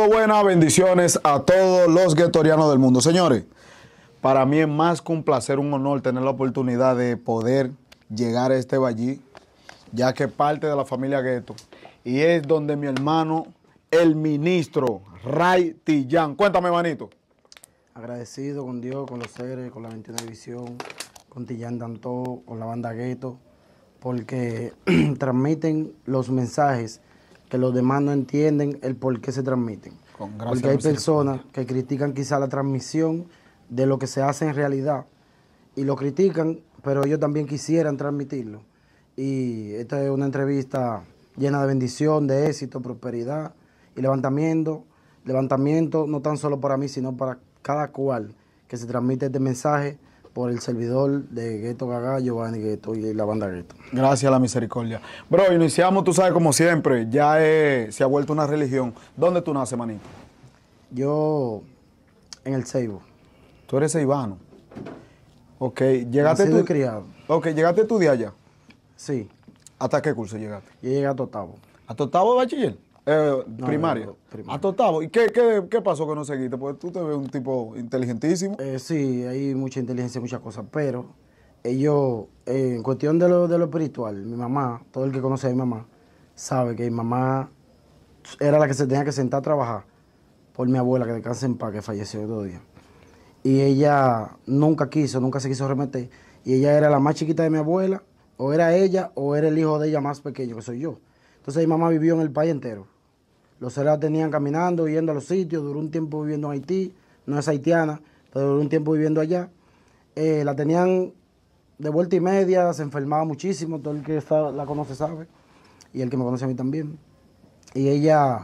buenas bendiciones a todos los guetorianos del mundo. Señores, para mí es más que un placer, un honor tener la oportunidad de poder llegar a este Vallí, ya que parte de la familia Gueto, y es donde mi hermano, el ministro Ray Tillán. Cuéntame, manito. Agradecido con Dios, con los seres, con la 21 División, con Tillán Dantó, con la banda Gueto, porque transmiten los mensajes que los demás no entienden el por qué se transmiten. Porque hay personas que critican quizá la transmisión de lo que se hace en realidad y lo critican, pero ellos también quisieran transmitirlo. Y esta es una entrevista llena de bendición, de éxito, prosperidad y levantamiento. Levantamiento no tan solo para mí, sino para cada cual que se transmite este mensaje por el servidor de Gueto Gagá, Giovanni Gueto y la banda Gueto. Gracias a la misericordia. Bro, iniciamos, tú sabes, como siempre, ya se ha vuelto una religión. ¿Dónde tú naces, manito? Yo en el Ceibo. Tú eres ceibano. Ok, llegaste Nacido y criado. Ok, ¿llegaste a estudiar allá? Sí. ¿Hasta qué curso llegaste? Yo llegué a octavo. ¿Hasta octavo de bachiller? No, primaria. primaria. ¿Hasta octavo? ¿Y qué pasó que no seguiste? Porque tú te ves un tipo inteligentísimo. Sí, hay mucha inteligencia, muchas cosas, pero ellos, en cuestión de lo espiritual, mi mamá, todo el que conoce a mi mamá, sabe que mi mamá era la que se tenía que sentar a trabajar por mi abuela, que descansa en paz, que falleció 2 días. Y ella nunca se quiso remeter, y ella era la más chiquita de mi abuela, o era ella, o era el hijo de ella más pequeño, que soy yo. Entonces mi mamá vivió en el país entero. Los seres la tenían caminando, yendo a los sitios, duró un tiempo viviendo en Haití, no es haitiana, pero duró un tiempo viviendo allá. La tenían de vuelta y media, se enfermaba muchísimo, todo el que la conoce sabe, y el que me conoce a mí también. Y ella,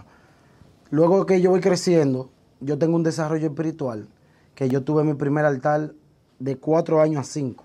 luego que yo voy creciendo, yo tengo un desarrollo espiritual, que yo tuve mi primer altar de 4 años a 5,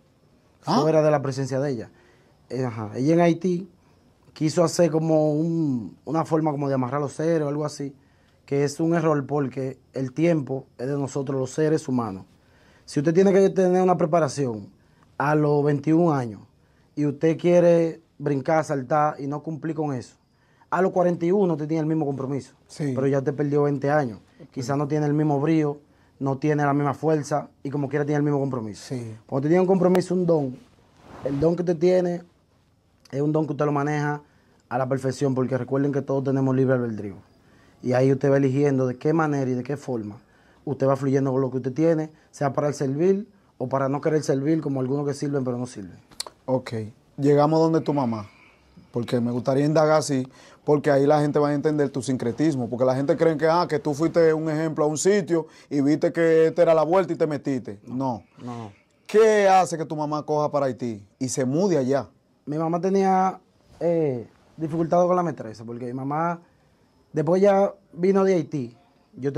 fuera de la presencia de ella. Ella en Haití quiso hacer como una forma como de amarrar los seres o algo así, que es un error porque el tiempo es de nosotros los seres humanos. Si usted tiene que tener una preparación a los 21 años y usted quiere brincar, saltar y no cumplir con eso, a los 41 usted tiene el mismo compromiso, Sí. pero ya usted perdió 20 años. Quizás no tiene el mismo brío, no tiene la misma fuerza y como quiera tiene el mismo compromiso. Sí. Cuando usted tiene un compromiso, un don, el don que usted tiene es un don que usted lo maneja a la perfección, porque recuerden que todos tenemos libre albedrío. Y ahí usted va eligiendo de qué manera y de qué forma usted va fluyendo con lo que usted tiene, sea para el servir o para no querer servir, como algunos que sirven pero no sirven. Ok, llegamos donde tu mamá, porque me gustaría indagar así, porque ahí la gente va a entender tu sincretismo, porque la gente cree que tú fuiste un ejemplo a un sitio y viste que esta era la vuelta y te metiste. No. ¿Qué hace que tu mamá coja para Haití y se mude allá? Mi mamá tenía dificultades con la maestra, porque mi mamá, después ya vino de Haití, yo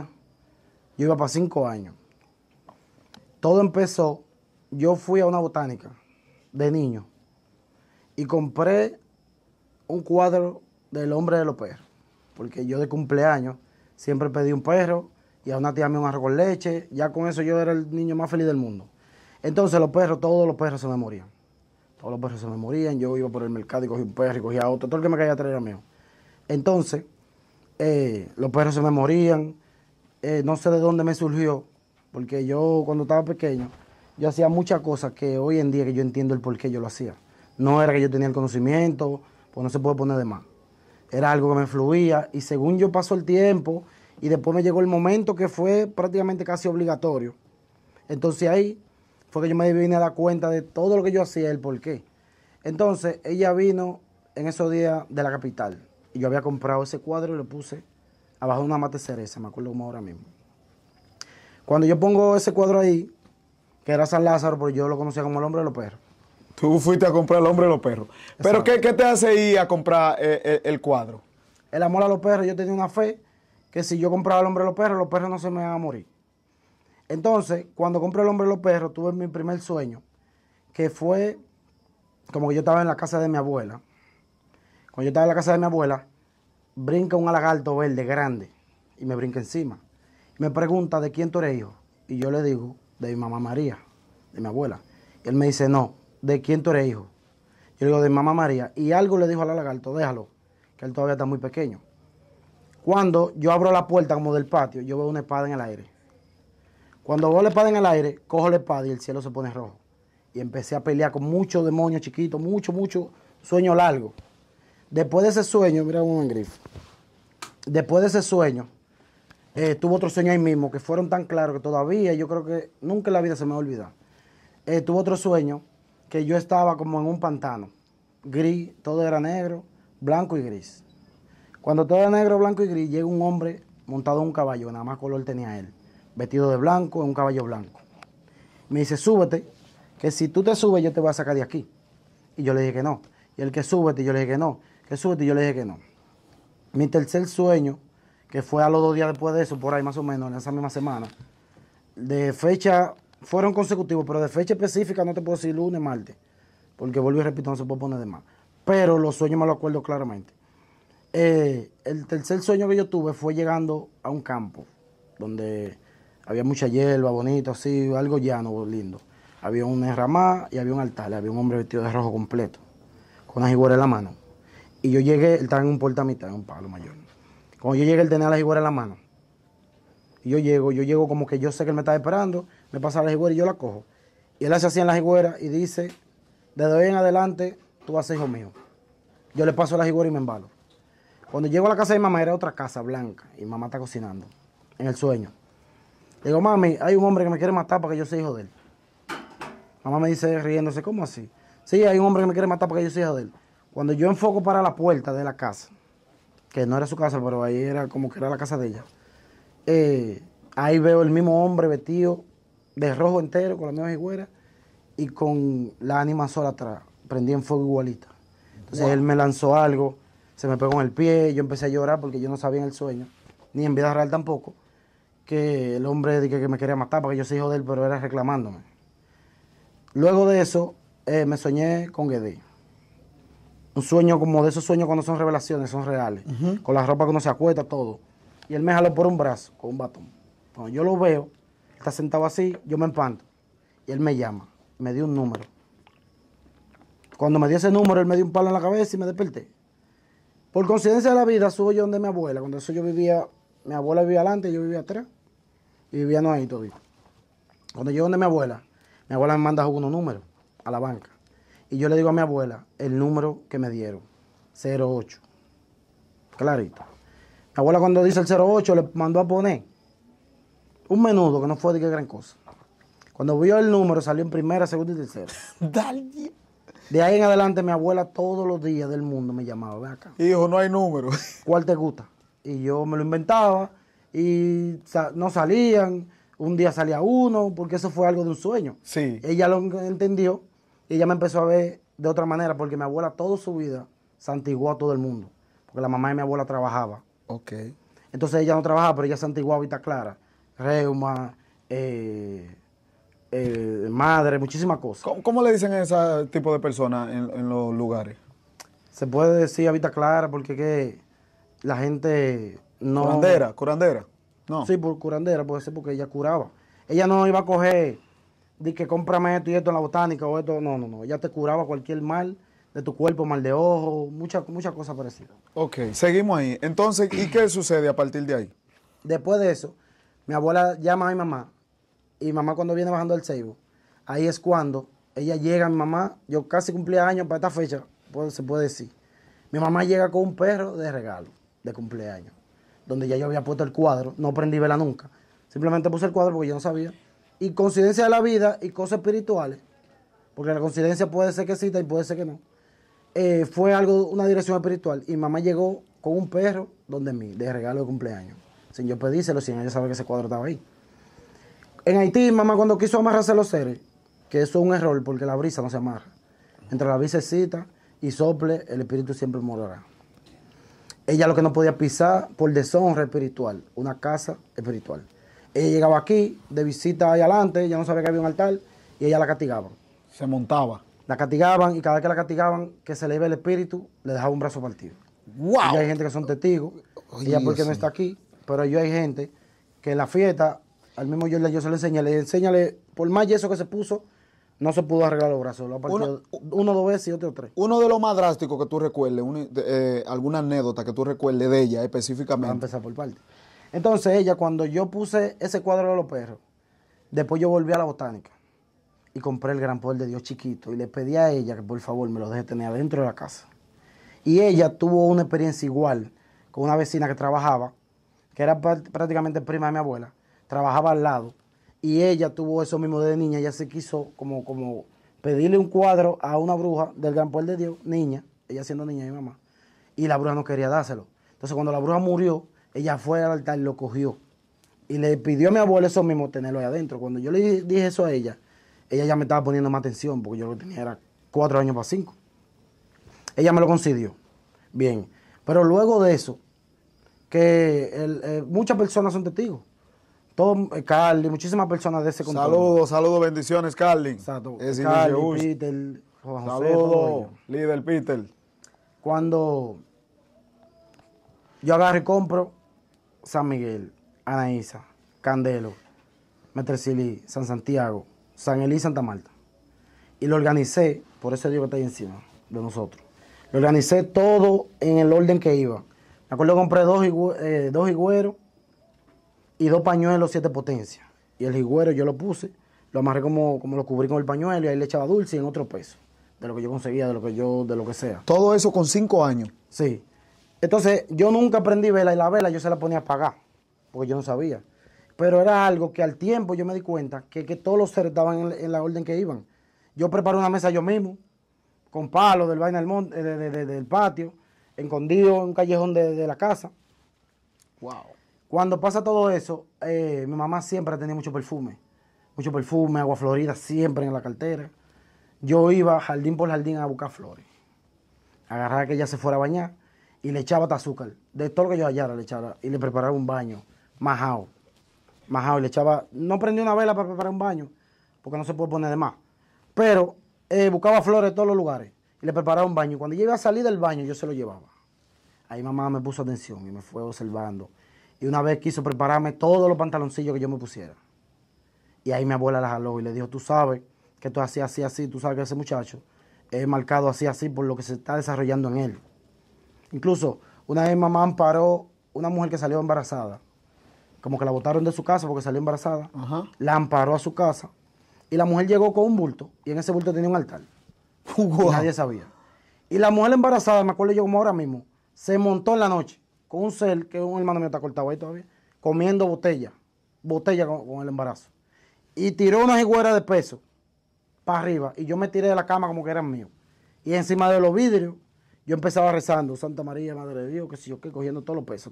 iba para 5 años. Todo empezó, yo fui a una botánica de niño y compré un cuadro del hombre de los perros, porque yo de cumpleaños siempre pedí un perro y a una tía mía un arroz con leche, ya con eso yo era el niño más feliz del mundo. Entonces todos los perros se me morían. Todos los perros se me morían, yo iba por el mercado y cogía un perro y cogía otro, todo el que me caía atrás era mío. Entonces, los perros se me morían, no sé de dónde me surgió, porque yo cuando estaba pequeño, yo hacía muchas cosas que hoy en día que yo entiendo el por qué yo lo hacía. No era que yo tenía el conocimiento, pues no se puede poner de más. Era algo que me fluía y según yo pasó el tiempo y después me llegó el momento que fue prácticamente casi obligatorio. Entonces ahí fue que yo me vine a dar cuenta de todo lo que yo hacía, el por qué. Entonces ella vino en esos días de la capital y yo había comprado ese cuadro y lo puse abajo de una mata de cereza, me acuerdo como ahora mismo. Cuando yo pongo ese cuadro ahí, que era San Lázaro, pero yo lo conocía como el hombre de los perros. Tú fuiste a comprar el hombre de los perros. Pero ¿qué te hace ir a comprar el cuadro? El amor a los perros, yo tenía una fe que si yo compraba el hombre de los perros no se me iban a morir. Entonces, cuando compré el hombre de los perros, tuve mi primer sueño, que fue como que yo estaba en la casa de mi abuela. Cuando yo estaba en la casa de mi abuela, brinca un lagarto verde grande y me brinca encima. Y me pregunta, ¿de quién tú eres hijo? Y yo le digo, de mi mamá María, de mi abuela. Y él me dice, no, ¿de quién tú eres hijo? Yo le digo, de mi mamá María. Y algo le dijo al lagarto, déjalo, que él todavía está muy pequeño. Cuando yo abro la puerta como del patio, yo veo una espada en el aire. Cuando veo la espada en el aire, cojo la espada y el cielo se pone rojo. Y empecé a pelear con muchos demonios chiquitos, mucho sueño largo. Después de ese sueño, mira uno en grifo. Después de ese sueño, tuve otro sueño ahí mismo, que fueron tan claros que todavía yo creo que nunca en la vida se me va a olvidar. Tuve otro sueño que yo estaba como en un pantano, gris, todo era negro, blanco y gris. Cuando todo era negro, blanco y gris, llega un hombre montado en un caballo, nada más color tenía él, vestido de blanco, en un caballo blanco. Me dice, súbete, que si tú te subes yo te voy a sacar de aquí. Y yo le dije que no. Y el que súbete, yo le dije que no. Que súbete, y yo le dije que no. Mi tercer sueño, que fue a los 2 días después de eso, por ahí más o menos, en esa misma semana, de fecha, fueron consecutivos, pero de fecha específica no te puedo decir lunes, martes, porque vuelvo y repito, no se puede poner de más. Pero los sueños me los acuerdo claramente. El tercer sueño que yo tuve fue llegando a un campo, donde había mucha hierba, bonito, así, algo llano, lindo. Había un enramada y había un altar, había un hombre vestido de rojo completo, con una jiguera en la mano. Y yo llegué, él estaba en un portamitad, en un palo mayor. Cuando yo llegué, él tenía la jiguera en la mano. Y yo llego como que yo sé que él me estaba esperando, me pasa la jiguera y yo la cojo. Y él hace así en la jiguera y dice, desde hoy en adelante, tú vas a ser hijo mío. Yo le paso la jiguera y me embalo. Cuando llego a la casa de mi mamá, era otra casa blanca, y mamá está cocinando, en el sueño. Le digo, mami, hay un hombre que me quiere matar para que yo sea hijo de él. Mamá me dice riéndose, ¿cómo así? Sí, hay un hombre que me quiere matar para que yo sea hijo de él. Cuando yo enfoco para la puerta de la casa, que no era su casa, pero ahí era como que era la casa de ella, ahí veo el mismo hombre vestido de rojo entero, con la misma higuera, y con la ánima sola atrás, prendí en fuego igualita. Entonces él me lanzó algo, se me pegó en el pie, yo empecé a llorar porque yo no sabía en el sueño, ni en vida real tampoco, que el hombre dije que me quería matar porque yo soy hijo de él, pero era reclamándome. Luego de eso, me soñé con Guedé. Un sueño como de esos sueños cuando son revelaciones, son reales. Con la ropa que uno se acuesta, todo. Y él me jaló por un brazo con un batón. Cuando yo lo veo, él está sentado así, yo me espanto. Y él me llama, me dio un número. Cuando me dio ese número, él me dio un palo en la cabeza y me desperté. Por coincidencia de la vida, subo yo donde mi abuela. Cuando eso yo vivía, mi abuela vivía adelante y yo vivía atrás. Y vivíamos ahí todavía. Cuando yo donde mi abuela me manda unos números a la banca. Y yo le digo a mi abuela el número que me dieron, 08. Clarito. Mi abuela cuando dice el 08 le mandó a poner un menudo que no fue de qué gran cosa. Cuando vio el número salió en primera, segunda y tercera. Dale. De ahí en adelante mi abuela todos los días del mundo me llamaba, ven acá. Hijo, no hay número. ¿Cuál te gusta? Y yo me lo inventaba y no salían. Un día salía uno, porque eso fue algo de un sueño. Sí. Ella lo entendió y ella me empezó a ver de otra manera, porque mi abuela toda su vida santiguó a todo el mundo. Porque la mamá de mi abuela trabajaba. Ok. Entonces ella no trabajaba, pero ella santiguaba y está clara. Reuma, madre, muchísimas cosas. ¿Cómo le dicen a ese tipo de personas en los lugares? Se puede decir vista clara porque que la gente no... Curandera, curandera. No. Sí, por curandera, puede ser porque ella curaba. Ella no iba a coger, de que cómprame esto y esto en la botánica o esto, no. Ella te curaba cualquier mal de tu cuerpo, mal de ojo, muchas cosas parecidas. Ok, seguimos ahí. Entonces, ¿y qué sucede a partir de ahí? Después de eso, mi abuela llama a mi mamá, y mamá cuando viene bajando el ceibo, ahí es cuando ella llega, mi mamá, yo casi cumplía años para esta fecha, se puede decir. Mi mamá llega con un perro de regalo, de cumpleaños, donde ya yo había puesto el cuadro, no prendí vela nunca, simplemente puse el cuadro porque yo no sabía. Y coincidencia de la vida y cosas espirituales, porque la coincidencia puede ser que exista y puede ser que no, fue algo, una dirección espiritual, y mamá llegó con un perro donde mí, de regalo de cumpleaños, sin yo pedírselo, sin ella saber que ese cuadro estaba ahí. En Haití, mamá cuando quiso amarrarse los seres, que eso es un error porque la brisa no se amarra. Entre la brisecita y sople, el espíritu siempre morará. Ella lo que no podía pisar por deshonra espiritual, una casa espiritual. Ella llegaba aquí, de visita ahí adelante, ella no sabía que había un altar, y ella la castigaban. Se montaba. La castigaban, y cada vez que la castigaban, que se le iba el espíritu, le dejaba un brazo partido. ¡Wow! Y hay gente que son testigos, Oye, ella porque no sí. está aquí, pero yo hay gente que en la fiesta, al mismo yo se lo enseñé, le enséñale, por más yeso que se puso, No se pudo arreglar los brazos. Lo partió uno 2 veces y otro 3. Uno de los más drásticos que tú recuerdes, alguna anécdota que tú recuerdes de ella Vamos a específicamente. empezar por parte. Entonces ella, cuando yo puse ese cuadro de los perros, después yo volví a la botánica y compré el Gran Poder de Dios chiquito y le pedí a ella que por favor me lo deje tener adentro de la casa. Y ella tuvo una experiencia igual con una vecina que trabajaba, que era prácticamente prima de mi abuela, trabajaba al lado, y ella tuvo eso mismo de niña. Ella se quiso como pedirle un cuadro a una bruja del Gran Poder de Dios, niña, ella siendo niña, mi mamá, y la bruja no quería dárselo. Entonces cuando la bruja murió, ella fue al altar y lo cogió. Y le pidió a mi abuela eso mismo, tenerlo ahí adentro. Cuando yo le dije eso a ella ya me estaba poniendo más atención, porque yo lo tenía, era 4 años para 5. Ella me lo concedió. Bien. Pero luego de eso, que muchas personas son testigos. Todo, Carly, muchísimas personas de ese contorno. Saludos, bendiciones, Carly. Exacto. Es Carly, Peter, Juan José, todos Saludos, ellos. líder Peter. Cuando yo agarro y compro San Miguel, Anaísa, Candelo, Metresili, San Santiago, San Elí y Santa Marta. Y lo organicé, por eso digo que está ahí encima de nosotros. Lo organicé todo en el orden que iba. Me acuerdo que compré 2 higüeros y 2 pañuelos 7 potencias. Y el higüero yo lo puse, lo amarré como lo cubrí con el pañuelo y ahí le echaba dulce y en otro peso. De lo que yo conseguía, de lo que sea. Todo eso con 5 años. Sí. Entonces, yo nunca aprendí vela y la vela yo se la ponía a apagar, porque yo no sabía. Pero era algo que al tiempo yo me di cuenta que todos los seres estaban en la orden que iban. Yo preparé una mesa yo mismo, con palos del vaina del monte, del patio, escondido en un callejón de la casa. Wow. Cuando pasa todo eso, mi mamá siempre tenía mucho perfume, agua florida siempre en la cartera. Yo iba jardín por jardín a buscar flores, agarraba que ella se fuera a bañar y le echaba hasta azúcar. De todo lo que yo hallara le echaba y le preparaba un baño majao, y le echaba, no prendí una vela para preparar un baño, porque no se puede poner de más. Pero buscaba flores en todos los lugares y le preparaba un baño. Y cuando yo iba a salir del baño, yo se lo llevaba. Ahí mamá me puso atención y me fue observando. Y una vez quiso prepararme todos los pantaloncillos que yo me pusiera. Y ahí mi abuela la jaló y le dijo, tú sabes que esto es así, tú sabes que ese muchacho es marcado así por lo que se está desarrollando en él. Incluso una vez mamá amparó una mujer que salió embarazada. Como que la botaron de su casa porque salió embarazada. Ajá. La amparó a su casa. Y la mujer llegó con un bulto. Y en ese bulto tenía un altar. Wow. Y nadie sabía. Y la mujer embarazada, me acuerdo yo como ahora mismo, se montó en la noche con un ser, que un hermano mío está cortado ahí todavía, comiendo botella con el embarazo. Y tiró una higuera de peso para arriba. Y yo me tiré de la cama como que eran míos. Y encima de los vidrios, yo empezaba rezando, Santa María, Madre de Dios, que si yo qué, cogiendo todos los pesos.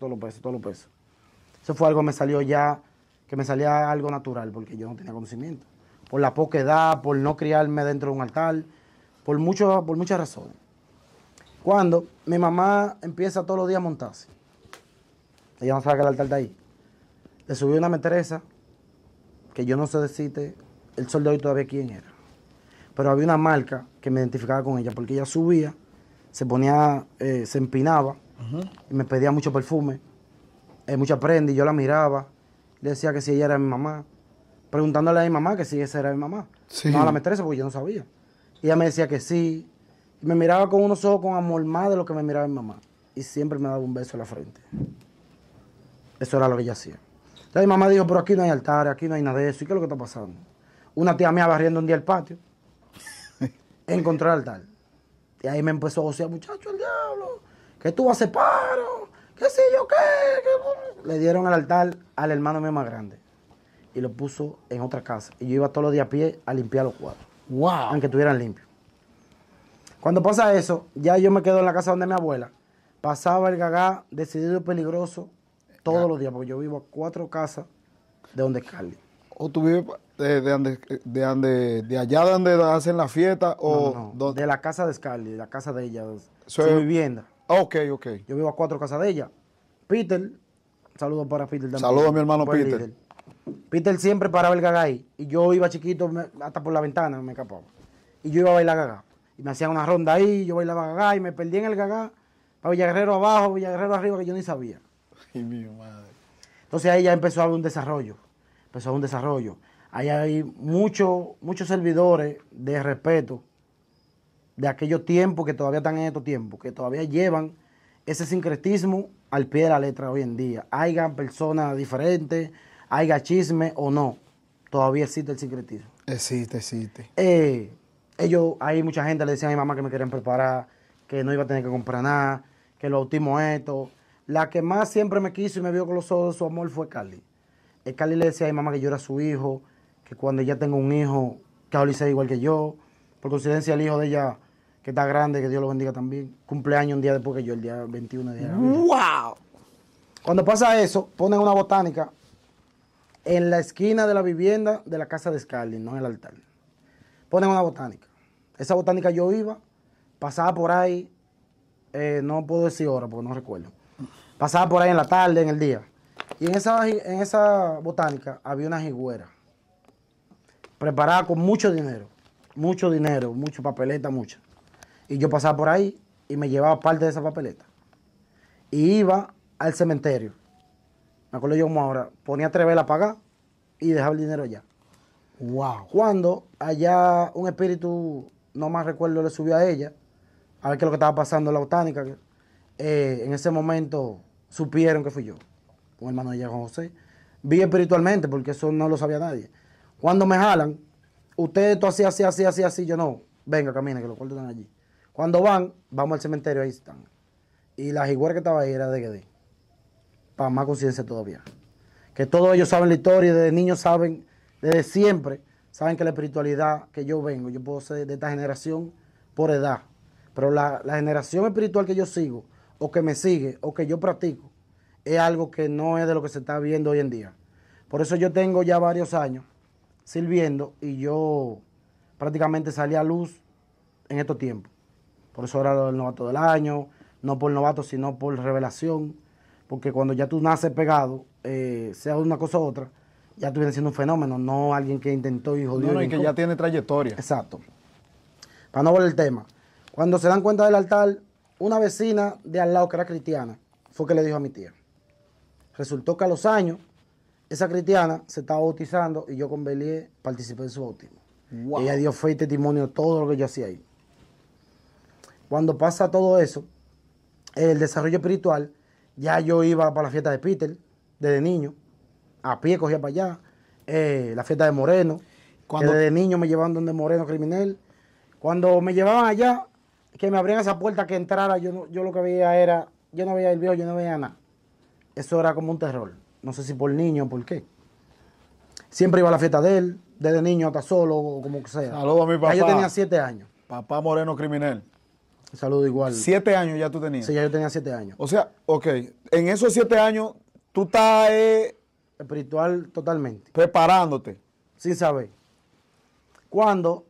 Eso fue algo que me salió ya, que me salía algo natural, porque yo no tenía conocimiento. Por la poca edad, por no criarme dentro de un altar, por muchas razones. Cuando mi mamá empieza todos los días a montarse, ella no sabe que el altar está ahí, le subió una metresa, que yo no sé decirte el sol de hoy todavía quién era, pero había una marca que me identificaba con ella, porque ella subía, se ponía, se empinaba, y me pedía mucho perfume, mucha prenda, y yo la miraba, le decía que si ella era mi mamá, preguntándole a mi mamá que si esa era mi mamá. Sí. No a la metresa porque yo no sabía. Y ella me decía que sí, y me miraba con unos ojos con amor más de lo que me miraba mi mamá, y siempre me daba un beso en la frente. Eso era lo que ella hacía. Entonces mi mamá dijo, pero aquí no hay altares, aquí no hay nada de eso, ¿y qué es lo que está pasando? Una tía mía barriendo un día el patio, encontró el altar. Y ahí me empezó a gocear, muchacho, el diablo, que tú haces paro, que sé yo qué. Le dieron el altar al hermano mío más grande y lo puso en otra casa. Y yo iba todos los días a pie a limpiar los cuadros, Wow. aunque estuvieran limpios. Cuando pasa eso, ya yo me quedo en la casa donde mi abuela. Pasaba el gagá decidido y peligroso todos los días, porque yo vivo a 4 casas de donde es Carly. ¿O tú vives de allá donde hacen la fiesta? O No, de la casa de Scarly, de la casa de ella, Su- su vivienda. Ok. Yo vivo a 4 casas de ella. Peter, saludos para Peter también. Saludos a mi hermano Buen Peter. líder. Peter siempre paraba el gagá ahí. Y yo iba chiquito, hasta por la ventana me escapaba. Y yo iba a bailar gagá. Y me hacían una ronda ahí, yo bailaba gagá y me perdí en el gagá. Para Villaguerrero abajo, Villaguerrero arriba, que yo ni sabía. Ay, mi madre. Entonces ahí ya empezó a haber un desarrollo. Ahí hay muchos servidores de respeto de aquellos tiempos que todavía están en estos tiempos, que todavía llevan ese sincretismo al pie de la letra hoy en día. Haya personas diferentes, haya chisme o no, todavía existe el sincretismo. Existe. Hay mucha gente le decía a mi mamá que me querían preparar, que no iba a tener que comprar nada, que lo último esto. La que más siempre me quiso y me vio con los ojos de su amor fue Carly. Carly le decía a mi mamá que yo era su hijo, que cuando ella tenga un hijo, que ahora sea igual que yo. Por coincidencia, el hijo de ella, que está grande, que Dios lo bendiga también, cumpleaños un día después que yo, el día 21 de abril. ¡Wow! Cuando pasa eso, ponen una botánica en la esquina de la vivienda de la casa de Scarlett, no en el altar. Ponen una botánica. Esa botánica yo iba, pasaba por ahí, no puedo decir hora porque no recuerdo. Pasaba por ahí en la tarde, en el día. Y en esa botánica había una jigüera preparada con mucho dinero, mucho papeleta, mucho. Y yo pasaba por ahí y me llevaba parte de esa papeleta. Y iba al cementerio. Me acuerdo yo como ahora, ponía 3 velas a pagar y dejaba el dinero allá. ¡Wow! Cuando allá un espíritu, no más recuerdo, le subió a ella, a ver qué es lo que estaba pasando en la botánica. En ese momento supieron que fui yo, un hermano de ella, Juan José. Vi espiritualmente, porque eso no lo sabía nadie. Cuando me jalan, ustedes esto así, yo no, venga, camina, que los cuartos están allí. Cuando vamos al cementerio, ahí están. Y la jigüera que estaba ahí era de Guedé. Para más conciencia todavía. Que todos ellos saben la historia, desde niños saben, desde siempre, saben que la espiritualidad que yo vengo, yo puedo ser de esta generación por edad. Pero la generación espiritual que yo sigo, o que me sigue, o que yo practico, es algo que no es de lo que se está viendo hoy en día. Por eso yo tengo ya varios años sirviendo y yo prácticamente salí a luz en estos tiempos. Por eso era el novato del año, no por novato, sino por revelación. Porque cuando ya tú naces pegado, sea una cosa u otra, ya tú vienes siendo un fenómeno, no alguien que intentó y jodió. No, y que ya tiene trayectoria. Exacto. Para no volver el tema. Cuando se dan cuenta del altar, una vecina de al lado que era cristiana fue que le dijo a mi tía. Resultó que a los años, esa cristiana se estaba bautizando y yo con Belier participé en su bautismo. Wow. Ella dio fe y testimonio de todo lo que yo hacía ahí. Cuando pasa todo eso, el desarrollo espiritual, ya yo iba para la fiesta de Peter, desde niño, a pie cogía para allá, la fiesta de Moreno, que desde niño me llevaban donde Moreno Criminal. Cuando me llevaban allá, que me abrían esa puerta que entrara, yo lo que veía era, yo no veía el viejo, yo no veía nada. Eso era como un terror, no sé si por niño o por qué. Siempre iba a la fiesta de él, desde niño hasta solo, o como que sea. Saludos a mi papá. Ya yo tenía 7 años. Papá Moreno Criminal. Un saludo igual. 7 años ya tú tenías. Sí, ya yo tenía 7 años. O sea, ok, en esos 7 años tú estás Espiritual totalmente. preparándote. Sin saber. Cuando,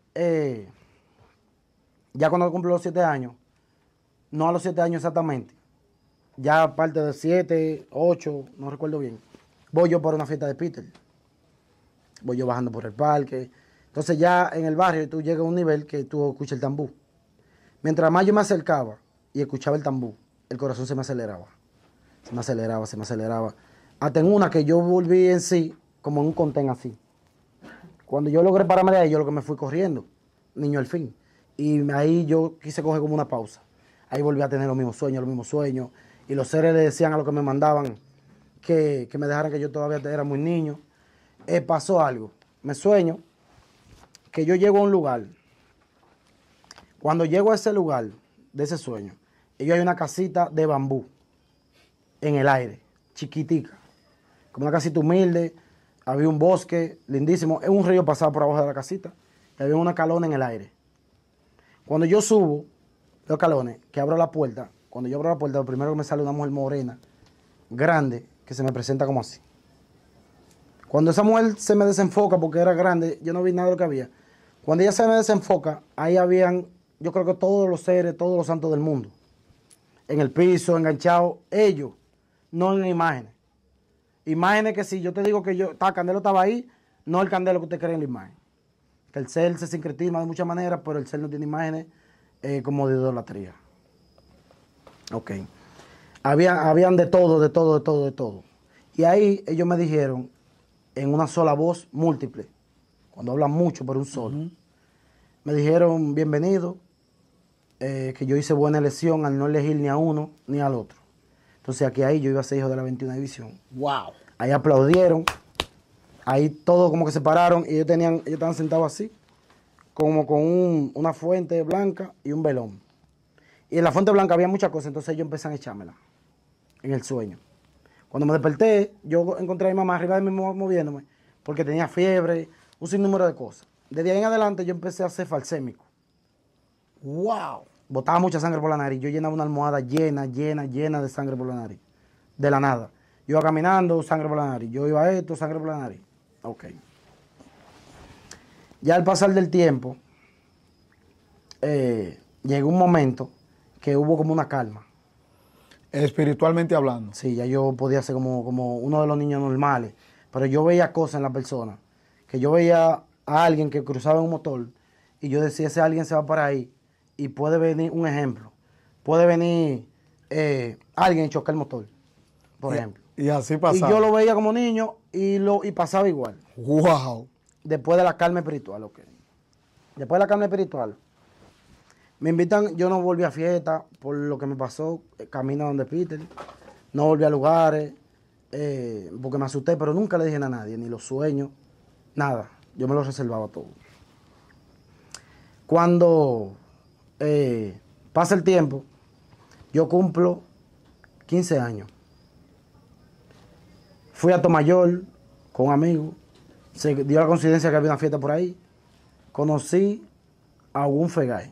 ya cuando cumplo los 7 años, no a los 7 años exactamente, ya aparte de 7, 8, no recuerdo bien, voy yo por una fiesta de Peter. Voy yo bajando por el parque. Entonces ya en el barrio tú llegas a un nivel que tú escuchas el tambú. Mientras más yo me acercaba y escuchaba el tambú, el corazón se me aceleraba. Se me aceleraba. Hasta en una que yo volví en sí, como en un contén así. Cuando yo logré pararme de ahí, yo lo que me fui corriendo, niño al fin. Y ahí yo quise coger como una pausa. Ahí volví a tener los mismos sueños. Y los seres le decían a los que me mandaban que me dejaran, que yo todavía era muy niño. Pasó algo. Me sueño que yo llego a un lugar. Cuando llego a ese lugar, de ese sueño, ellos hay una casita de bambú en el aire, chiquitica, como una casita humilde, había un bosque lindísimo, un río pasaba por abajo de la casita, y había una calona en el aire. Cuando yo subo los calones, que abro la puerta, cuando yo abro la puerta, lo primero que me sale una mujer morena, grande, que se me presenta como así. Cuando esa mujer se me desenfoca, porque era grande, yo no vi nada de lo que había. Cuando ella se me desenfoca, ahí habían, yo creo que todos los seres, todos los santos del mundo. En el piso, enganchados, ellos, no en imágenes. Imágenes que si yo te digo que el candelo estaba ahí, no el candelo que usted cree en la imagen. Que el ser se sincretisma de muchas maneras, pero el ser no tiene imágenes como de idolatría. Ok. Habían de todo. Y ahí ellos me dijeron, en una sola voz, múltiple, cuando hablan mucho por un solo. Me dijeron, bienvenido, que yo hice buena elección al no elegir ni a uno ni al otro. Entonces aquí ahí yo iba a ser hijo de la 21 división. Wow. Ahí aplaudieron, ahí todos como que se pararon y ellos estaban sentados así, como con una fuente blanca y un velón. Y en la fuente blanca había muchas cosas, entonces ellos empezaron a echármela en el sueño. Cuando me desperté, yo encontré a mi mamá arriba de mí moviéndome, porque tenía fiebre, un sinnúmero de cosas. Desde ahí en adelante yo empecé a ser falsémico. Wow. Botaba mucha sangre por la nariz. Yo llenaba una almohada llena de sangre por la nariz. De la nada. Yo iba caminando, sangre por la nariz. Yo iba a esto, sangre por la nariz. Ok. Ya al pasar del tiempo, llegó un momento que hubo como una calma. Espiritualmente hablando. Sí, ya yo podía ser como uno de los niños normales. Pero yo veía cosas en la persona. Que yo veía a alguien que cruzaba en un motor y yo decía, ese alguien se va para ahí y puede venir, un ejemplo, puede venir alguien y chocar el motor, por ejemplo. Y así pasaba. Y yo lo veía como niño y pasaba igual. Wow. Después de la calma espiritual, ok. Después de la calma espiritual, me invitan, yo no volví a fiesta por lo que me pasó, camino donde Peter, no volví a lugares, porque me asusté, pero nunca le dije nada a nadie, ni los sueños, nada. Yo me lo reservaba todo. Cuando pasa el tiempo, yo cumplo 15 años. Fui a Tomayor con un amigo. Se dio la coincidencia que había una fiesta por ahí. Conocí a Hugo Fegay.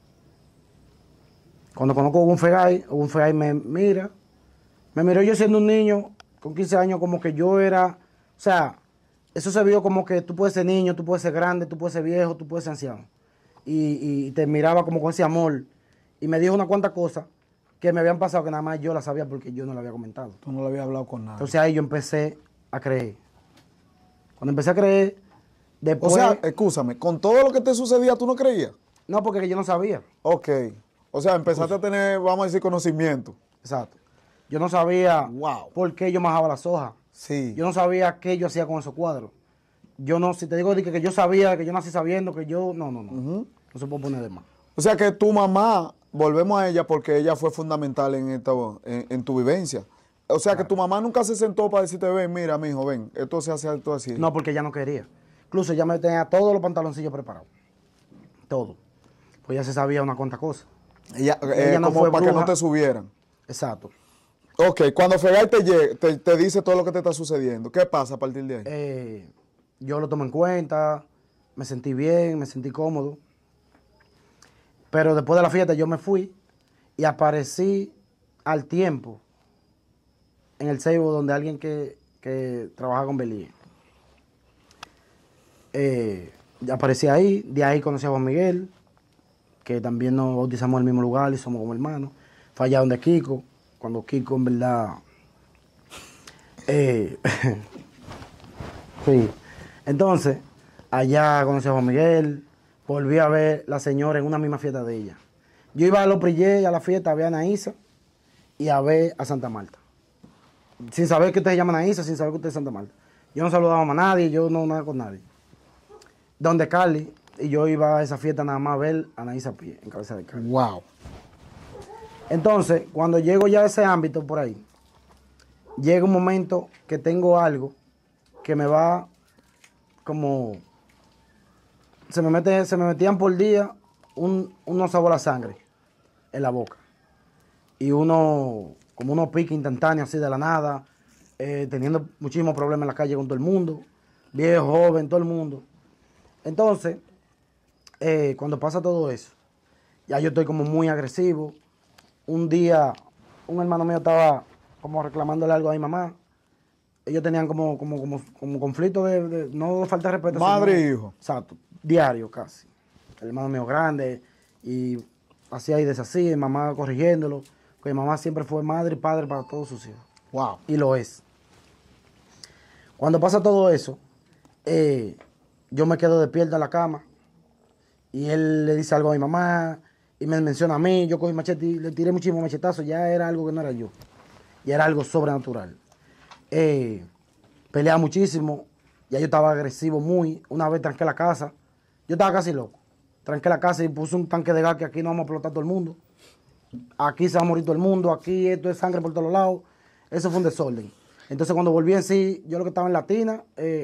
Cuando conozco a Hugo Fegay me mira. Me miró yo siendo un niño con 15 años como que yo era... O sea... Eso se vio como que tú puedes ser niño, tú puedes ser grande, tú puedes ser viejo, tú puedes ser anciano. Y te miraba como con ese amor. Y me dijo unas cuantas cosas que me habían pasado que nada más yo las sabía porque yo no lo había comentado. Tú no lo habías hablado con nadie. Entonces ahí yo empecé a creer. Cuando empecé a creer, después... O sea, escúchame, con todo lo que te sucedía, ¿tú no creías? No, porque yo no sabía. Ok. O sea, empezaste a tener, vamos a decir, conocimiento. Exacto. Yo no sabía Wow. por qué yo majaba las hojas. Sí. Yo no sabía qué yo hacía con esos cuadros. Yo no, si te digo que yo sabía, que yo nací sabiendo, que yo... No. No se puede poner de más. O sea que tu mamá, volvemos a ella porque ella fue fundamental en tu vivencia. O sea que tu mamá nunca se sentó para decirte, ven, mira, mijo, ven, esto se hace esto así. No, porque ella no quería. Incluso ella me tenía todos los pantaloncillos preparados. Todo. Pues ya se sabía una cuanta cosa. Ella no como fue para que bruja. no te subieran. Exacto. Ok, cuando Fegay te dice todo lo que te está sucediendo, ¿qué pasa a partir de ahí? Yo lo tomo en cuenta, me sentí bien, me sentí cómodo. Pero después de la fiesta yo me fui y aparecí al tiempo en el Seibo donde alguien que trabaja con Belí. Aparecí ahí, de ahí conocí a Juan Miguel, que también nos bautizamos en el mismo lugar y somos como hermanos. Fue allá donde Kiko, cuando Kiko en verdad... sí. Entonces, allá conocí a Juan Miguel, volví a ver la señora en una misma fiesta de ella. Yo iba a los Prillé, a la fiesta, a ver a Anaísa y a ver a Santa Marta. Sin saber que ustedes se llaman Anaísa, sin saber que ustedes son Santa Marta. Yo no saludaba a nadie, yo no nada con nadie. Donde Carly, y yo iba a esa fiesta nada más a ver a Anaísa a pie, en cabeza de Carly. Wow. Entonces, cuando llego ya a ese ámbito por ahí, llega un momento que tengo algo que me va como... Se me metían por día unos sabor a sangre en la boca. Y como unos piques instantáneos así de la nada, teniendo muchísimos problemas en la calle con todo el mundo, viejo, joven, todo el mundo. Entonces, cuando pasa todo eso, ya yo estoy como muy agresivo. Un día, un hermano mío estaba como reclamándole algo a mi mamá. Ellos tenían como conflicto de no falta de respeto. Madre sino, e hijo. Exacto, diario casi. El hermano mío grande y hacía y deshacía, y mamá corrigiéndolo. Porque mi mamá siempre fue madre y padre para todos sus hijos. Wow. Y lo es. Cuando pasa todo eso, yo me quedo despierto en la cama y él le dice algo a mi mamá y me menciona a mí. Yo cogí machete y le tiré muchísimos machetazos. Ya era algo que no era yo. Ya era algo sobrenatural. Peleaba muchísimo. Ya yo estaba agresivo muy. Una vez tranqué la casa. Yo estaba casi loco. Tranqué la casa y puse un tanque de gas que aquí no vamos a explotar todo el mundo. Aquí se va a morir todo el mundo. Aquí esto es sangre por todos lados. Eso fue un desorden. Entonces cuando volví en sí, yo lo que estaba en la tina,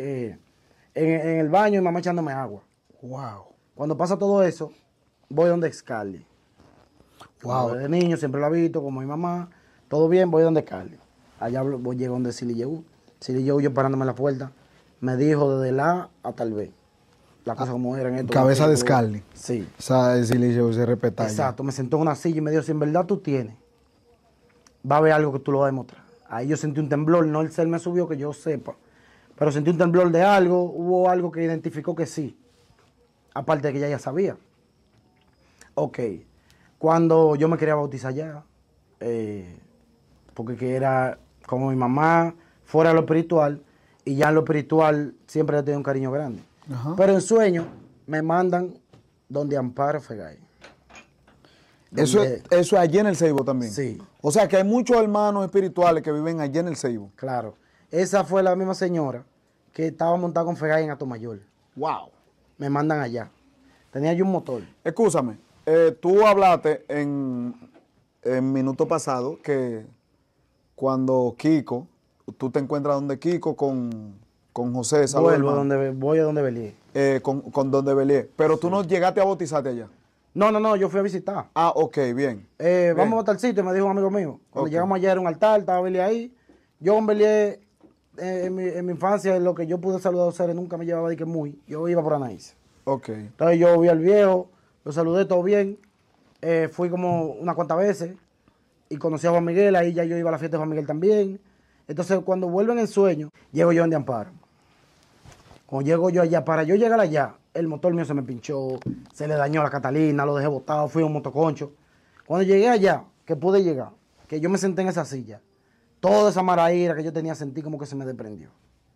en el baño y mamá echándome agua. Wow. Cuando pasa todo eso, voy donde Scarlett. Wow. Desde niño siempre la he visto, como mi mamá. Todo bien, voy donde Scarlett. Allá llego donde Silly Yehu. Silly Yehu, yo parándome en la puerta, me dijo desde la A hasta el B. Las cosas como eran. Esto, Cabeza de Scarlett. Sí. O sea, decirle yo se respeta. Exacto, me sentó en una silla y me dijo, si en verdad tú tienes, va a haber algo que tú lo vas a demostrar. Ahí yo sentí un temblor, no el ser me subió, que yo sepa, pero sentí un temblor de algo, hubo algo que identificó que sí, aparte de que ya sabía. Ok, cuando yo me quería bautizar ya, porque que era como mi mamá, fuera de lo espiritual, y ya en lo espiritual siempre le tengo un cariño grande. Ajá. Pero en sueño me mandan donde Amparo Fegay. Eso es allí en el Ceibo también. Sí. O sea que hay muchos hermanos espirituales que viven allí en el Ceibo. Claro. Esa fue la misma señora que estaba montada con Fegay en Atomayor. Wow. Me mandan allá. Tenía yo un motor. Escúchame, tú hablaste en minuto pasado que cuando Kiko, tú te encuentras donde Kiko con José. Vuelvo voy a donde Belié. Con donde Belié. Pero tú no llegaste a bautizarte allá. No, yo fui a visitar. Ah, ok, bien. Vamos a tal sitio, me dijo un amigo mío. Cuando Ok. llegamos allá era un altar, estaba Belié ahí. Yo con Belié, en mi infancia, lo que yo pude saludar a los seres nunca me llevaba de que muy. Yo iba por Anaís. Ok. Entonces yo vi al viejo, lo saludé todo bien. Fui como unas cuantas veces y conocí a Juan Miguel, ahí ya yo iba a la fiesta de Juan Miguel también. Entonces cuando vuelven en sueño, llego yo donde Amparo. Cuando llego yo allá, para yo llegar allá, el motor mío se me pinchó, se le dañó la Catalina, lo dejé botado, fui a un motoconcho. Cuando llegué allá, que pude llegar, que yo me senté en esa silla, toda esa maraíra que yo tenía, sentí como que se me desprendió.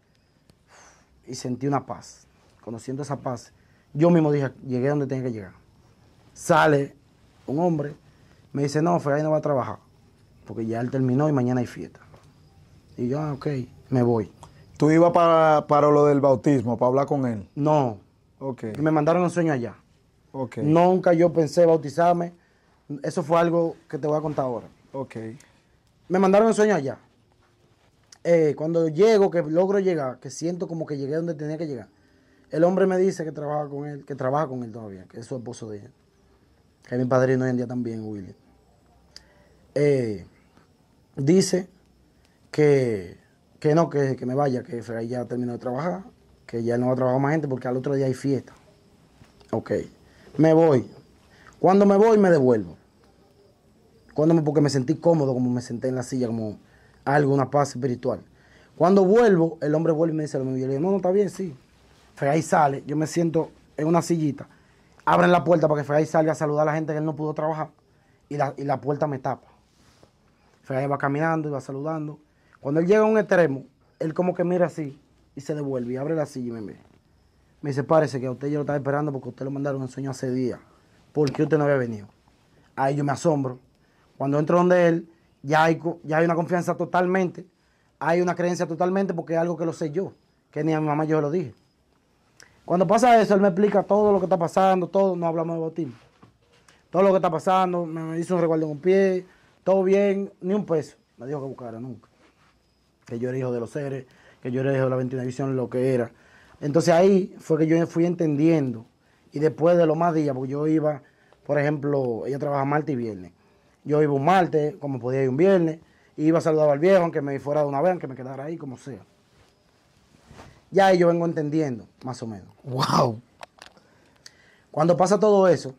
Y sentí una paz. Conociendo esa paz, yo mismo dije, llegué donde tenía que llegar. Sale un hombre, me dice, no, Fegay no va a trabajar, porque ya él terminó y mañana hay fiesta. Y yo, ok, me voy. Tú ibas para lo del bautismo, para hablar con él. No, Ok. y me mandaron un sueño allá. Ok. Nunca yo pensé bautizarme. Eso fue algo que te voy a contar ahora. Ok. Me mandaron un sueño allá. Cuando llego, que logro llegar, que siento como que llegué donde tenía que llegar, el hombre me dice que trabaja con él todavía, que es su esposo de él. Que es mi padrino hoy en día también, William. Dice que no, que me vaya, que Fegay ya terminó de trabajar, que ya no va a trabajar más gente porque al otro día hay fiesta. Ok, me voy. Cuando me voy, me devuelvo. Porque me sentí cómodo, como me senté en la silla, como algo, una paz espiritual. Cuando vuelvo, el hombre vuelve y me dice lo mismo. Yo le digo, no, está bien, sí. Fegay sale, yo me siento en una sillita. Abren la puerta para que Fegay salga a saludar a la gente que él no pudo trabajar. Y la puerta me tapa. Fegay va caminando y va saludando. Cuando él llega a un extremo, él como que mira así y se devuelve y abre la silla y me ve. Me dice, párese que a usted yo lo estaba esperando porque a usted lo mandaron un sueño hace días. ¿Por qué usted no había venido? Ahí yo me asombro. Cuando entro donde él, ya hay una confianza totalmente, hay una creencia totalmente porque es algo que lo sé yo, que ni a mi mamá yo lo dije. Cuando pasa eso, él me explica todo lo que está pasando, todo, no hablamos de bautismo. Todo lo que está pasando, me hizo un resguardo en un pie, todo bien, ni un peso. Me dijo que buscara nunca. Que yo era hijo de los seres, que yo era hijo de la 21 División, lo que era. Entonces ahí fue que yo fui entendiendo. Y después de los más días, porque yo iba, por ejemplo, ella trabaja martes y viernes. Yo iba un martes, como podía ir un viernes, y iba a saludar al viejo, aunque me fuera de una vez, aunque me quedara ahí, como sea. Ya ahí yo vengo entendiendo, más o menos. Wow. Cuando pasa todo eso,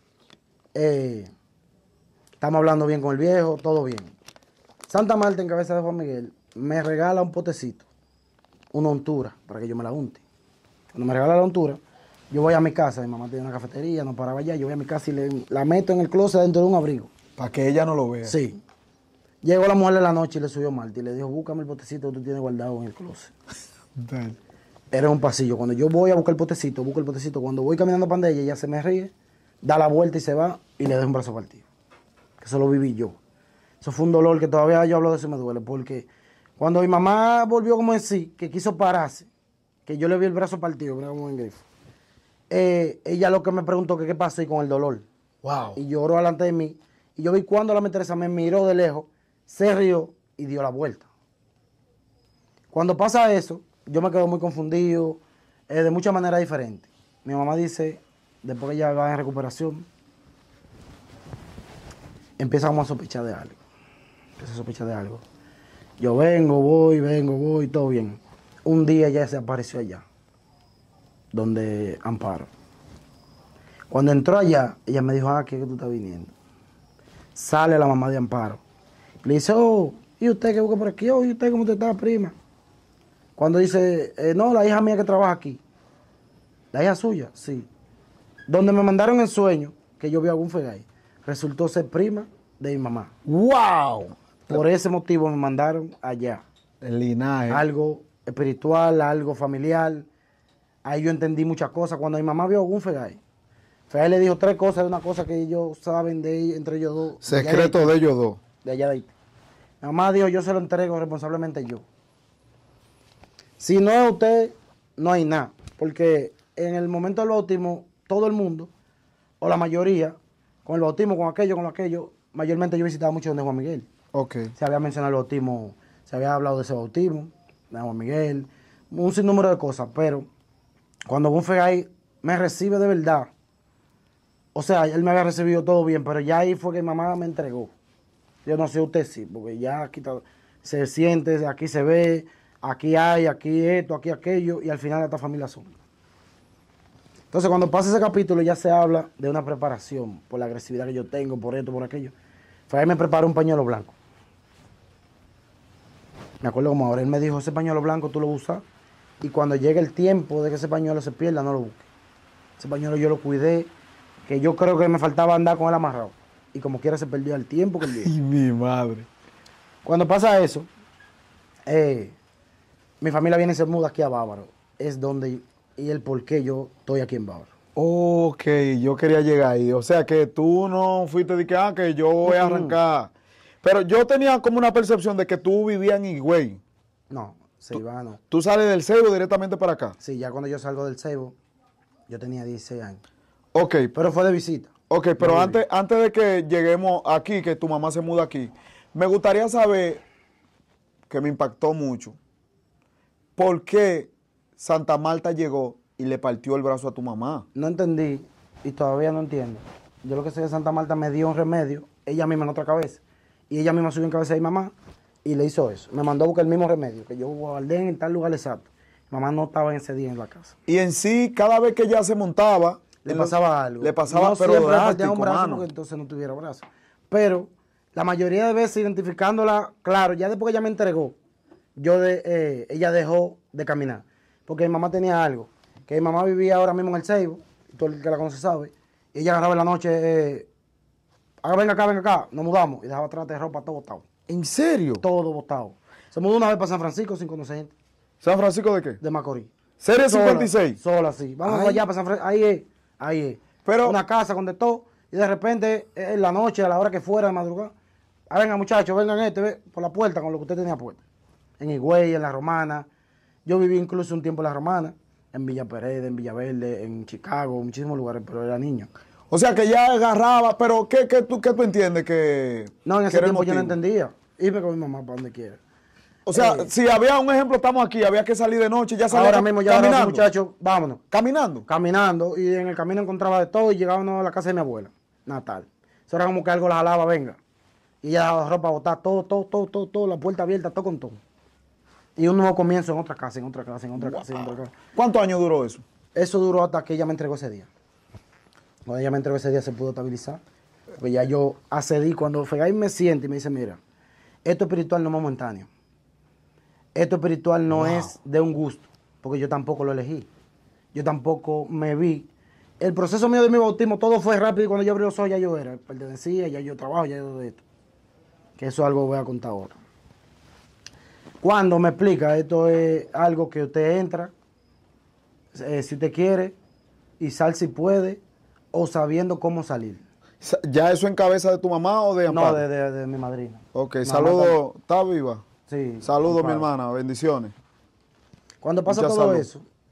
estamos hablando bien con el viejo, todo bien. Santa Marta, en cabeza de Juan Miguel, me regala un potecito, una untura, para que yo me la unte. Cuando me regala la untura, yo voy a mi casa, mi mamá tiene una cafetería, no paraba allá, yo voy a mi casa y la meto en el closet dentro de un abrigo. Para que ella no lo vea. Sí. Llegó la mujer de la noche y le subió Marta y le dijo, búscame el potecito que tú tienes guardado en el closet. Dale. Era un pasillo. Cuando yo voy a buscar el potecito, busco el potecito. Cuando voy caminando para ella, ella se me ríe, da la vuelta y se va y le deja un brazo partido. Eso lo viví yo. Eso fue un dolor que todavía yo hablo de eso y me duele, porque cuando mi mamá volvió como en sí, que quiso pararse, que yo le vi el brazo partido, mira como en grifo. Ella lo que me preguntó que qué pasó y con el dolor. Wow. Y lloró delante de mí. Y yo vi cuando la Teresa me miró de lejos, se rió y dio la vuelta. Cuando pasa eso, yo me quedo muy confundido, de muchas maneras diferentes. Mi mamá dice, después que ella va en recuperación, empieza como a sospechar de algo. Empieza a sospechar de algo. Yo vengo, voy, todo bien. Un día ella se apareció allá, donde Amparo. Cuando entró allá, ella me dijo, ¿qué es que tú estás viniendo? Sale la mamá de Amparo. Le dice, ¿y usted qué busca por aquí? ¿Y usted cómo te está, prima? Cuando dice, no, la hija mía que trabaja aquí. ¿La hija suya? Sí. Donde me mandaron en sueño, que yo vi a algún fegay, resultó ser prima de mi mamá. ¡Wow! Por ese motivo me mandaron allá. El linaje. Algo espiritual, algo familiar. Ahí yo entendí muchas cosas. Cuando mi mamá vio a algún fegay, Fegay le dijo 3 cosas de una cosa que ellos saben de ella, entre ellos dos. Secreto de ellos dos. De allá de Haití. Mi mamá dijo, yo se lo entrego responsablemente yo. Si no es usted, no hay nada. Porque en el momento del bautismo, todo el mundo, o la mayoría, con el bautismo, con aquello, mayormente yo visitaba mucho donde Juan Miguel. Ok. Se había mencionado el bautismo, se había hablado de ese bautismo, de Juan Miguel, un sinnúmero de cosas, pero cuando un Fegay me recibe de verdad, o sea, él me había recibido todo bien, pero ya ahí fue que mi mamá me entregó. Yo no sé usted sí, porque ya aquí se siente, aquí se ve, aquí hay, aquí esto, aquí aquello, y al final esta familia son. Entonces, cuando pasa ese capítulo, ya se habla de una preparación por la agresividad que yo tengo, por esto, por aquello. Fue me preparó un pañuelo blanco. Me acuerdo como ahora, él me dijo, ese pañuelo blanco tú lo usas, y cuando llegue el tiempo de que ese pañuelo se pierda, no lo busques. Ese pañuelo yo lo cuidé, que yo creo que me faltaba andar con él amarrado. Y como quiera se perdió el tiempo que él dio. Y mi madre. Cuando pasa eso, mi familia viene y se muda aquí a Bávaro. Es donde, y el por qué yo estoy aquí en Bávaro. Ok, yo quería llegar ahí. O sea que tú no fuiste de que yo voy a arrancar. Pero yo tenía como una percepción de que tú vivías en Higüey. No, Ceibano. Tú sales del Ceibo directamente para acá. Sí, ya cuando yo salgo del Ceibo, yo tenía 16 años. Ok, Pero fue de visita. ok, pero antes de que lleguemos aquí, que tu mamá se muda aquí, me gustaría saber, que me impactó mucho, ¿por qué Santa Marta llegó y le partió el brazo a tu mamá? No entendí y todavía no entiendo. Yo lo que sé es que Santa Marta me dio un remedio, ella misma en otra cabeza. Y ella misma subió en cabeza de mi mamá y le hizo eso. Me mandó a buscar el mismo remedio, que yo guardé en tal lugar exacto. Mi mamá no estaba en ese día en la casa. Y en sí, cada vez que ella se montaba, Le pasaba algo. Le pasaba, no pero siempre le drástico, partía un brazo mano. porque entonces no tuviera brazo. Pero la mayoría de veces identificándola, claro, ya después que ella me entregó, ella dejó de caminar. Porque mi mamá tenía algo. Que mi mamá vivía ahora mismo en el Ceibo, todo el que la conoce sabe. Y ella agarraba en la noche, venga acá, nos mudamos. Y dejaba atrás de ropa todo botado. ¿En serio? Todo botado. Se mudó una vez para San Francisco sin conocer gente. ¿San Francisco de qué? De Macorís. Serie 56. Sola, sí. Vamos Ay. allá para San Francisco. Ahí es. Pero- una casa con de todo. Y de repente, en la noche, a la hora que fuera de madrugada, venga muchachos, vengan ve, por la puerta con lo que usted tenía puerta. En Higüey, en La Romana. Yo viví incluso un tiempo en La Romana, en Villa Pereira, en Villaverde, en Chicago, muchísimos lugares, pero era niño. O sea que ya agarraba, pero ¿qué tú entiendes que No, en que ese era el tiempo yo no motivo? entendía. Irme con mi mamá para donde quiera. O sea, si había un ejemplo, estamos aquí, había que salir de noche, ya salía Ahora mismo ya agarraba a caminando. los muchachos, vámonos. Caminando. Caminando, y en el camino encontraba de todo y llegábamos a la casa de mi abuela, natal. Eso era como que algo la jalaba, venga. Y ella daba ropa botada, todo, la puerta abierta, todo con todo. Y un nuevo comienzo en otra casa, en otra casa. ¿Cuántos años duró eso? Eso duró hasta que ella me entregó ese día. Cuando ella me entregó ese día se pudo estabilizar. Porque ya yo accedí, cuando Fegay me siente y me dice, mira, esto espiritual no es momentáneo. Esto espiritual no es de un gusto, porque yo tampoco lo elegí. Yo tampoco me vi. El proceso mío de mi bautismo, todo fue rápido y cuando yo abrí los ojos ya yo era, pertenecía, ya yo trabajo, ya yo de esto. Que eso es algo que voy a contar ahora. Cuando me explica, esto es algo que usted entra, si usted quiere, y sal si puede, o sabiendo cómo salir. ¿Ya eso en cabeza de tu mamá o de Amparo? No, de mi madrina. Ok, Mamá saludo. ¿Está viva? Sí. Saludos, mi Amparo. hermana. Bendiciones. Cuando pasa Mucha todo salud. eso,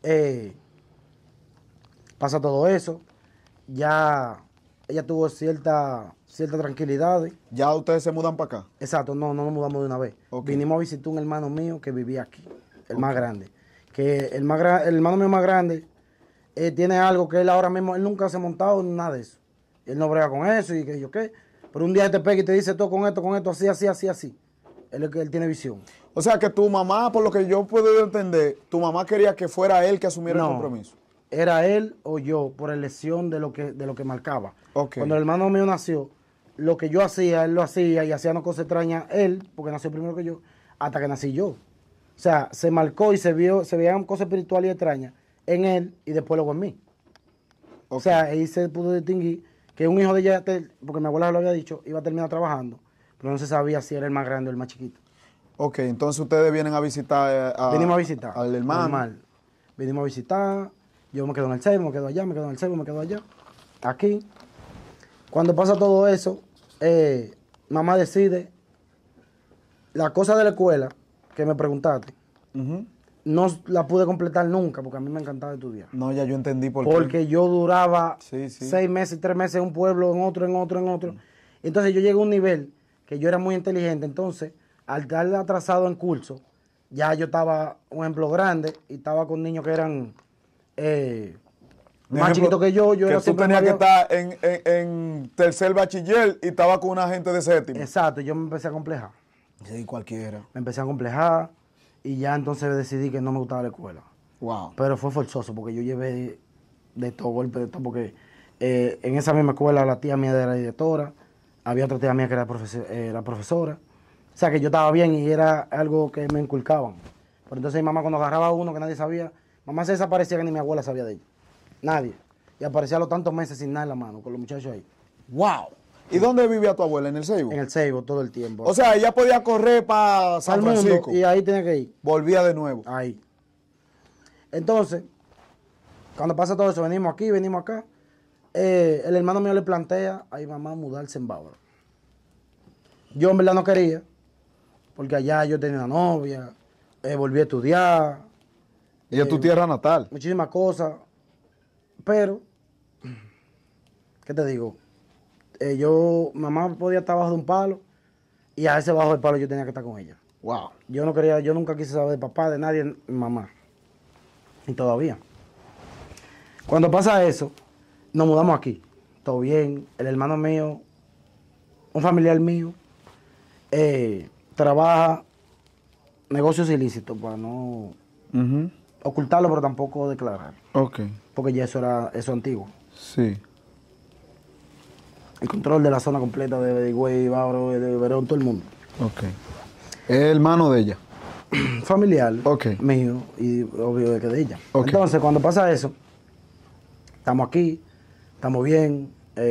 pasa todo eso. Ya ella tuvo cierta tranquilidad. ¿Ya ustedes se mudan para acá? Exacto, no nos mudamos de una vez. Ok. Vinimos a visitar un hermano mío que vivía aquí, el más grande. Que el hermano mío más grande tiene algo que él ahora mismo, él nunca se ha montado en nada de eso. Él no brega con eso y que yo qué. Pero un día te pega y te dice todo con esto, así, así, así, así. Él tiene visión. O sea que tu mamá, por lo que yo puedo entender, tu mamá quería que fuera él que asumiera el compromiso. Era él o yo por elección de lo que marcaba. Ok. Cuando el hermano mío nació, lo que yo hacía, él lo hacía y hacía una cosa extraña él, porque nació primero que yo, hasta que nací yo. O sea, se marcó y se veían cosas espirituales y extrañas en él y después luego en mí. Ok. O sea, ahí se pudo distinguir que un hijo de ella, porque mi abuela lo había dicho, iba a terminar trabajando, pero no se sabía si era el más grande o el más chiquito. Ok, entonces ustedes vienen a visitar Venimos a visitar. al hermano. Normal. Venimos a visitar, yo me quedo en el Ceibo, me quedo allá, me quedo en el Ceibo, me quedo allá. Aquí. Cuando pasa todo eso, mamá decide, la cosa de la escuela que me preguntaste, Ujú. no la pude completar nunca porque a mí me encantaba estudiar. No, ya yo entendí por qué. Porque yo duraba Sí, sí. 6 meses, 3 meses en un pueblo, en otro. Entonces yo llegué a un nivel que yo era muy inteligente. Entonces, al estar atrasado en curso, ya yo estaba, un ejemplo, grande y estaba con niños que eran Un más ejemplo, chiquitos que yo. Que Era tú siempre tenías que mayor. estar en tercer bachiller y estaba con una gente de séptimo. Exacto, yo me empecé a complejar. Sí, cualquiera. Me empecé a complejar y ya entonces decidí que no me gustaba la escuela. Wow. Pero fue forzoso porque yo llevé de todo, golpe de todo, porque en esa misma escuela la tía mía era directora, había otra tía mía que era profesora. O sea que yo estaba bien y era algo que me inculcaban. Pero entonces mi mamá cuando agarraba a uno que nadie sabía, mamá se desaparecía que ni mi abuela sabía de ella. Nadie. Y aparecía a los tantos meses sin nada en la mano, con los muchachos ahí. Wow. ¿Y dónde vivía tu abuela? ¿En el Ceibo? En el Ceibo todo el tiempo. O sea, ella podía correr para San al mundo, Francisco. y ahí tenía que ir. Volvía de nuevo. Ahí. Entonces, cuando pasa todo eso, venimos aquí, venimos acá. El hermano mío le plantea a mi mamá mudarse en Bávaro. Yo en verdad no quería, porque allá yo tenía una novia, volví a estudiar, Y es tu tierra natal. muchísimas cosas. Pero, ¿qué te digo? Mamá podía estar bajo de un palo y a ese bajo del palo yo tenía que estar con ella. Wow. Yo no quería, yo nunca quise saber de papá, de nadie, mamá. Y todavía. Cuando pasa eso, nos mudamos aquí. Todo bien. El hermano mío, un familiar mío, trabaja negocios ilícitos para no Ujú. ocultarlo, pero tampoco declarar. Ok. Porque ya eso antiguo. Sí. El control de la zona completa de Higüey, Bávaro, de Verón, todo el mundo. Ok. Es hermano de ella. Familiar Ok. mío y obvio de que de ella. Ok. Entonces, cuando pasa eso, estamos aquí, estamos bien.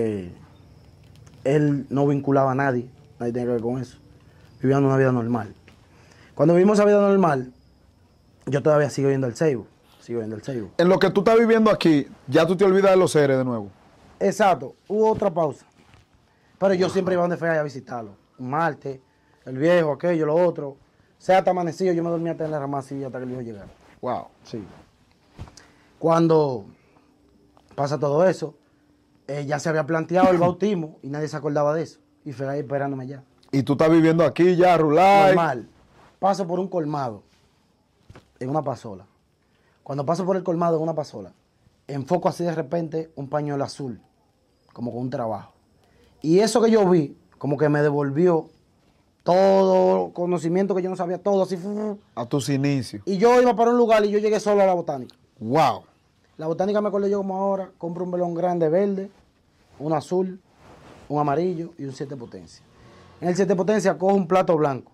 Él no vinculaba a nadie tenía que ver con eso. Vivíamos una vida normal. Cuando vivimos esa vida normal, yo todavía sigo yendo al Ceibo. En lo que tú estás viviendo aquí, ya tú te olvidas de los seres de nuevo. Exacto, hubo otra pausa. Pero yo siempre iba donde fue a visitarlo. Un martes, el viejo, aquello, lo otro. Sea hasta amanecido, yo me dormía hasta en la rama así hasta que el hijo llegara. Wow. Sí. Cuando pasa todo eso, ya se había planteado el bautismo y nadie se acordaba de eso. Y fue ahí esperándome allá. Y tú estás viviendo aquí ya, Rulay. Normal. Paso por un colmado en una pasola. Cuando paso por el colmado en una pasola, enfoco así de repente un pañuelo azul, como con un trabajo. Y eso que yo vi, como que me devolvió todo conocimiento que yo no sabía, todo así. A tus inicios. Y yo iba para un lugar y yo llegué solo a la botánica. Wow. La botánica me acuerdo yo como ahora, compro un velón grande verde, un azul, un amarillo y un 7 potencia. En el 7 potencia cojo un plato blanco.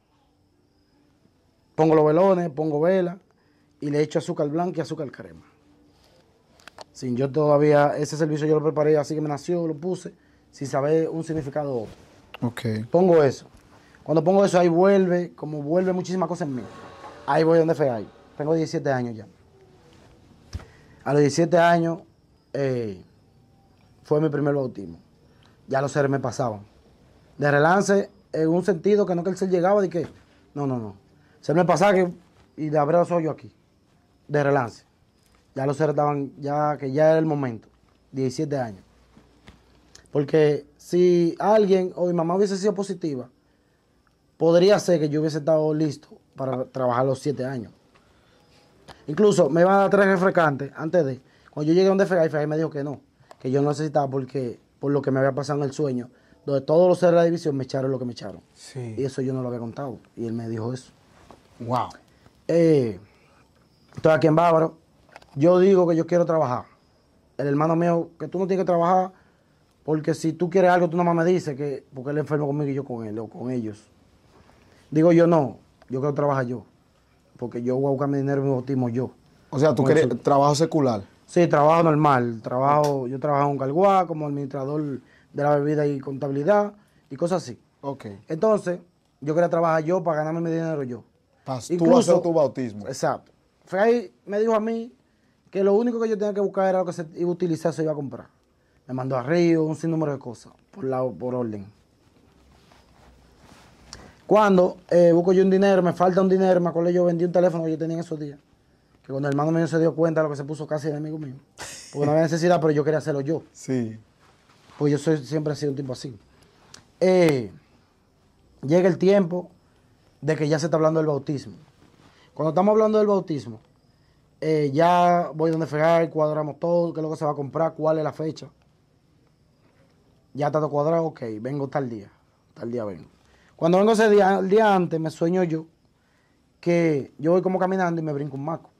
Pongo los velones, pongo vela y le echo azúcar blanca y azúcar crema. Sin yo todavía, ese servicio yo lo preparé así que me nació, lo puse, sin saber un significado otro. Ok. Pongo eso. Cuando pongo eso, ahí vuelve, como vuelve muchísimas cosas en mí. Ahí voy donde fue ahí. Tengo 17 años ya. A los 17 años fue mi primer bautismo. Ya los seres me pasaban. De relance, en un sentido que no que el ser llegaba de que, no. Se me pasaba y le abrí los ojos aquí. De relance. Ya los ceros estaban, que ya era el momento. 17 años. Porque si alguien o mi mamá hubiese sido positiva, podría ser que yo hubiese estado listo para trabajar los 7 años. Incluso me iban a dar 3 refrescantes antes de. Cuando yo llegué a donde Fegay me dijo que no, que yo no necesitaba porque por lo que me había pasado en el sueño, donde todos los ceros de la división me echaron lo que me echaron. Sí. Y eso yo no lo había contado. Y él me dijo eso. Wow. Estoy aquí en Bávaro. Yo digo que yo quiero trabajar. El hermano mío, que tú no tienes que trabajar, porque si tú quieres algo, tú nomás me dices que, porque él es enfermo conmigo y yo con él, o con ellos. Digo yo no, yo quiero trabajar yo, porque yo voy a buscar mi dinero y mi bautismo yo. O sea, tú Con querías eso. trabajo secular. Sí, trabajo normal. Yo trabajo en Calguá como administrador de la bebida y contabilidad y cosas así. Ok. Entonces, yo quería trabajar yo para ganarme mi dinero yo. Tú vas a hacer tu bautismo. Exacto. Fray me dijo a mí que lo único que yo tenía que buscar era lo que se iba a utilizar, se iba a comprar. Me mandó a Río, un sinnúmero de cosas, por orden. Cuando busco yo un dinero, me falta un dinero, me acuerdo yo vendí un teléfono que yo tenía en esos días. Que cuando el hermano mío se dio cuenta, lo que se puso casi enemigo mío. Porque no había necesidad, pero yo quería hacerlo yo. Sí. Pues yo siempre he sido un tipo así. Llega el tiempo de que ya se está hablando del bautismo. Cuando estamos hablando del bautismo, ya voy donde Fegar, cuadramos todo, qué es lo que se va a comprar, cuál es la fecha. Ya está todo cuadrado, ok, vengo tal día vengo. Cuando vengo ese día, el día antes, me sueño yo que yo voy como caminando y me brinco un maco.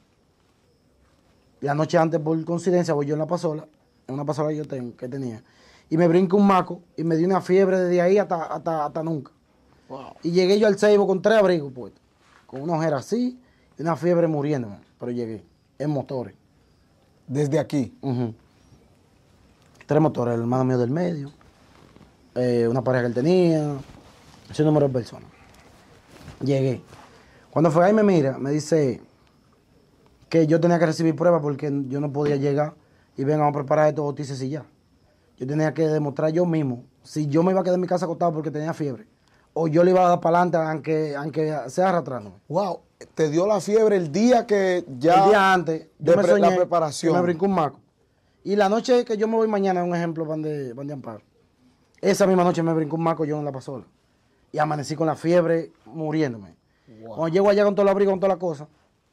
La noche antes, por coincidencia, voy yo en una pasola que yo que tenía, y me brinco un maco y me dio una fiebre desde ahí hasta nunca. Wow. Y llegué yo al Seibo con 3 abrigos puestos, con una ojera así y una fiebre muriéndome, pero llegué en motores. Desde aquí. 3 motores, el hermano mío del medio, una pareja que él tenía, ese número de personas. Llegué. Cuando fue ahí me mira, me dice que yo tenía que recibir pruebas porque yo no podía llegar y vengan a preparar estos bautices y ya. Yo tenía que demostrar yo mismo si yo me iba a quedar en mi casa acostado porque tenía fiebre o yo le iba a dar para adelante aunque sea arrastrándome. Wow. Te dio la fiebre el día que ya... El día antes, yo me soñé la preparación. que me brincó un maco. Y la noche que yo me voy mañana, un ejemplo, van de Amparo. Esa misma noche me brincó un maco yo en la pasola. Y amanecí con la fiebre muriéndome. Wow. Cuando llego allá con todo el abrigo, con toda la cosa,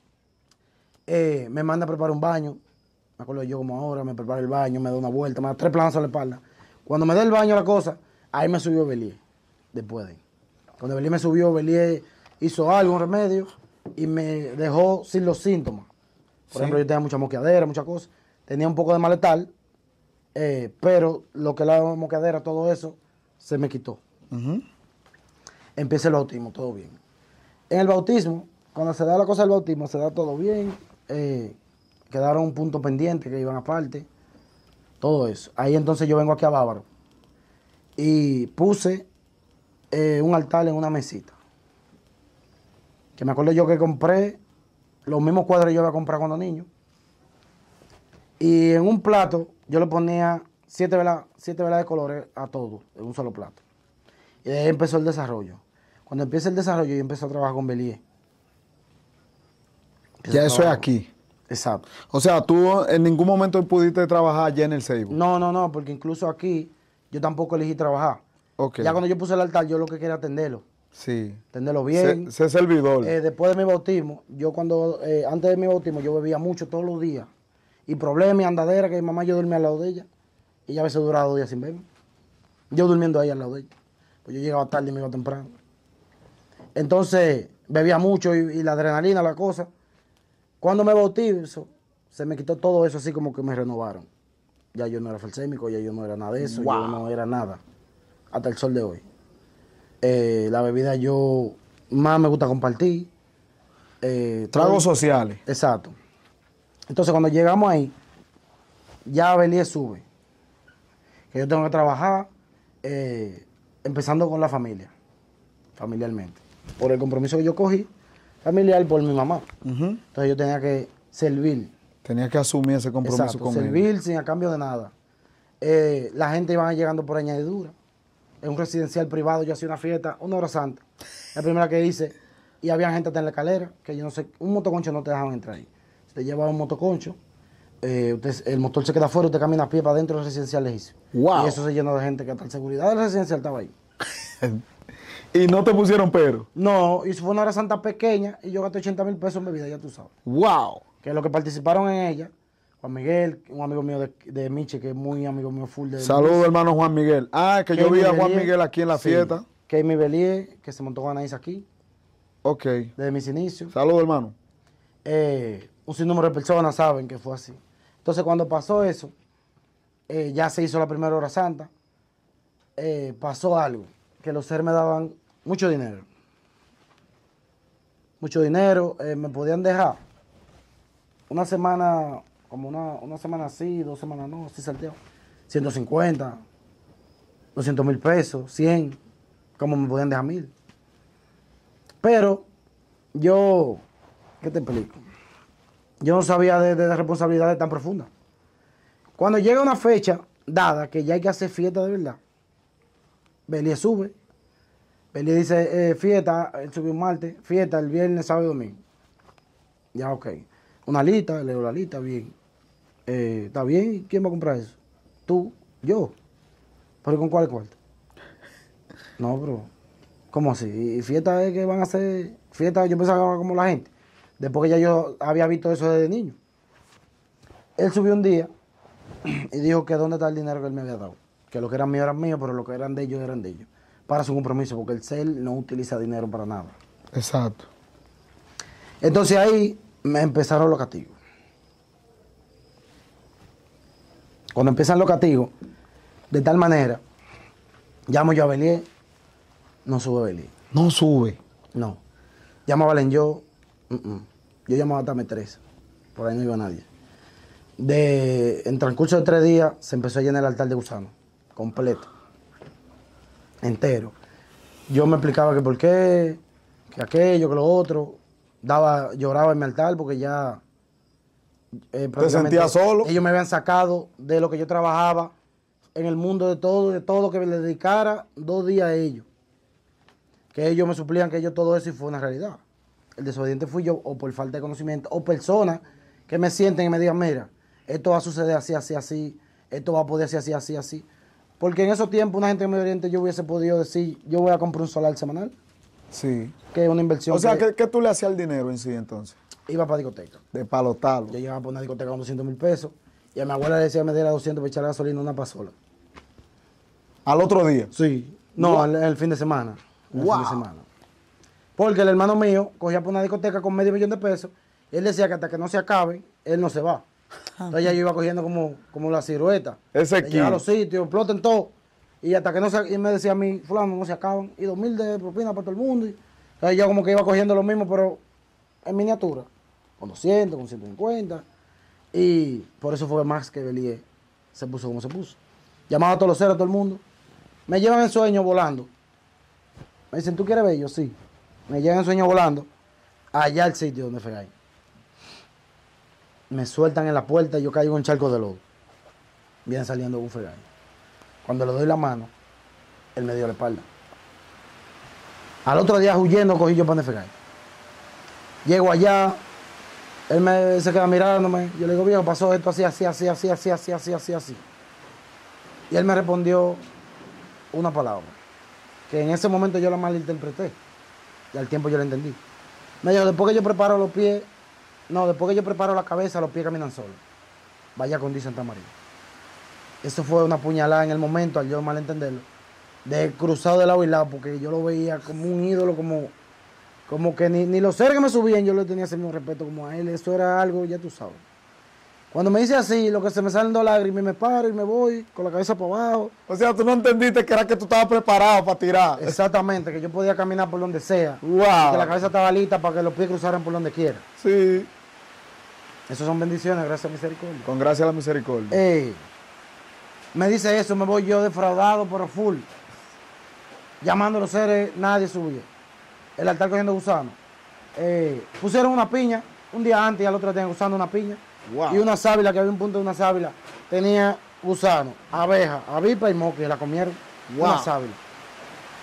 me manda a preparar un baño. Me acuerdo yo como ahora, me prepara el baño, me da una vuelta, me da 3 planazos a la espalda. Cuando me da el baño la cosa, ahí me subió Belier, después de ahí. Cuando Belier me subió, Belier hizo algo, un remedio, y me dejó sin los síntomas. Por ejemplo, yo tenía mucha moqueadera, muchas cosas. Tenía un poco de malestar, pero lo que la moqueadera, todo eso, se me quitó. Empieza el bautismo, todo bien. En el bautismo, cuando se da la cosa del bautismo, se da todo bien. Quedaron un punto pendiente que iban aparte. Todo eso. Ahí entonces yo vengo aquí a Bávaro. Y puse un altar en una mesita. Que me acuerdo yo que compré los mismos cuadros que yo había comprado cuando niño. Y en un plato yo le ponía 7 velas de colores a todo, en un solo plato. Y de ahí empezó el desarrollo. Cuando empieza el desarrollo, yo empecé a trabajar con Belier. Ya eso es aquí. Exacto. O sea, tú en ningún momento pudiste trabajar allá en el Seibo. No, porque incluso aquí yo tampoco elegí trabajar. Okay. Ya cuando yo puse el altar, yo lo que quería atenderlo. Sí. Atenderlo bien. Ser servidor. Después de mi bautismo, antes de mi bautismo, yo bebía mucho todos los días. Y problemas y andadera, que mi mamá yo dormía al lado de ella. Y ya a veces duraba 2 días sin beber. Yo durmiendo ahí al lado de ella. Pues yo llegaba tarde y me iba temprano. Entonces, bebía mucho y la adrenalina, la cosa. Cuando me bautizo, se me quitó todo eso así como que me renovaron. Ya yo no era falsémico, ya yo no era nada de eso, Wow. yo no era nada. Hasta el sol de hoy. La bebida yo más me gusta compartir. Tragos sociales. Exacto. Entonces cuando llegamos ahí, ya Belier sube. Que yo tengo que trabajar empezando con la familia, familiarmente. Por el compromiso que yo cogí, familiar por mi mamá. Entonces yo tenía que servir. Tenía que asumir ese compromiso. Exacto, con servir él. sin a cambio de nada. La gente iba llegando por añadidura. En un residencial privado yo hacía una fiesta, 1 hora santa. La primera que hice, y había gente hasta en la escalera, que yo no sé, un motoconcho no te dejaban entrar ahí. Si te lleva un motoconcho, el motor se queda afuera, usted camina a pie para adentro del residencial lejísimo. Wow. Y eso se llenó de gente que hasta la seguridad del residencial estaba ahí. Y no te pusieron pero. No, y fue una hora santa pequeña y yo gasté 80,000 pesos en bebida, ya tú sabes. Wow. Que los que participaron en ella, Juan Miguel, un amigo mío de Miche, que es muy amigo mío full de... Saludos, hermano Juan Miguel. Ah, que yo vi a Juan Miguel aquí en la fiesta. Keimi Belier, que se montó con Anaís aquí, Ok. desde mis inicios. Saludos, hermano. Un sinnúmero de personas saben que fue así. Entonces, cuando pasó eso, ya se hizo la primera hora santa, pasó algo, que los seres me daban mucho dinero. Mucho dinero, me podían dejar una semana, como una semana así, 2 semanas no, así salteado. 150, 200,000 pesos, 100, como me podían dejar 1,000. Pero yo, ¿qué te explico? Yo no sabía de responsabilidades tan profundas. Cuando llega una fecha dada que ya hay que hacer fiesta de verdad, Belie sube. Belie dice, fiesta, él subió un martes, fiesta el viernes, sábado y domingo. Ya, ok. Una lista, leo la lista, bien. ¿Está bien? ¿Quién va a comprar eso? Tú, yo. ¿Pero con cuál cuarto? No, bro. ¿Cómo así? ¿Y fiesta es que van a hacer? Fiesta, yo pensaba como la gente. Después que ya yo había visto eso desde niño. Él subió un día y dijo que dónde está el dinero que él me había dado. Que lo que eran mío eran míos, pero lo que eran de ellos eran de ellos. Para su compromiso, porque el CEL no utiliza dinero para nada. Exacto. Entonces ahí me empezaron los castigos. Cuando empiezan los castigos, de tal manera, llamo yo a Belier, no sube Belier. No sube. No. Llamo a Valen yo llamaba a Tame 3. Por ahí no iba nadie. En transcurso de 3 días se empezó a llenar el altar de gusanos. Completo. Entero. Yo me explicaba que por qué, que aquello, que lo otro. Lloraba en mi altar porque ya... ¿Te sentías solo? Ellos me habían sacado de lo que yo trabajaba en el mundo de todo lo que me dedicara 2 días a ellos. Que ellos me suplían que yo todo eso y fue una realidad. El desobediente fui yo, o por falta de conocimiento, o personas que me sienten y me digan, mira, esto va a suceder así, así, así, esto va a poder ser así, así, así. Porque en esos tiempos una gente de Medio Oriente yo hubiese podido decir, yo voy a comprar un solar semanal, Sí. que es una inversión. O sea, ¿qué tú le hacías al dinero en sí entonces? Iba para discoteca. De palotalo. Yo llegaba para una discoteca con 200,000 pesos y a mi abuela le decía que me diera 200 para echar gasolina una pasola. Al otro día. Sí. No, el fin de semana. El Wow. fin de semana. Porque el hermano mío cogía por una discoteca con medio millón de pesos y él decía que hasta que no se acabe, él no se va. Entonces ya yo iba cogiendo como la silueta. Ese Llega a kit. los sitios, exploten todo. Y hasta que no se... Y me decía a mí, fulano, no se acaban. Y 2,000 de propina para todo el mundo. Entonces yo como que iba cogiendo lo mismo, pero en miniatura. Con 200, con 150. Y por eso fue más que Belier se puso como se puso. Llamaba a todos los ceros, a todo el mundo. Me llevan en sueño volando. Me dicen, ¿tú quieres ver? Yo sí. Me llevan en sueño volando allá al sitio donde fue ahí. Me sueltan en la puerta y yo caigo en un charco de lodo. Viene saliendo un fregay. Cuando le doy la mano, él me dio la espalda. Al otro día huyendo cogí yo para Fegay. Llego allá, él se queda mirándome. Yo le digo, viejo, pasó esto así, así, así, así, así, así, así, así, así. Y él me respondió una palabra, que en ese momento yo la malinterpreté. Y al tiempo yo la entendí. Me dijo, después que yo preparo los pies, después que yo preparo la cabeza, los pies caminan solos. Vaya con Di Santa María. Eso fue una puñalada en el momento, al yo malentenderlo. De cruzado de lado y lado, porque yo lo veía como un ídolo, como que ni los seres que me subían yo le tenía ese mismo respeto como a él. Eso era algo, ya tú sabes. Cuando me dice así, lo que se me salen 2 lágrimas y me paro y me voy con la cabeza para abajo. O sea, tú no entendiste que era que tú estabas preparado para tirar. Exactamente, que yo podía caminar por donde sea. Wow. Y que la cabeza estaba lista para que los pies cruzaran por donde quiera. Sí. Esas son bendiciones, gracias a misericordia. Con gracia a la misericordia. Me dice eso, me voy yo defraudado, pero full. Llamando a los seres, nadie subía. El altar cogiendo gusanos. Pusieron una piña, un día antes y al otro día usando una piña. Wow. Y una sábila, que había un punto de una sábila, tenía gusano, abeja, avispa y moco, y la comieron. Wow. Una sábila.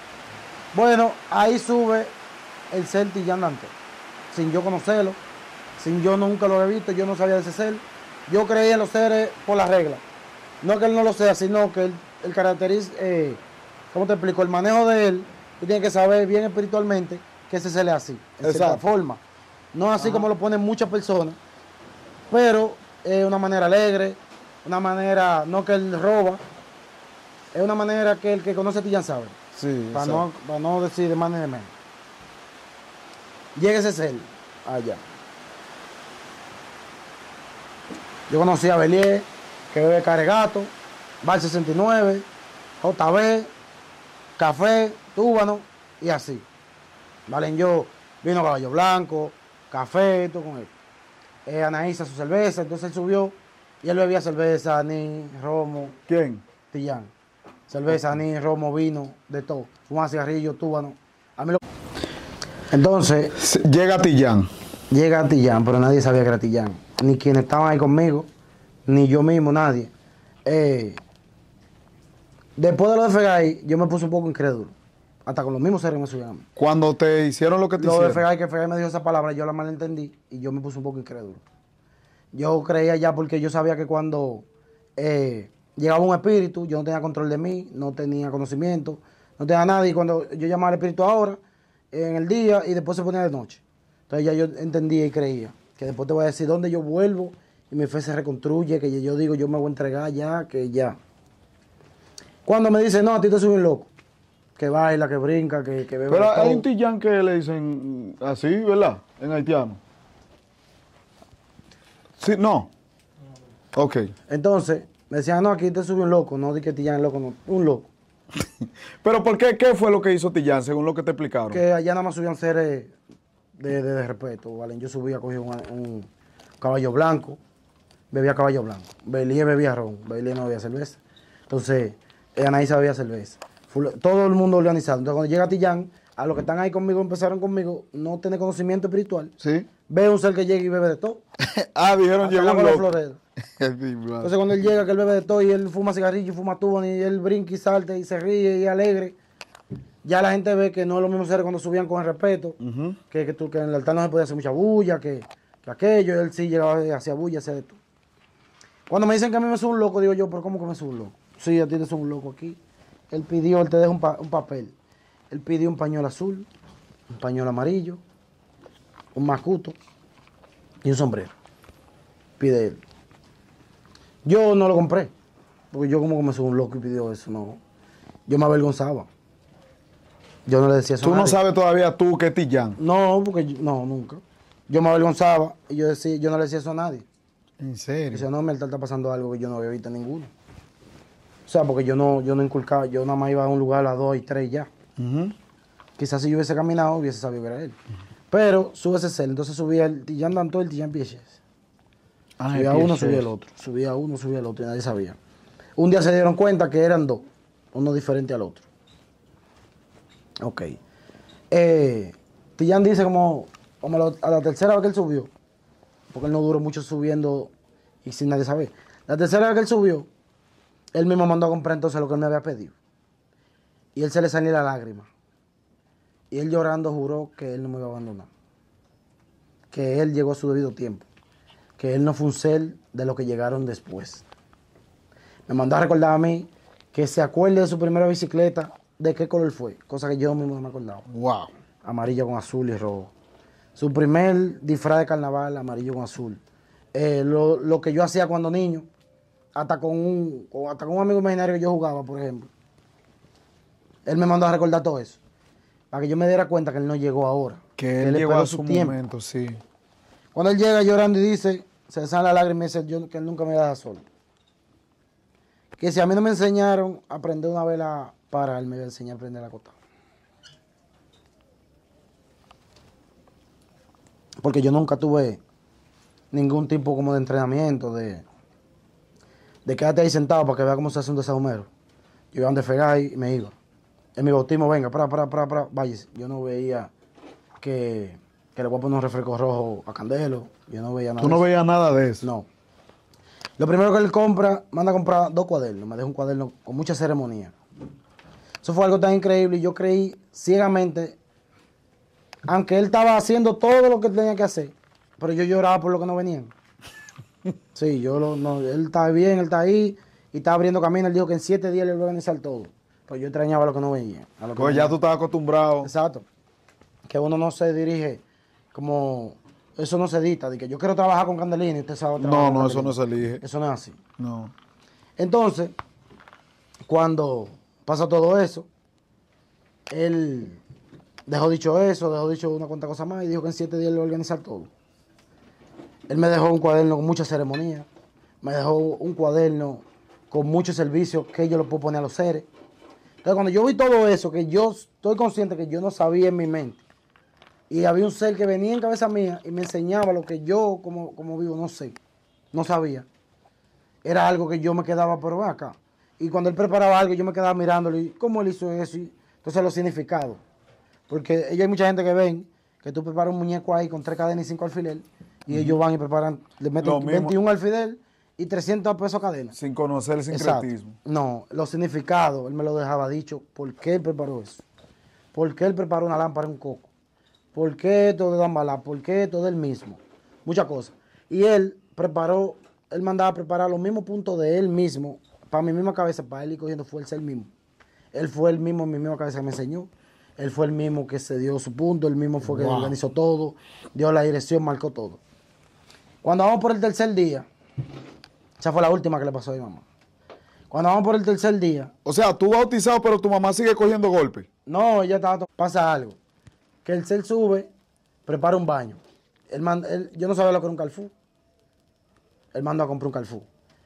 Bueno, ahí sube el ser tillando antes, sin yo conocerlo. sin yo nunca lo había visto, yo no sabía de ese ser. Yo creía en los seres por la regla. No que él no lo sea, sino que el caracteriza, ¿cómo te explico? El manejo de él, tú tienes que saber bien espiritualmente que ese ser es así, en cierta forma. No así como lo ponen muchas personas, pero es una manera alegre, una manera, no que él roba, es una manera que el que conoce a Tillán sabe. Sí, para no decir de más ni de menos. Llega ese ser allá. Yo conocí a Belier, que bebe Caregato, Bar 69, JB, Café, Túbano y así. Valen yo, vino Caballo Blanco, Café, todo con él. Anaísa su cerveza, entonces él subió y él bebía cerveza, anís, romo. ¿Quién? Tillán. Cerveza, anís, romo, vino, de todo. Fumaba cigarrillo, túbano. A mí lo... Entonces... Llega Tillán. Llega Tillán, pero nadie sabía que era Tillán. Ni quienes estaban ahí conmigo, ni yo mismo, nadie. Después de lo de Fegay, yo me puse un poco incrédulo. Hasta con los mismos seres me subían a mí. Cuando te hicieron lo que te Lo hicieron. de Fegay, que Fegay me dijo esa palabra, yo la malentendí y yo me puse un poco incrédulo. Yo creía ya porque yo sabía que cuando llegaba un espíritu, yo no tenía control de mí, no tenía conocimiento, no tenía nada. Y cuando yo llamaba al espíritu ahora, en el día, y después se ponía de noche. Entonces ya yo entendía y creía que después te voy a decir dónde yo vuelvo y mi fe se reconstruye, que yo digo yo me voy a entregar ya, que ya. Cuando me dice, no, a ti te soy un loco, que baila, que brinca, que bebe. Pero hay un Tillán que le dicen así, ¿verdad? En haitiano. Sí, no. Ok. Entonces, me decían, no, aquí te sube un loco, no di que Tillán es loco, no, un loco. Pero ¿por qué? ¿Qué fue lo que hizo Tillán, según lo que te explicaron? Que allá nada más subían seres de respeto, ¿vale? Yo subía, cogía un caballo blanco, bebía caballo blanco. Belier bebía ron, Belier no bebía cerveza. Entonces, Anaísa bebía cerveza. Todo el mundo organizado. Entonces, cuando llega Tillán, a los que están ahí conmigo, empezaron conmigo, no tiene conocimiento espiritual. Sí. Ve un ser que llega y bebe de todo. Dijeron llegó un loco. Entonces cuando él llega, que él bebe de todo y él fuma cigarrillo, fuma tubo, y él brinca y salta y se ríe y alegre, ya la gente ve que no es lo mismo ser cuando subían con el respeto, que en el altar no se podía hacer mucha bulla, que aquello, él sí llegaba hacia bulla, hacia de todo. Cuando me dicen que a mí me sube un loco, digo yo, ¿pero cómo que me sube un loco? Sí, a ti te sube un loco aquí. Él pidió, él te deja un papel. Él pidió un pañuelo azul, un pañuelo amarillo, un macuto y un sombrero. Pide él. Yo no lo compré, porque yo como que me subo un loco y pidió eso, no. Yo me avergonzaba. Yo no le decía eso a ¿Tú no nadie. sabes todavía tú que es Tillán? No, porque no, nunca. Yo me avergonzaba y yo no le decía eso a nadie. ¿En serio? Decía, no, me está pasando algo que yo no había visto ninguno. O sea, porque yo no inculcaba, yo nada más iba a un lugar a las 2 y 3 ya. Quizás si yo hubiese caminado, hubiese sabido que era él. Pero sube ese cel, entonces subía el Tillán Danto y el Tillán Pieches. Subía uno, subía el otro. Subía uno, subía el otro y nadie sabía. Un día se dieron cuenta que eran dos, uno diferente al otro. Ok. Tillán dice como a la tercera vez que él subió, porque él no duró mucho subiendo y sin nadie saber. La tercera vez que él subió, él mismo mandó a comprar entonces lo que él me había pedido. Y él se le salió la lágrima. Y él llorando juró que él no me iba a abandonar. Que él llegó a su debido tiempo. Que él no fue un ser de los que llegaron después. Me mandó a recordar a mí que se acuerde de su primera bicicleta, de qué color fue, cosa que yo mismo no me acordaba. Wow. Amarillo con azul y rojo. Su primer disfraz de carnaval, amarillo con azul. Lo que yo hacía cuando niño, hasta con un amigo imaginario que yo jugaba, por ejemplo. Él me mandó a recordar todo eso. Para que yo me diera cuenta que él no llegó ahora. Que él llegó esperó a su momento, sí. Cuando él llega llorando y dice, se le sale la lágrima y dice que él nunca me deja solo. Que si a mí no me enseñaron a prender una vela para él, me iba a enseñar a prender la cota. Porque yo nunca tuve ningún tipo como de entrenamiento, de quédate ahí sentado para que vea cómo se hace un desahumero. Yo iba donde Fegay y me iba. En mi bautismo, venga, váyase. Yo no veía que le voy a poner un refresco rojo a Candelo. Yo no veía nada. ¿Tú no veías nada de eso? No. Lo primero que él manda a comprar 2 cuadernos. Me deja un cuaderno con mucha ceremonia. Eso fue algo tan increíble y yo creí ciegamente, aunque él estaba haciendo todo lo que tenía que hacer, Pero yo lloraba por lo que no venían. Sí, él está bien, él está ahí y está abriendo camino. Él dijo que en 7 días le iba a organizar todo. Pues yo extrañaba lo que no veía. A lo que Pues no ya veía. tú estabas acostumbrado. Exacto. Que uno no se dirige como... Eso no se dicta, de que yo quiero trabajar con Candelini y usted sabe trabajar No, con no, eso Candelini. no se elige. Eso no es así. No. Entonces, cuando pasa todo eso, él dejó dicho eso, dejó dicho una cuanta cosa más y dijo que en 7 días le iba a organizar todo. Él me dejó un cuaderno con mucha ceremonia, me dejó un cuaderno con muchos servicios que yo lo puedo poner a los seres. Entonces, cuando yo vi todo eso, que yo estoy consciente que yo no sabía en mi mente, y había un ser que venía en cabeza mía y me enseñaba lo que yo, como vivo, no sé, no sabía. Era algo que yo me quedaba por acá. Y cuando él preparaba algo, yo me quedaba mirándolo y cómo él hizo eso. Y entonces los significados. Porque hay mucha gente que ven que tú preparas un muñeco ahí con 3 cadenas y 5 alfileres. Y ellos van y preparan, le meten Lo mismo. 21 alfiler y 300 pesos cadena. Sin conocer el Exacto. sincretismo. No, los significados, él me lo dejaba dicho. ¿Por qué él preparó eso? ¿Por qué él preparó una lámpara en un coco? ¿Por qué esto de Dambalá? ¿Por qué esto del mismo? Muchas cosas. Y él preparó, él mandaba a preparar los mismos puntos de él mismo, para mi misma cabeza, para él ir cogiendo fuerza él mismo. Él fue el mismo en mi misma cabeza que me enseñó. Él fue el mismo que se dio su punto, él mismo fue que organizó todo, dio la dirección, marcó todo. Cuando vamos por el tercer día, esa fue la última que le pasó a mi mamá. Cuando vamos por el tercer día, O sea, tú bautizado, pero tu mamá sigue cogiendo golpes. no, ella estaba, pasa algo. Que el ser sube, prepara un baño. Yo no sabía lo que era un calfú. Él mandó a comprar un calfú.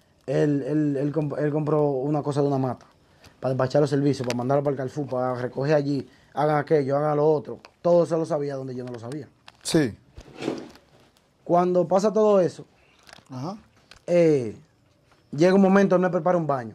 Él compró una cosa de una mata para despachar los servicios, para mandarlo para el calfú, para recoger allí, hagan aquello, hagan lo otro. Todo eso lo sabía donde yo no lo sabía. Sí. Cuando pasa todo eso, Ajá. llega un momento, él me prepara un baño.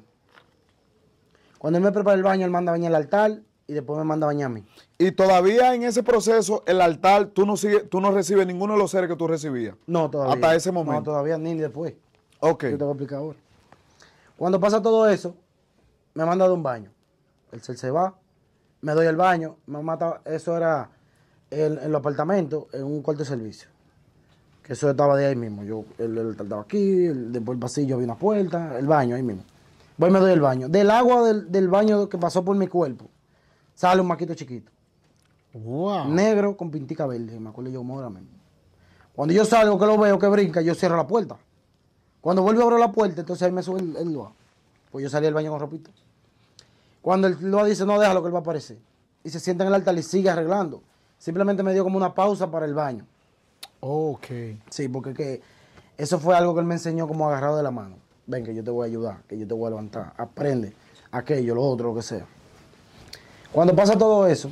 Cuando él me prepara el baño, él manda a bañar el altar y después me manda a bañar a mí. Y todavía en ese proceso, el altar, tú no recibes ninguno de los seres que tú recibías. No, todavía. Hasta ese momento. No, todavía ni después. Ok. Yo te voy a explicar ahora. Cuando pasa todo eso, me manda de un baño. El ser se va, me doy el baño, me mata, eso era en los apartamentos, en un cuarto de servicio. Que eso estaba de ahí mismo. El altar estaba aquí, después el pasillo había una puerta, el baño ahí mismo. Voy y me doy el baño. Del agua del baño que pasó por mi cuerpo, sale un maquito chiquito. Wow. Negro con pintica verde, me acuerdo yo como ahora mismo. Cuando yo salgo, que lo veo, que brinca, yo cierro la puerta. Cuando vuelvo a abrir la puerta, entonces ahí me sube el Loa. Pues yo salí del baño con ropito. Cuando el Loa dice, no, déjalo que él va a aparecer. Y se sienta en el altar y sigue arreglando. Simplemente me dio como una pausa para el baño. Ok. Sí, porque que eso fue algo que él me enseñó como agarrado de la mano. Ven, que yo te voy a ayudar, que yo te voy a levantar. Aprende aquello, lo otro, lo que sea. Cuando pasa todo eso,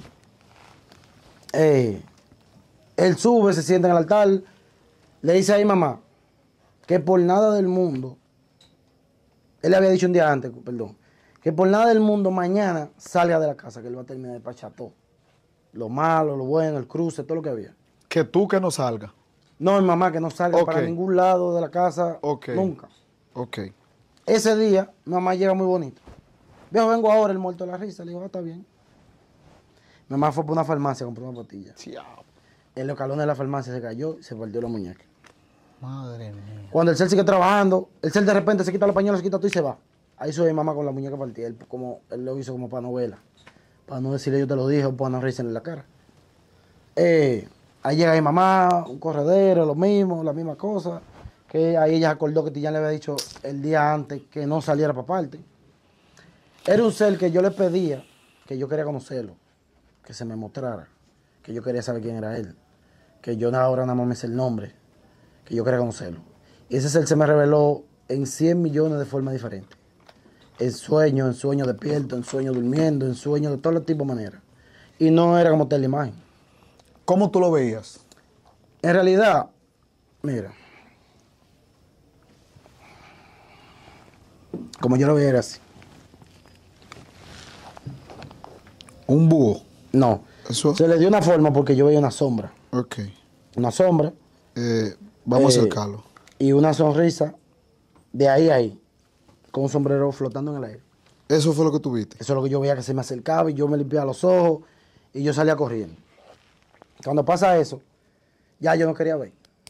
él sube, se sienta en el altar, le dice a mi mamá que por nada del mundo, él le había dicho un día antes, perdón, que por nada del mundo mañana salga de la casa, que él va a terminar de despachar todo. Lo malo, lo bueno, el cruce, todo lo que había. Que tú que no salgas. No, mi mamá, que no salga Ok. para ningún lado de la casa, Ok. nunca. Ok. Ese día, mi mamá llega muy bonito. Viejo, vengo ahora, el muerto de la risa. Le digo, está bien. Mi mamá fue por una farmacia, compró una pastilla. En los calones de la farmacia se cayó y se partió la muñeca. Madre mía. Cuando el ser sigue trabajando, el ser de repente se quita los pañuelos, se quita todo y se va. Ahí sube mi mamá con la muñeca partida. Él lo hizo como para novela. Para no decirle yo te lo dije o para no reírse en la cara. Ahí llega mi mamá, un corredero, lo mismo, la misma cosa. Que ahí ella acordó que Tillán le había dicho el día antes que no saliera para parte. Era un ser que yo le pedía, que yo quería conocerlo, que se me mostrara, que yo quería saber quién era él, que yo ahora nada más me sé el nombre, que yo quería conocerlo. Y ese ser se me reveló en 100 millones de formas diferentes. En sueño despierto, en sueño durmiendo, en sueño de todo tipo de maneras. Y no era como te la imagen. ¿Cómo tú lo veías? En realidad, mira, como yo lo veía era así. Un búho. No, Eso. se le dio una forma porque yo veía una sombra. Ok. Una sombra Vamos a acercarlo. y una sonrisa de ahí a ahí, con un sombrero flotando en el aire. Eso fue lo que tuviste. Eso es lo que yo veía que se me acercaba y yo me limpiaba los ojos y yo salía corriendo. Cuando pasa eso, ya yo no quería ver.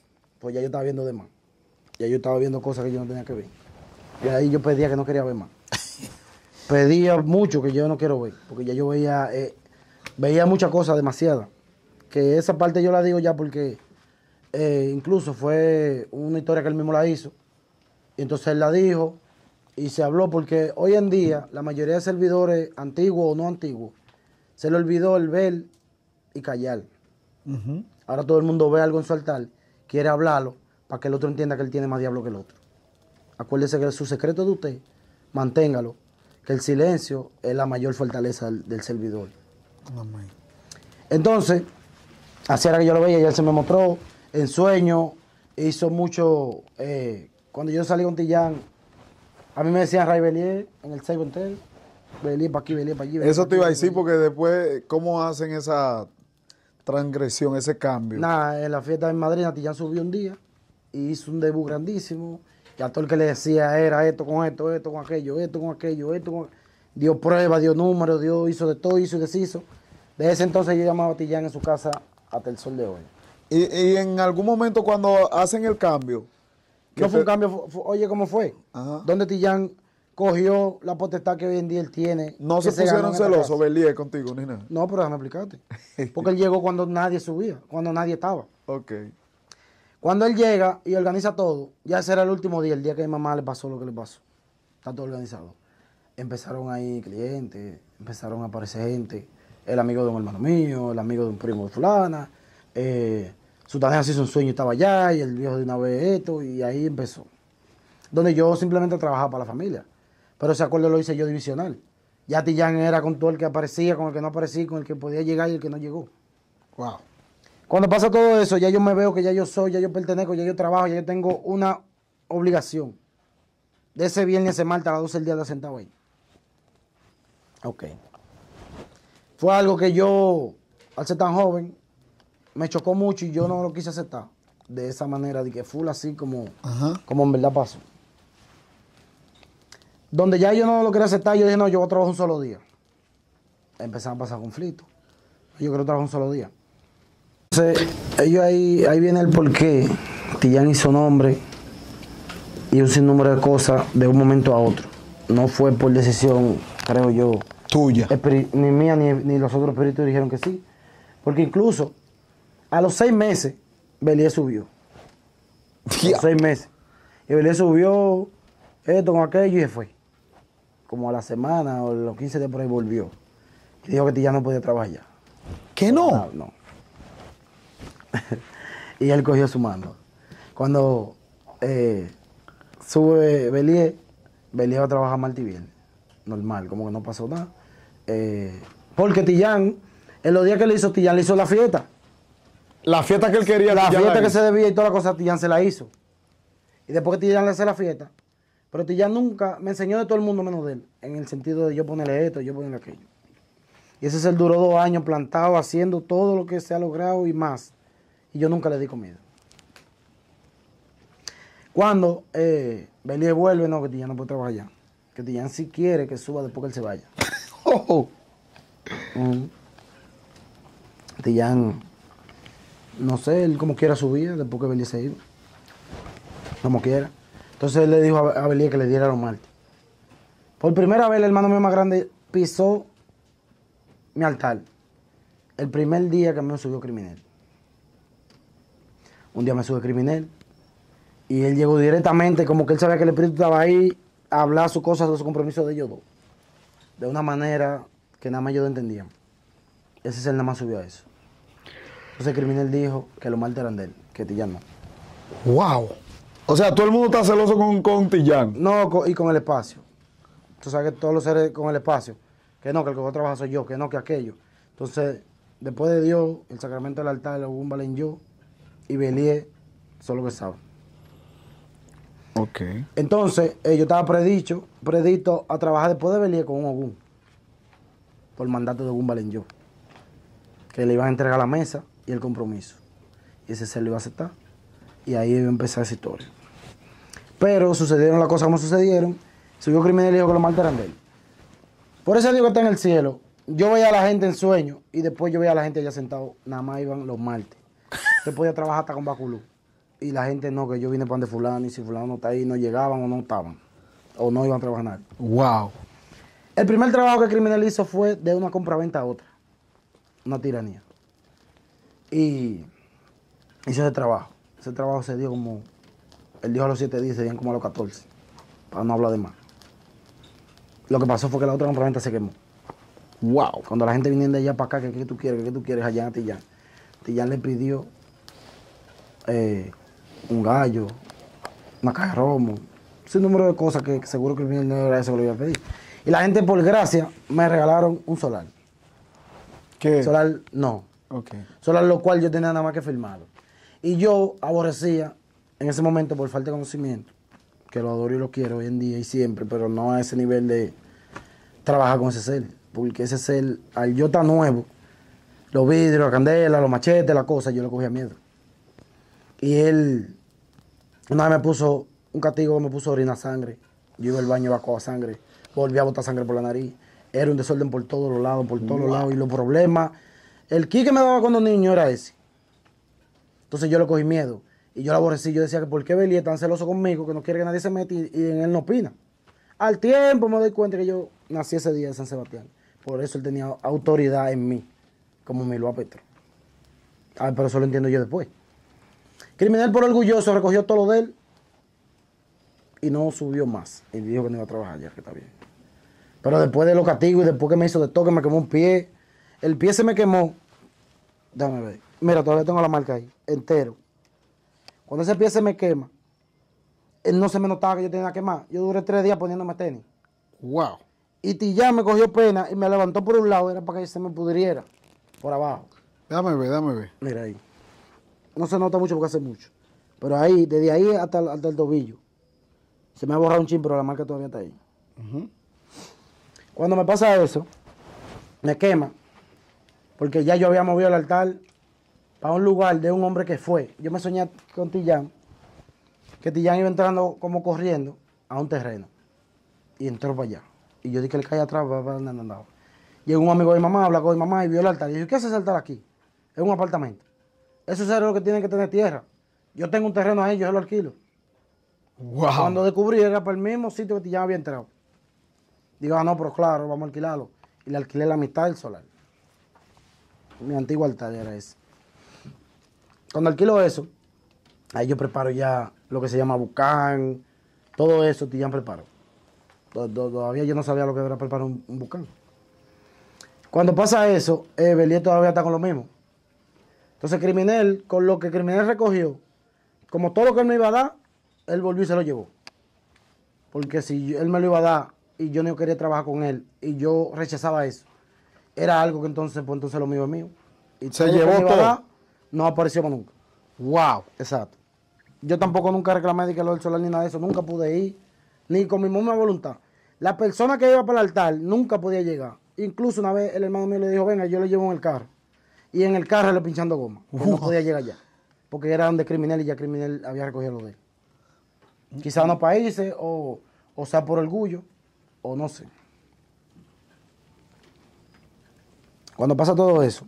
pues ya yo estaba viendo de más. Ya yo estaba viendo cosas que yo no tenía que ver. Y ahí yo pedía que no quería ver más. Pedía mucho que yo no quiero ver, porque ya yo veía muchas cosas, demasiadas. Que esa parte yo la digo ya porque incluso fue una historia que él mismo la hizo. Y entonces él la dijo y se habló porque hoy en día la mayoría de servidores, antiguos o no antiguos, se le olvidó el ver y callar. Ahora todo el mundo ve algo en su altar, quiere hablarlo para que el otro entienda que él tiene más diablo que el otro. Acuérdese que su secreto de usted, manténgalo, que el silencio es la mayor fortaleza del servidor. Amén. Entonces, así era que yo lo veía y él se me mostró en sueño, hizo mucho, cuando yo salí con Tillán, a mí me decían Ray Belier en el Seibo Hotel, Belier para aquí, Belier para allí. Eso te iba a decir porque después, ¿cómo hacen esa transgresión, ese cambio? Nada, en la fiesta de Madrid, Tillán subió un día y hizo un debut grandísimo. Y a todo el que le decía era esto con esto, esto con aquello, esto con aquello, esto con... Dio pruebas, dio números, hizo de todo, hizo y deshizo. De ese entonces yo llamaba a Tillán en su casa hasta el sol de hoy. Y en algún momento cuando hacen el cambio... No fue un cambio, oye, ¿cómo fue? Ajá. Donde Tillán cogió la potestad que hoy en día él tiene. No que se ganó pusieron en esta celosos, casa. Belier, contigo, ni nada. No, pero déjame explicarte. Porque él llegó cuando nadie subía, cuando nadie estaba. Ok. Cuando él llega y organiza todo, ya ese era el último día, el día que a mi mamá le pasó lo que le pasó. Está todo organizado. Empezaron ahí clientes, empezaron a aparecer gente, el amigo de un hermano mío, el amigo de un primo de fulana, su tarea se hizo un sueño y estaba allá, y el viejo de una vez esto, y ahí empezó. Donde yo simplemente trabajaba para la familia. Pero ese acuerdo lo hice yo divisional. Ya Tillán era con todo el que aparecía, con el que no aparecía, con el que podía llegar y el que no llegó. Wow. Cuando pasa todo eso, ya yo me veo que ya yo soy, ya yo pertenezco, ya yo trabajo, ya yo tengo una obligación. De ese viernes a ese martes a las 12 del día de sentado ahí. Ok. Fue algo que yo, al ser tan joven, me chocó mucho y yo no lo quise aceptar. De esa manera, de que full así como en verdad pasó. Donde ya yo no lo quería aceptar, yo dije, no, yo voy a trabajar un solo día. Empezaron a pasar conflictos. Yo quiero trabajar un solo día. Entonces, ellos ahí viene el porqué. Tillán hizo nombre y un sinnúmero de cosas de un momento a otro. No fue por decisión, creo yo, Tuya. ni mía ni los otros espíritus dijeron que sí. Porque incluso a los 6 meses, Belier subió. A los 6 meses. Y Belier subió esto con aquello y se fue. Como a la semana o los 15 días por ahí volvió. Y dijo que Tillán no podía trabajar ya. ¿Qué no? No. Y él cogió su mando. Cuando sube Belier va a trabajar martes y viernes. Normal, como que no pasó nada. Porque Tillán, en los días que le hizo Tillán, le hizo la fiesta. La fiesta que él quería. La Tillán fiesta la que hizo. se debía y toda la cosa, Tillán se la hizo. Y después que Tillán le hace la fiesta, pero Tillán nunca me enseñó de todo el mundo menos de él. En el sentido de yo ponerle esto, yo ponerle aquello. Y ese ser duró 2 años plantado, haciendo todo lo que se ha logrado y más. Y yo nunca le di comida. Cuando Belier vuelve, no, que Tillán no puede trabajar allá. Que Tillán sí quiere que suba después que él se vaya. Tillán, no sé, él como quiera subir después que Belier se iba. Como quiera. Entonces él le dijo a Belier que le diera los martes. Por primera vez el hermano mío más grande pisó mi altar. El primer día que me subió criminal. Un día me sube criminal. Y él llegó directamente, como que él sabía que el espíritu estaba ahí, a hablar sus cosas, de su compromiso de ellos dos. De una manera que nada más ellos no entendían. Ese ser nada más subió a eso. Entonces el criminal dijo que los martes eran de él, que Tillán no. Wow. O sea, todo el mundo está celoso con Tillán. No, y con el espacio. Tú sabes que todos los seres con el espacio. Que no, que el que va a trabajar soy yo, que no, que aquello. Entonces, después de Dios, el sacramento del altar, el Ogún valen yo y Belier son los que saben. Ok. Entonces, yo estaba predicto a trabajar después de Belier con un Ogún. Por mandato de Ogún valen yo. Que le iban a entregar la mesa y el compromiso. Y ese ser lo iba a aceptar. Y ahí iba a empezar esa historia. Pero sucedieron las cosas como sucedieron. Subió criminal y dijo que los martes eran de él. Por eso Dios que está en el cielo. Yo veía a la gente en sueño y después yo veía a la gente allá sentado. Nada más iban los martes. Usted podía trabajar hasta con Baculú. y la gente no, que yo vine para donde fulano, y si fulano no está ahí, no llegaban o no estaban, o no iban a trabajar. Wow. El primer trabajo que el criminal hizo fue de una compraventa a otra, una tiranía. Y hizo ese trabajo. Ese trabajo se dio como, él dijo a los 7 días, se dieron como a los 14, para no hablar de más. Lo que pasó fue que la otra compraventa se quemó. Wow. Cuando la gente viniendo de allá para acá, que qué tú quieres allá a Tillán. Tillán le pidió un gallo, una caja de romo, un número de cosas que seguro que el criminal no era eso que lo iba a pedir. Y la gente, por gracia, me regalaron un solar. ¿Qué? Solar, no. Okay. Solar lo cual yo tenía nada más que firmarlo. Y yo aborrecía en ese momento por falta de conocimiento, que lo adoro y lo quiero hoy en día y siempre, pero no a ese nivel de trabajar con ese cel. Porque ese cel, al yo tan nuevo, los vidrios, la candela, los machetes, la cosa, yo le cogía miedo. Y él, una vez me puso un castigo, me puso a orinar sangre. Yo iba al baño, evacuaba sangre, volví a botar sangre por la nariz. Era un desorden por todos los lados, Y los problemas, el ki que me daba cuando niño era ese. Entonces yo le cogí miedo. Y yo lo aborrecí. Yo decía que por qué Beli es tan celoso conmigo, que no quiere que nadie se meta y en él no opina. Al tiempo me doy cuenta que yo nací ese día en San Sebastián. Por eso él tenía autoridad en mí, como Milua Petro. Pero eso lo entiendo yo después. Criminal por orgulloso recogió todo lo de él y no subió más. Y dijo que no iba a trabajar ya, que está bien. Pero después de los castigos y después que me hizo de todo, que me quemó un pie, el pie se me quemó. Déjame ver. Mira, todavía tengo la marca ahí, entero. Cuando ese pie se me quema, él no se me notaba que yo tenía que quemar. Yo duré 3 días poniéndome tenis. Wow. Y Tillán me cogió pena y me levantó por un lado, era para que se me pudriera por abajo. Dame ver. Mira ahí. No se nota mucho porque hace mucho. Pero ahí, desde ahí hasta el tobillo. Se me ha borrado un chin, pero la marca todavía está ahí. Cuando me pasa eso, me quema. Porque ya yo había movido el altar para un lugar de un hombre que fue. Yo me soñé con Tillán, que Tillán iba entrando como corriendo a un terreno. Y entró para allá. Y yo dije que le caía atrás, andaba. Llegó un amigo de mi mamá, habló con mi mamá y vio el altar. Y yo, ¿qué hace ese altar aquí? Es un apartamento. Eso es lo que tiene que tener tierra. Yo tengo un terreno ahí, yo se lo alquilo. Wow. Cuando descubrí, era para el mismo sitio que Tillán había entrado. Digo, no, pero claro, vamos a alquilarlo. Y le alquilé la mitad del solar. Mi antiguo altar era ese. Cuando alquilo eso, ahí yo preparo ya lo que se llama bucán, todo eso Tillán preparó. Todavía yo no sabía lo que era preparar un bucán. Cuando pasa eso, Belier todavía está con lo mismo. Entonces Criminal, con lo que Criminal recogió, como todo lo que él me iba a dar, él volvió y se lo llevó. Porque si él me lo iba a dar y yo no quería trabajar con él y yo rechazaba eso, era algo que entonces, pues entonces lo mío es mío. Y se llevó todo. No apareció más nunca. Wow. Exacto. Yo tampoco nunca reclamé de que lo del solar ni nada de eso. Nunca pude ir, ni con mi misma voluntad. La persona que iba para el altar nunca podía llegar. Incluso una vez el hermano mío le dijo, venga, yo le llevo en el carro. Y en el carro le pinchando goma. No podía llegar allá. Porque era donde Criminal y ya Criminal había recogido lo de él. Quizás no para irse, o sea por orgullo, o no sé. Cuando pasa todo eso,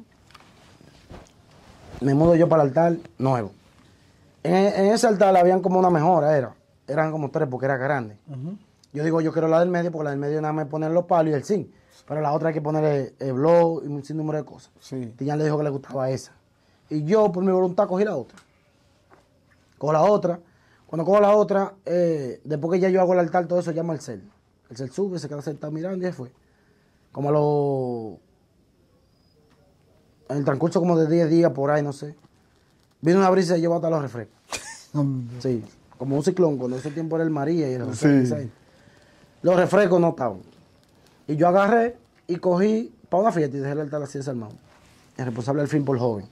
me mudo yo para el altar nuevo. En ese altar habían como una mejora, eran como 3 porque era grande. Yo digo, yo quiero la del medio porque la del medio nada más poner los palos y el zinc. Pero la otra hay que ponerle el blow y un sinnúmero de cosas. Sí. Tillán le dijo que le gustaba esa. Y yo, por mi voluntad, cogí la otra. Cojo la otra. Cuando cojo la otra, después que ya yo hago el altar, todo eso llama el cel. El cel sube, se queda sentado mirando y se fue. Como en el transcurso como de 10 días por ahí, no sé. Vino una brisa y llevó hasta los refrescos. Sí, como un ciclón, cuando ese tiempo era el María y el refresco. Sí. Los refrescos no estaban. Y yo agarré y cogí para una fiesta y dejé el altar así desarmado. El responsable al fin por joven.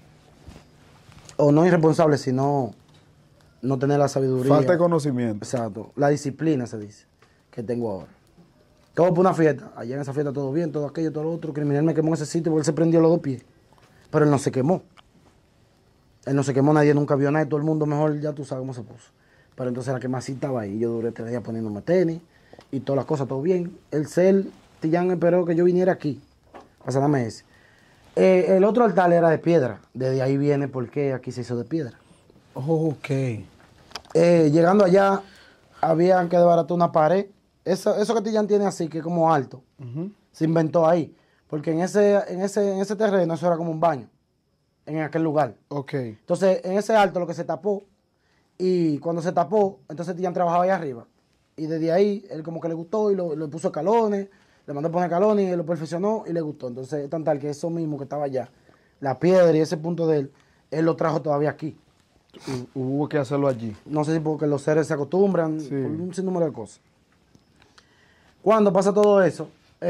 O no irresponsable, sino no tener la sabiduría. Falta de conocimiento. Exacto. La disciplina se dice, que tengo ahora. Todo por una fiesta. Allá en esa fiesta todo bien, todo aquello, todo lo otro. Criminal me quemó en ese sitio porque él se prendió los 2 pies. Pero él no se quemó. Él no se quemó, nadie nunca vio nada y todo el mundo mejor, ya tú sabes cómo se puso. Pero entonces la quemacita estaba ahí. Yo duré 3 días poniéndome tenis y todas las cosas, todo bien. El cel, Tillán esperó que yo viniera aquí. Pasándome ese. El otro altar era de piedra. Desde ahí viene porque aquí se hizo de piedra. Ok. Llegando allá, habían que desbaratar una pared. Eso que Tillán tiene así, que es como alto, se inventó ahí. Porque en ese terreno eso era como un baño, en aquel lugar. Ok. Entonces, en ese alto lo que se tapó, y cuando se tapó, entonces Tillán trabajaba ahí arriba. Y desde ahí, él como que le gustó y le puso escalones, le mandó a poner escalones y él lo perfeccionó y le gustó. Entonces, es tan tal que eso mismo que estaba allá, la piedra y ese punto de él lo trajo todavía aquí. Hubo que hacerlo allí. No sé si porque los seres se acostumbran, Sí. por un sinnúmero de cosas. Cuando pasa todo eso,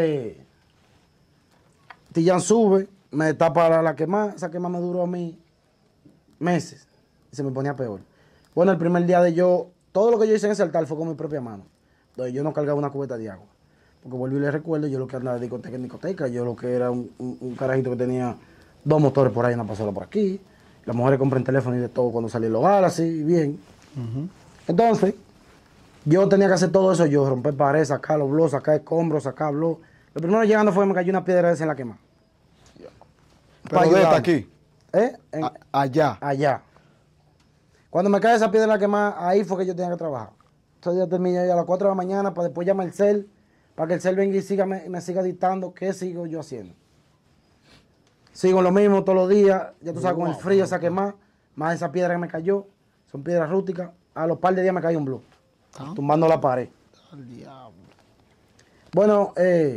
Tillán sube, me tapa la quema, esa quema me duró a mí meses y se me ponía peor. Bueno, el primer día todo lo que yo hice en ese altar fue con mi propia mano, donde yo no cargaba una cubeta de agua. Porque vuelvo y les recuerdo, yo lo que andaba de discoteca en discoteca, yo lo que era un carajito que tenía 2 motores por ahí, una pasola por aquí. Las mujeres compran teléfono y de todo cuando salí el hogar, así, bien. Entonces, yo tenía que hacer todo eso yo, romper paredes, sacar los blogs, sacar escombros, sacar blogs. Lo primero llegando fue que me cayó una piedra de esa en la quema. Pero de esta aquí. Allá. Allá. Cuando me cae esa piedra en la quema, ahí fue que yo tenía que trabajar. Entonces ya terminé a las 4 de la mañana para después llamar al CEL, para que el CEL venga y me siga dictando qué sigo yo haciendo. Sigo lo mismo todos los días, ya tú sabes, con el frío, esa quema, más esa piedra que me cayó, son piedras rústicas. A los par de días me cayó un blog, tumbando la pared. Al diablo. Bueno,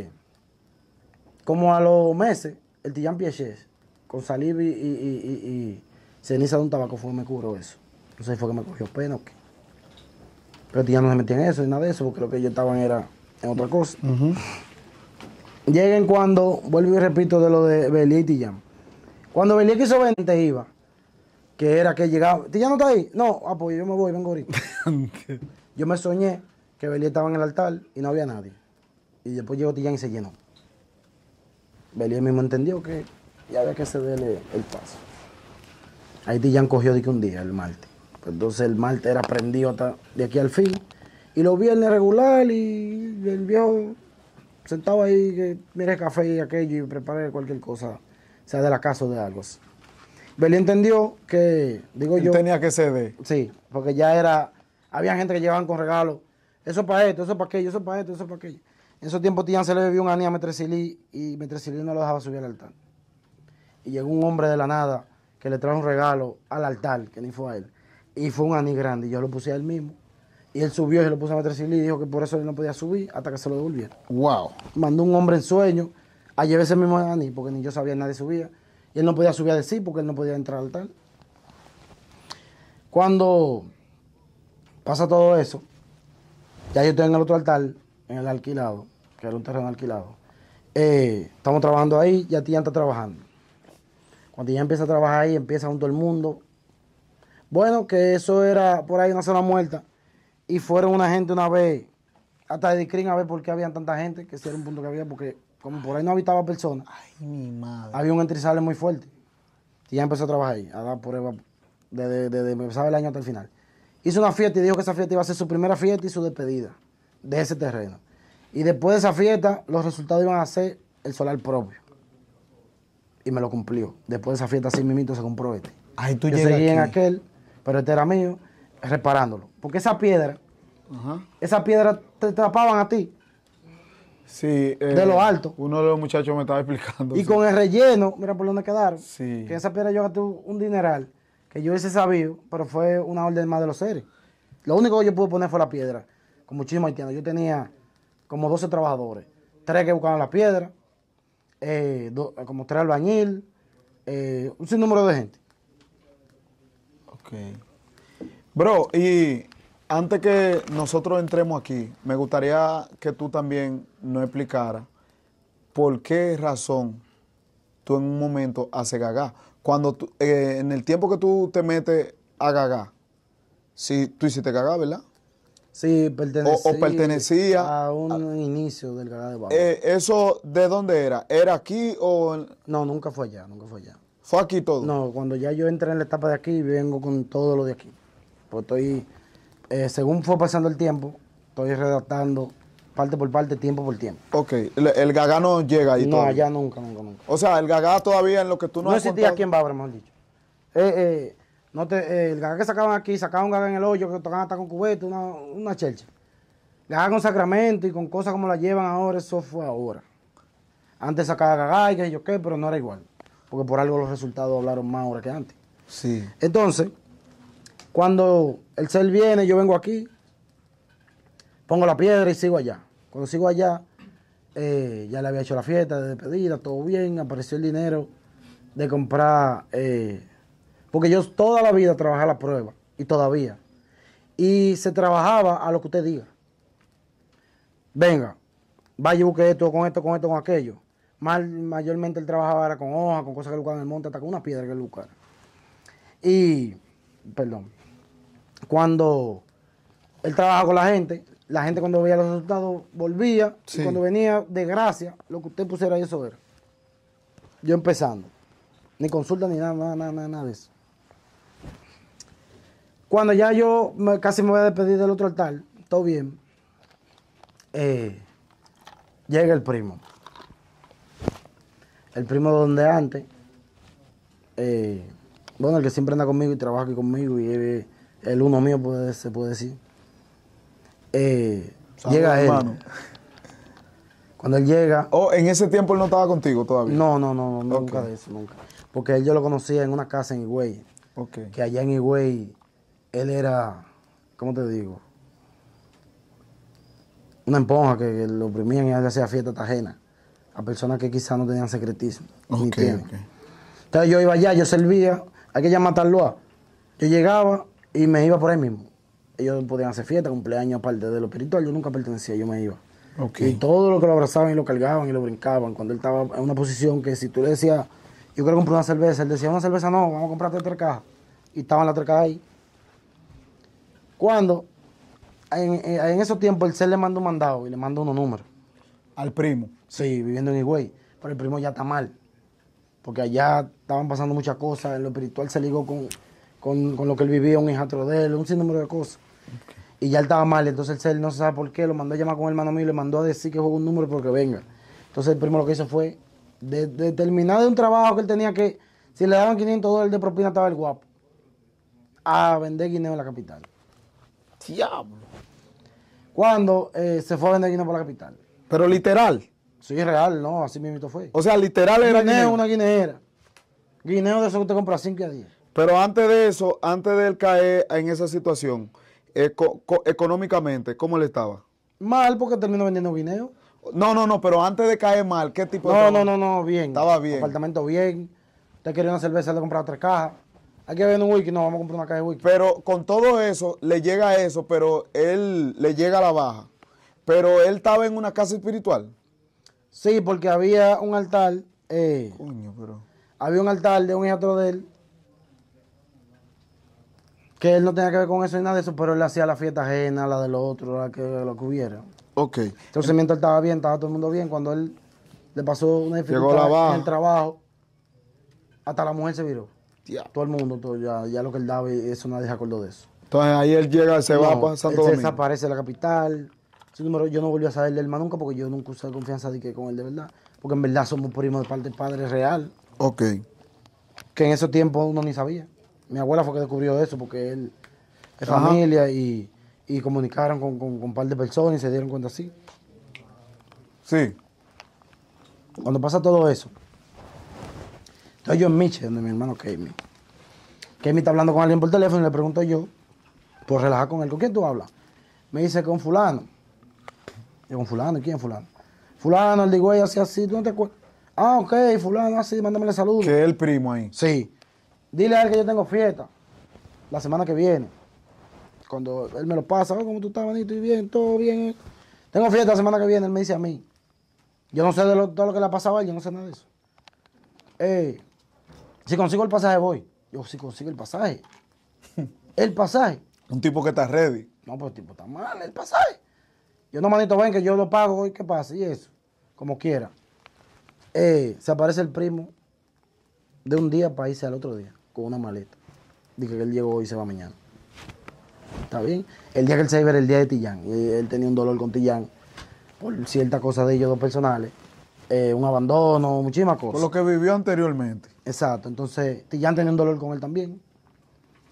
como a los meses, el Tillán Piechés, con saliva y ceniza de un tabaco fue que me curó eso. No sé si fue que me cogió pena o qué. Pero Tillán no se metía en eso ni nada de eso, porque lo que ellos estaban era en otra cosa. Lleguen cuando, vuelvo y repito de lo de Belié y Tillán. Cuando Belié quiso venir, te iba, que era que llegaba, ¿Tillán no está ahí? No, pues yo me voy, vengo ahorita. Yo me soñé que Belié estaba en el altar y no había nadie. Y después llegó Tillán y se llenó. Belié mismo entendió que ya había que cederle el paso. Ahí Tillán cogió de que un día, el martes. Pues entonces el martes era prendido hasta de aquí al fin. Y los viernes regular y el viejo sentado ahí, que mire el café y aquello y prepare cualquier cosa, sea de la casa o de algo así. Belié entendió que, digo yo... Tenía que ceder. Sí, porque ya era... Había gente que llegaban con regalos. Eso para esto, eso para aquello, eso para esto, eso para aquello. En esos tiempos Tillán se le bebió un anís a Metresilí y Metresilí no lo dejaba subir al altar. Y llegó un hombre de la nada que le trajo un regalo al altar, que ni fue a él. Y fue un anís grande y yo lo puse a él mismo. Y él subió y se lo puso a Metresilí y dijo que por eso él no podía subir hasta que se lo devolviera. Wow. Mandó un hombre en sueño a llevar ese mismo anís porque ni yo sabía, nadie subía. Y él no podía subir a decir porque él no podía entrar al altar. Cuando pasa todo eso, ya yo estoy en el otro altar, en el alquilado, que era un terreno alquilado. Estamos trabajando ahí, ya Tillán está trabajando. Cuando Tillán empieza a trabajar ahí, empieza junto al mundo. Bueno, que eso era por ahí una zona muerta. Y fueron una gente una vez, hasta de Discrín, a ver por qué había tanta gente, que ese era un punto que había, porque como por ahí no habitaba personas, Ay, mi madre. había un entrizable muy fuerte. Tillán empezó a trabajar ahí, a dar pruebas desde empezar el año hasta el final. Hizo una fiesta y dijo que esa fiesta iba a ser su primera fiesta y su despedida de ese terreno. Y después de esa fiesta, los resultados iban a ser el solar propio. Y me lo cumplió. Después de esa fiesta, así mismito se compró este. Ay, tú Yo llegas seguí en aquí. aquel, pero este era mío, reparándolo. Porque esa piedra te tapaban a ti. Sí. De lo alto. Uno de los muchachos me estaba explicando. Y sí. con el relleno, mira por dónde quedaron. Sí. Que esa piedra yo gasté un dineral, que yo hubiese sabido, pero fue una orden más de los seres. Lo único que yo pude poner fue la piedra, con muchísimos haitianos. Yo tenía como 12 trabajadores, 3 que buscaban la piedra, como 3 albañil, un sinnúmero de gente. Ok. Bro, y antes que nosotros entremos aquí, me gustaría que tú también nos explicaras por qué razón tú en un momento haces gagá. Cuando tú, en el tiempo que tú te metes a gagá, si tú hiciste gagá, ¿verdad? Sí, pertenecía a un inicio del Gagá de Baba. ¿Eso de dónde era? ¿Era aquí o No, nunca fue allá, nunca fue allá. fue aquí todo? No, cuando ya yo entré en la etapa de aquí, vengo con todo lo de aquí. Pues estoy, según fue pasando el tiempo, estoy redactando parte por parte, tiempo por tiempo. Ok, el gagá no llega ahí No, todavía. allá nunca. O sea, el gagá todavía en lo que tú no No has existía contado. aquí en Babra, mejor dicho. El gaga que sacaban aquí, sacaban un gaga en el hoyo que tocaban hasta con cubeta, una chelcha. Gaga con sacramento y con cosas como la llevan ahora, eso fue ahora. Antes sacaba gaga y que yo qué, pero no era igual. Porque por algo los resultados hablaron más ahora que antes. Sí. Entonces, cuando el cel viene, yo vengo aquí, pongo la piedra y sigo allá. Cuando sigo allá, ya le había hecho la fiesta de despedida, todo bien, apareció el dinero de comprar, porque yo toda la vida trabajé a la prueba, y todavía. Y se trabajaba a lo que usted diga. Venga, vaya y busque esto, con aquello. Mayormente él trabajaba era con hojas, con cosas que buscaban en el monte, hasta con una piedra que él buscara. Y, perdón, cuando él trabajaba con la gente cuando veía los resultados volvía, Sí. y cuando venía de gracia, lo que usted pusiera ahí, eso era. Yo empezando. Ni consulta ni nada de eso. Cuando ya yo casi me voy a despedir del otro altar, todo bien, llega el primo. El primo donde antes, bueno, el que siempre anda conmigo y trabaja aquí conmigo y es el uno mío, se puede decir. Llega él. Hermano. Cuando él llega... Oh, en ese tiempo él no estaba contigo todavía. No, nunca de eso, nunca. Porque él yo lo conocía en una casa en Higüey. Ok. Que allá en Higüey, él era, ¿cómo te digo? Una esponja que lo oprimían y él hacía fiesta ajena a personas que quizás no tenían secretismo. Ni Ok, tienen. ok. Entonces yo iba allá, yo servía, hay que llamar tal lugar. Yo llegaba y me iba por ahí mismo. Ellos podían hacer fiesta, cumpleaños, aparte de lo espiritual, yo nunca pertenecía, yo me iba. Ok. Y todo lo que lo abrazaban y lo cargaban y lo brincaban, cuando él estaba en una posición que si tú le decías, yo quiero comprar una cerveza, él decía, una cerveza no, vamos a comprarte 3 cajas. Y estaban las 3 cajas ahí. Cuando, en esos tiempos, el CER le mandó un mandado y le mandó unos números. Al primo. Sí, viviendo en Higüey. Pero el primo ya está mal. Porque allá estaban pasando muchas cosas. En lo espiritual se ligó con lo que él vivía, un hijastro de él, un sinnúmero de cosas. Y ya él estaba mal. Entonces el CER no se sabe por qué. Lo mandó a llamar con el hermano mío y le mandó a decir que juegue un número porque venga. Entonces el primo lo que hizo fue, de terminar de un trabajo que él tenía que, si le daban $500 de propina estaba el guapo, a vender guineo en la capital. Diablo. Cuando se fue a vender guineo por la capital. Pero literal. Sí, real, no, así mismo fue. O sea, literal era guineo. Una guineera. Guineo de eso que usted compra 5 a 10. Pero antes de eso, antes de él caer en esa situación, económicamente, ¿cómo él estaba? Mal porque terminó vendiendo guineo. No, pero antes de caer mal, ¿qué tipo de trabajo? No, bien. Estaba bien. Apartamento bien. Usted quería una cerveza, le compraba 3 cajas. Hay que vender un whisky, no, vamos a comprar una caja de whisky. Pero con todo eso, le llega eso, pero él le llega a la baja. Pero él estaba en una casa espiritual. Sí, porque había un altar, Coño, pero... había un altar de un hijastro de él, que él no tenía que ver con eso ni nada de eso, pero él hacía la fiesta ajena, la del otro, lo que hubiera. Ok. Entonces mientras él estaba bien, estaba todo el mundo bien, cuando él le pasó una Llegó la dificultad baja. en el trabajo, hasta la mujer se viró. Diablo. Todo el mundo, ya lo que él daba, y eso nadie se acordó de eso. Entonces ahí él llega, se va No, para Santo él se Domingo. desaparece de la capital. Ese número yo no volví a saber de él más nunca porque yo nunca usé confianza de que con él de verdad. Porque en verdad somos primos de parte del padre real, Ok. que en ese tiempo uno ni sabía. Mi abuela fue que descubrió eso porque él es Ajá. familia y comunicaron con un par de personas y se dieron cuenta así. Sí. Cuando pasa todo eso, estoy yo en Miche, donde mi hermano Kemi. Kemi está hablando con alguien por teléfono y le pregunto yo, por relajar con él, ¿con quién tú hablas? Me dice, con fulano. Yo, ¿con fulano? ¿Y quién es fulano? Fulano, el de güey, así, ¿tú no te acuerdas? Ah, ok, fulano, así, mándame saludos. Que es el primo ahí. Sí. Dile a él que yo tengo fiesta la semana que viene. Cuando él me lo pasa, oh, ¿cómo tú estás, manito? ¿Y bien? ¿Todo bien? Tengo fiesta la semana que viene, él me dice a mí. Yo no sé de todo lo que le ha pasado a él, yo no sé nada de eso. Si consigo el pasaje, voy. Yo, si consigo el pasaje. El pasaje. Un tipo que está ready. No, pues el tipo está mal, el pasaje. Yo no, manito, ven que yo lo pago hoy, ¿qué pasa? Y eso, como quiera. Se aparece el primo de un día para irse al otro día, con una maleta. Dice que él llegó hoy y se va mañana. ¿Está bien? El día que él se iba era el día de Tillán. Y él tenía un dolor con Tillán por ciertas cosas de ellos dos personales. Un abandono, muchísimas cosas. Por lo que vivió anteriormente. Exacto. Entonces, Tillán tenía un dolor con él también.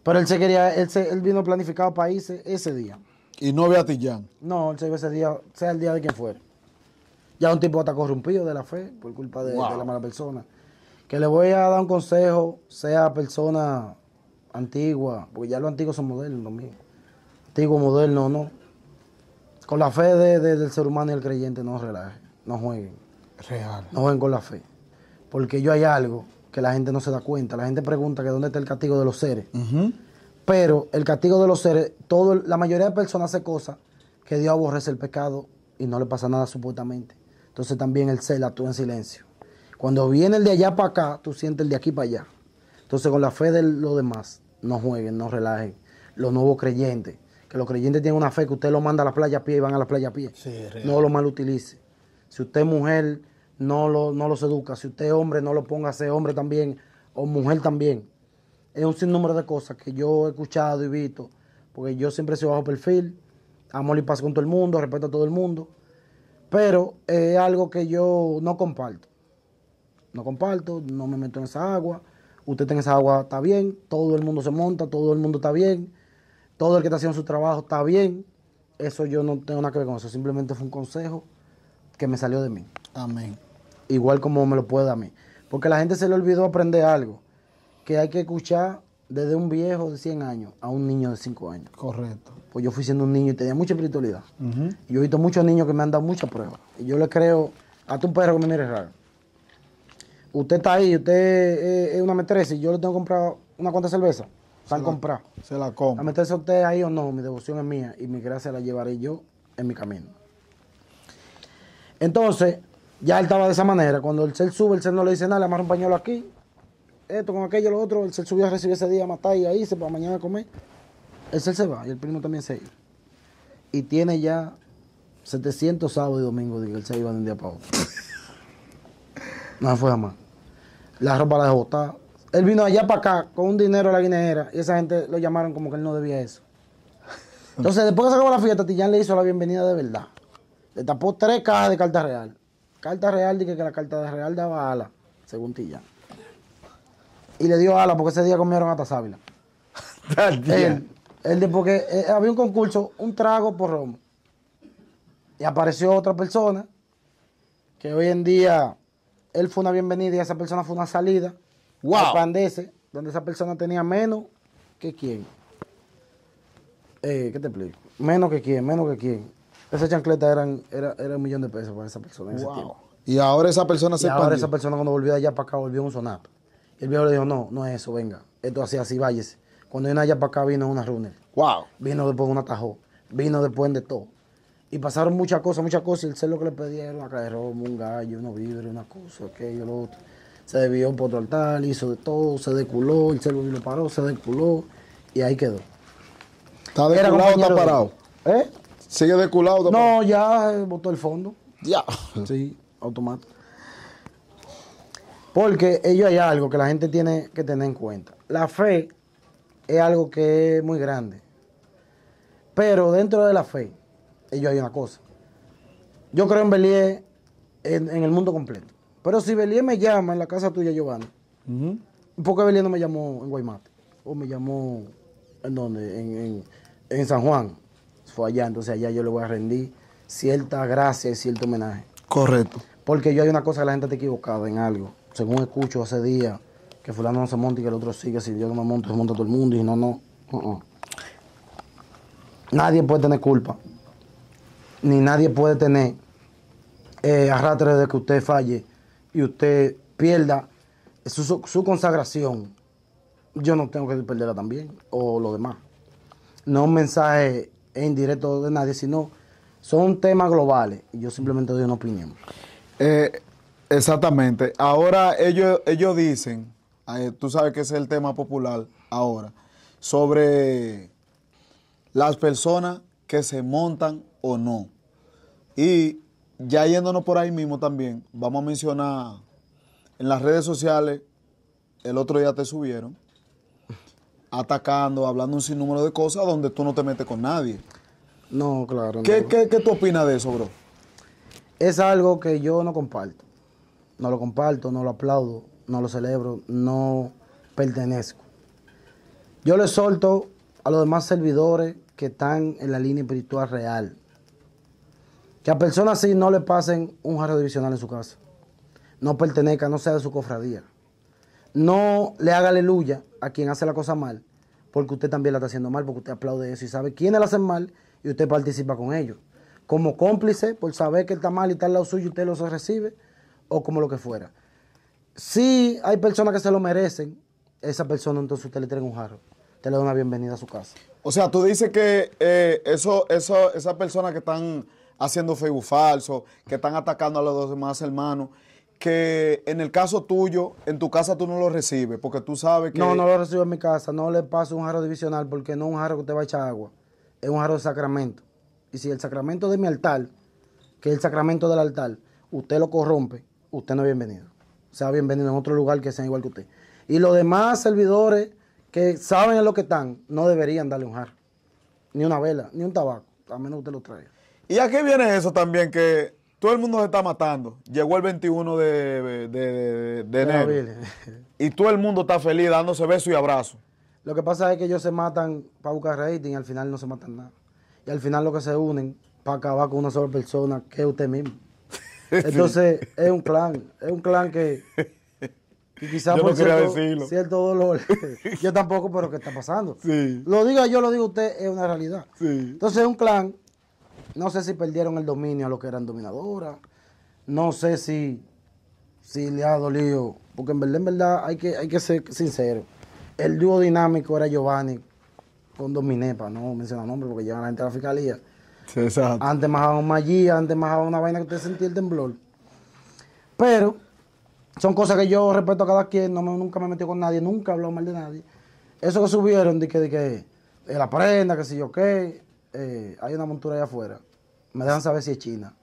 Pero él se quería, él vino planificado para irse ese día. Y no ve a Tillán. No, él se iba ese día, sea el día de quien fuera. Ya un tipo está corrompido de la fe por culpa de la mala persona. Que le voy a dar un consejo, sea persona antigua, porque ya los antiguos son modernos, los míos. Antiguo, moderno, no. Con la fe del ser humano y el creyente no relajen, no jueguen. Real. No jueguen con la fe. Porque yo hay algo que la gente no se da cuenta. La gente pregunta que dónde está el castigo de los seres. Pero el castigo de los seres, la mayoría de personas hace cosas que Dios aborrece el pecado y no le pasa nada supuestamente. Entonces también el ser actúa en silencio. Cuando viene el de allá para acá, tú sientes el de aquí para allá. Entonces con la fe de los demás, no jueguen, no relajen. Los nuevos creyentes, que los creyentes tienen una fe que usted lo manda a la playa a pie y van a la playa a pie. Sí, no lo mal utilice. Si usted es mujer, no lo seduca. Si usted es hombre, no lo ponga a ser hombre también o mujer también. Es un sinnúmero de cosas que yo he escuchado y visto, porque yo siempre he sido bajo perfil, amor y paz con todo el mundo, respeto a todo el mundo, pero es algo que yo no comparto. No comparto, no me meto en esa agua. Usted en esa agua está bien, todo el mundo se monta, todo el mundo está bien, todo el que está haciendo su trabajo está bien. Eso yo no tengo nada que ver con eso, simplemente fue un consejo que me salió de mí. Amén. Igual como me lo puede a mí. Porque a la gente se le olvidó aprender algo, que hay que escuchar desde un viejo de 100 años a un niño de 5 años. Correcto. Pues yo fui siendo un niño y tenía mucha espiritualidad. Y yo he visto muchos niños que me han dado muchas pruebas. Y yo le creo, hasta un perro que me mire raro. Usted está ahí, usted es una metresa y yo le tengo que comprar una cuanta cerveza. Están compradas. Se la compra. A meterse usted ahí o no, mi devoción es mía y mi gracia la llevaré yo en mi camino. Entonces, ya él estaba de esa manera. Cuando el ser sube, el ser no le dice nada, le amarra un pañuelo aquí, esto con aquello, lo otro. El ser subió a recibir ese día a matar y a irse para mañana a comer. El ser se va y el primo también se iba. Y tiene ya 700 sábados y domingos de que él se iba de un día para otro. No se fue jamás. La ropa la dejó botada. Él vino allá para acá con un dinero a la guineera y esa gente lo llamaron como que él no debía eso. Entonces, después que se acabó la fiesta, Tillán le hizo la bienvenida de verdad. Le tapó 3 cajas de carta real. Carta real, dije que la carta de real daba ala, según Tillán. Y le dio ala porque ese día comieron hasta sábila. Él porque había un concurso, un trago por romo. Y apareció otra persona que hoy en día él fue una bienvenida y esa persona fue una salida. Wow. Al Pandese, donde esa persona tenía menos que quién. ¿Qué te explico? Menos que quién. Esa chancleta era $1 millón de pesos para esa persona en ese tiempo. Y ahora esa persona se Y ahora expandió. esa persona cuando volvió de allá para acá volvió en un sonato. Y el viejo le dijo, no es eso, venga. Esto así, váyese. Cuando vino allá para acá vino una runner. Wow. Vino después un atajo. Vino después de todo. Y pasaron muchas cosas. Y el ser lo que le pedía era una caja de romo, un gallo, unos víveres, una cosa, aquello, lo otro. Se desvió por otro altar, hizo de todo, se deculó, el cervo lo paró, se deculó y ahí quedó. ¿Está deculado o está parado? ¿Eh? ¿Sigue deculado o está parado? No, ya botó el fondo. Ya. Sí, automático. Porque ellos hay algo que la gente tiene que tener en cuenta. La fe es algo que es muy grande. Pero dentro de la fe, ellos hay una cosa. Yo creo en Belier en el mundo completo. Pero si Belier me llama en la casa tuya, Giovanni, ¿por qué Belier no me llamó en Guaymate? O me llamó ¿en dónde? En San Juan. Fue allá, entonces allá yo le voy a rendir cierta gracia y cierto homenaje. Correcto. Porque yo hay una cosa que la gente está equivocada en algo. Según escucho hace días, que fulano no se monta y que el otro sigue, si yo no me monto, se monta todo el mundo y no. Nadie puede tener culpa. Ni nadie puede tener arrastre de que usted falle y usted pierda su consagración. Yo no tengo que perderla también, o lo demás. No es un mensaje indirecto de nadie, sino son temas globales y yo simplemente doy una opinión. Exactamente. Ahora ellos dicen, tú sabes que ese es el tema popular ahora, sobre las personas que se montan o no. Y ya yéndonos por ahí mismo también, vamos a mencionar en las redes sociales, el otro día te subieron, atacando, hablando un sinnúmero de cosas donde tú no te metes con nadie. No, claro. ¿Qué No. tú opinas de eso, bro? Es algo que yo no comparto. No lo comparto, no lo aplaudo, no lo celebro, no pertenezco. Yo le solto a los demás servidores que están en la línea espiritual real. Que a personas así no le pasen un jarro divisional en su casa. No pertenezca, no sea de su cofradía. No le haga aleluya a quien hace la cosa mal, porque usted también la está haciendo mal, porque usted aplaude eso y sabe quiénes la hacen mal y usted participa con ellos. Como cómplice, por saber que está mal y está al lado suyo, usted lo recibe, o como lo que fuera. Si hay personas que se lo merecen, esa persona entonces usted le trae un jarro. Usted le da una bienvenida a su casa. O sea, tú dices que esas personas que están haciendo Facebook falso, que están atacando a los dos demás hermanos, que en el caso tuyo, en tu casa tú no lo recibes, porque tú sabes que... No, no lo recibo en mi casa, no le paso un jarro divisional, porque no es un jarro que usted va a echar agua, es un jarro de sacramento. Y si el sacramento de mi altar, que es el sacramento del altar, usted lo corrompe, usted no es bienvenido. Sea bienvenido en otro lugar que sea igual que usted. Y los demás servidores que saben en lo que están, no deberían darle un jarro, ni una vela, ni un tabaco, a menos que usted lo traiga. ¿Y a qué viene eso también? Que todo el mundo se está matando. Llegó el 21 de enero. Y todo el mundo está feliz dándose besos y abrazos. Lo que pasa es que ellos se matan para buscar rating y al final no se matan nada. Y al final lo que se unen para acabar con una sola persona, que es usted mismo. Entonces, es un clan que quizás por cierto dolor, yo tampoco, pero ¿qué está pasando? Sí. Lo diga yo, lo diga usted, es una realidad. Sí. Entonces, es un clan, no sé si perdieron el dominio a los que eran dominadoras, no sé si le ha dolido, porque en verdad hay que ser sincero. El dúo dinámico era Giovanni con Dominé, para no mencionar nombres porque llevan a la gente a la fiscalía. Sí, exacto. Antes majaba un magia, antes majaba una vaina que usted sentía el temblor. Pero son cosas que yo respeto a cada quien, nunca me he metido con nadie, nunca he hablado mal de nadie. Eso que subieron de que la prenda, que si yo qué, hay una montura allá afuera. Me dejan saber si es china,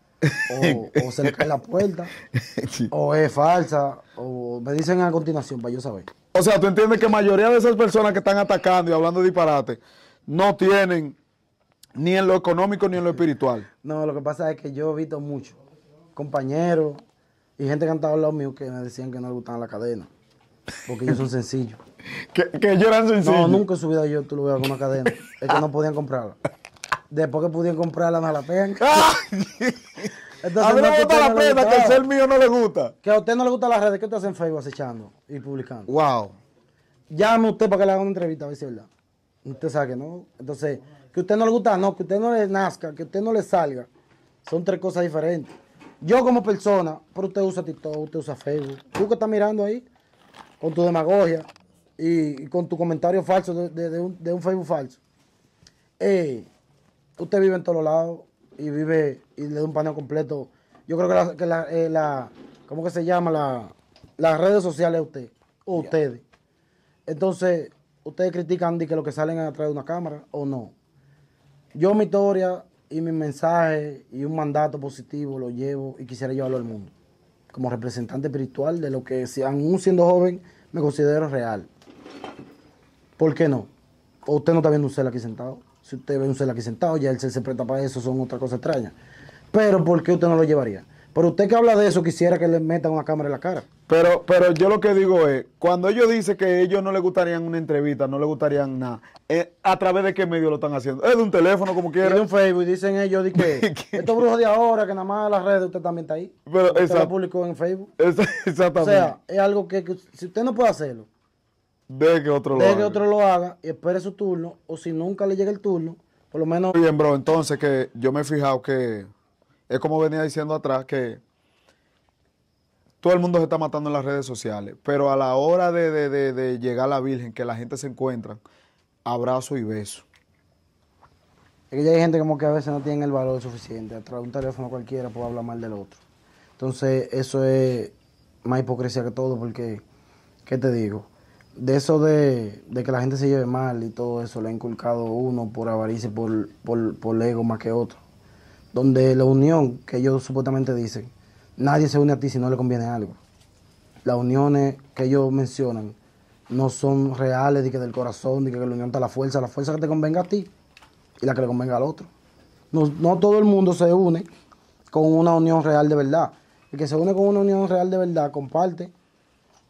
o se le cae la puerta, sí, o es falsa, o me dicen a continuación para yo saber. O sea, tú entiendes que la mayoría de esas personas que están atacando y hablando de disparate no tienen ni en lo económico ni en lo espiritual. No, lo que pasa es que yo he visto muchos compañeros y gente que han estado al lado mío que me decían que no les gustaba la cadena, porque ellos son sencillos. que ellos eran sencillos. No, nunca en su vida tú lo veo con una cadena. Es que no podían comprarla. Después que podían comprarla, me la pegan. Entonces, a mí no me gusta la prenda, que el ser mío no le gusta. Que a usted no le gusta las redes, ¿qué usted hace en Facebook acechando y publicando? Wow. Llame usted para que le haga una entrevista, a ver si es verdad. Usted sabe que no. Entonces, que a usted no le gusta, no, que a usted no le nazca, que a usted no le salga. Son tres cosas diferentes. Yo como persona, pero usted usa TikTok, usted usa Facebook. Tú que estás mirando ahí, con tu demagogia y con tu comentario falso de un Facebook falso. Usted vive en todos lados y vive y le da un paneo completo. Yo creo que ¿cómo que se llama? Las redes sociales a usted, o ustedes. Entonces, ustedes critican de que lo que salen a través de una cámara o no. Yo mi historia y mi mensaje y un mandato positivo lo llevo y quisiera llevarlo al mundo. Como representante espiritual de lo que, aún siendo joven, me considero real. ¿Por qué no? O usted no está viendo un cel aquí sentado. Si usted ve un cel aquí sentado, ya el cel se presta para eso, son otra cosa extraña. Pero ¿por qué usted no lo llevaría? Pero usted que habla de eso quisiera que le metan una cámara en la cara. Pero yo lo que digo es, cuando ellos dicen que a ellos no les gustarían una entrevista, no les gustarían nada, ¿a través de qué medio lo están haciendo? Es de un teléfono, como quiera. Es de un Facebook, dicen ellos de que estos brujos de ahora, que nada más las redes, usted también está ahí. Pero usted lo publicó en Facebook. Exactamente. O sea, es algo que si usted no puede hacerlo, deje que otro lo haga y espere su turno, o si nunca le llega el turno, por lo menos... Bien, bro, entonces que yo me he fijado que es como venía diciendo atrás, que todo el mundo se está matando en las redes sociales, pero a la hora de llegar a la Virgen, que la gente se encuentra, abrazo y beso. Es que ya hay gente como que a veces no tiene el valor suficiente, a través de un teléfono cualquiera puede hablar mal del otro. Entonces, eso es más hipocresía que todo, porque, ¿qué te digo? De eso de que la gente se lleve mal y todo eso, le ha inculcado uno por avaricia, por ego más que otro. Donde la unión que ellos supuestamente dicen, nadie se une a ti si no le conviene algo. Las uniones que ellos mencionan no son reales, de que del corazón, de que la unión está la fuerza que te convenga a ti y la que le convenga al otro. No todo el mundo se une con una unión real de verdad. El que se une con una unión real de verdad comparte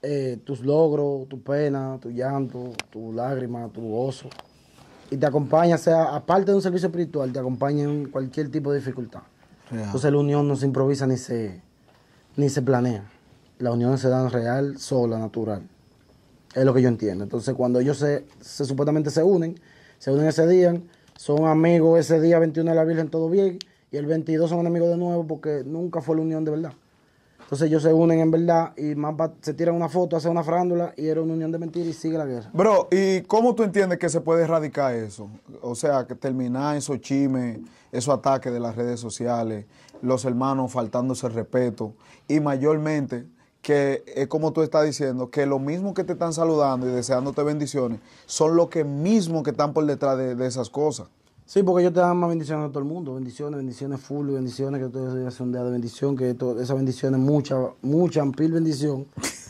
tus logros, tu pena, tu llanto, tu lágrima, tu gozo. Y te acompaña, sea, aparte de un servicio espiritual, te acompaña en cualquier tipo de dificultad. Yeah. Entonces la unión no se improvisa ni se planea. Las uniones se dan real, sola, natural. Es lo que yo entiendo. Entonces cuando ellos supuestamente se unen ese día, son amigos ese día 21 de la Virgen, todo bien, y el 22 son enemigos de nuevo porque nunca fue la unión de verdad. Entonces ellos se unen en verdad y se tiran una foto, hacen una farándula y era una unión de mentira y sigue la guerra. Bro, ¿y cómo tú entiendes que se puede erradicar eso? O sea, que terminar esos chimes, esos ataques de las redes sociales, los hermanos faltándose el respeto y mayormente que es como tú estás diciendo, que lo mismo que te están saludando y deseándote bendiciones son los que mismos que están por detrás de esas cosas. Sí, porque ellos te dan más bendiciones a todo el mundo. Bendiciones full, bendiciones, que todo debe ser un día de bendición, que esas bendiciones, mucha amplia bendición,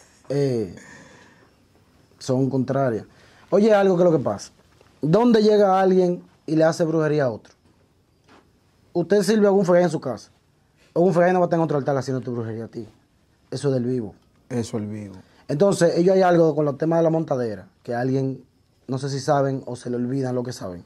son contrarias. Oye, algo que es lo que pasa. ¿Dónde llega alguien y le hace brujería a otro? Usted sirve a algún fregay en su casa. Un fregay no va a estar en otro altar haciendo tu brujería a ti. Eso es del vivo. Eso es el vivo. Entonces, ellos hay algo con los temas de la montadera, que alguien, no sé si saben o se le olvidan lo que saben.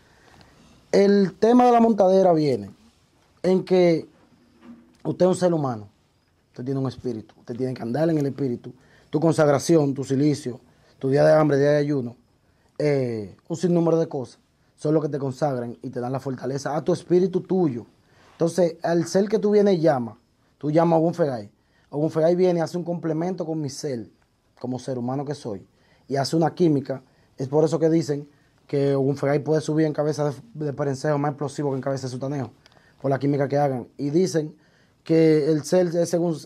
El tema de la montadera viene en que usted es un ser humano, usted tiene un espíritu, usted tiene que andar en el espíritu, tu consagración, tu silicio, tu día de hambre, día de ayuno, un sinnúmero de cosas son los que te consagran y te dan la fortaleza a tu espíritu tuyo. Entonces, al ser que tú vienes y llamas, tú llamas a un fegay, o un fegay viene y hace un complemento con mi ser, como ser humano que soy, y hace una química. Es por eso que dicen que un fegay puede subir en cabeza de perencejo más explosivo que en cabeza de sutaneo, por la química que hagan. Y dicen que el ser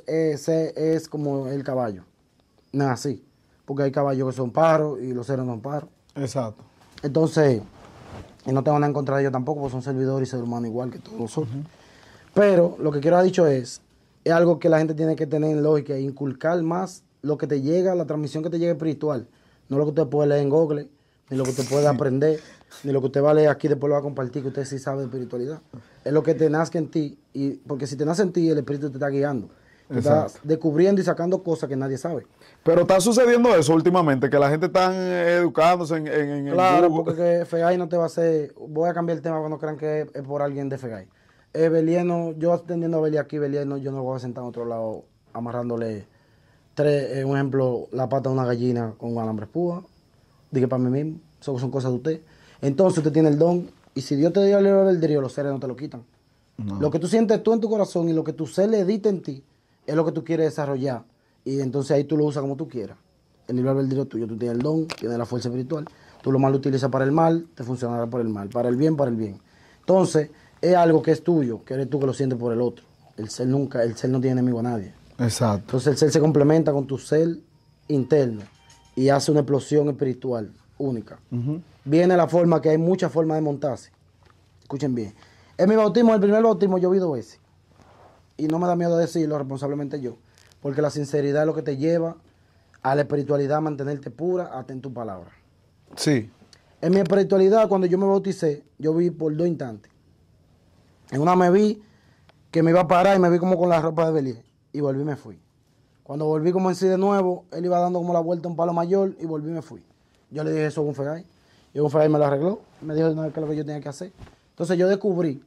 es como el caballo. No es así, porque hay caballos que son paros y los seres no son paros. Exacto. Entonces, y no tengo nada en contra de ellos tampoco, porque son servidores y seres humanos igual que todos nosotros. Pero lo que quiero haber dicho es algo que la gente tiene que tener en lógica e inculcar más lo que te llega, la transmisión que te llega espiritual. No lo que usted puede leer en Google, ni lo que usted puede aprender, ni lo que usted va a leer aquí, después lo va a compartir, que usted sí sabe de espiritualidad. Es lo que te nazca en ti, porque si te nace en ti, el espíritu te está guiando. Te estás descubriendo y sacando cosas que nadie sabe. Pero está sucediendo eso últimamente, que la gente está educándose en el Claro, Google. porque Fegay no te va a hacer... Voy a cambiar el tema para no crean que es por alguien de Fegay. Belieno, yo atendiendo a Beli aquí, Belieno, yo no lo voy a sentar en otro lado amarrándole un ejemplo, la pata de una gallina con un alambre púa. Dije para mí mismo, eso son cosas de usted. Entonces usted tiene el don, y si Dios te dio el libre albedrío, los seres no te lo quitan. No. Lo que tú sientes tú en tu corazón y lo que tu ser le edita en ti, es lo que tú quieres desarrollar. Y entonces ahí tú lo usas como tú quieras. El libre albedrío tuyo, tú tienes el don, tienes la fuerza espiritual. Tú lo mal lo utilizas para el mal, te funcionará por el mal. Para el bien, para el bien. Entonces, es algo que es tuyo, que eres tú que lo sientes por el otro. El ser no tiene enemigo a nadie. Exacto. Entonces el ser se complementa con tu ser interno y hace una explosión espiritual única. Viene la forma, que hay muchas formas de montarse. Escuchen bien. En mi bautismo, el primer bautismo, yo vi 2 veces. Y no me da miedo decirlo, responsablemente yo. Porque la sinceridad es lo que te lleva a la espiritualidad, a mantenerte pura hasta en tu palabra. Sí. En mi espiritualidad, cuando yo me bauticé, yo vi por 2 instantes. En una me vi que me iba a parar y me vi como con la ropa de Belier. Y volví y me fui. Cuando volví como en sí de nuevo, él iba dando como la vuelta a un palo mayor y volví y me fui. Yo le dije eso a un fegay. Y un fegay me lo arregló. Me dijo no, qué es lo que yo tenía que hacer. Entonces yo descubrí,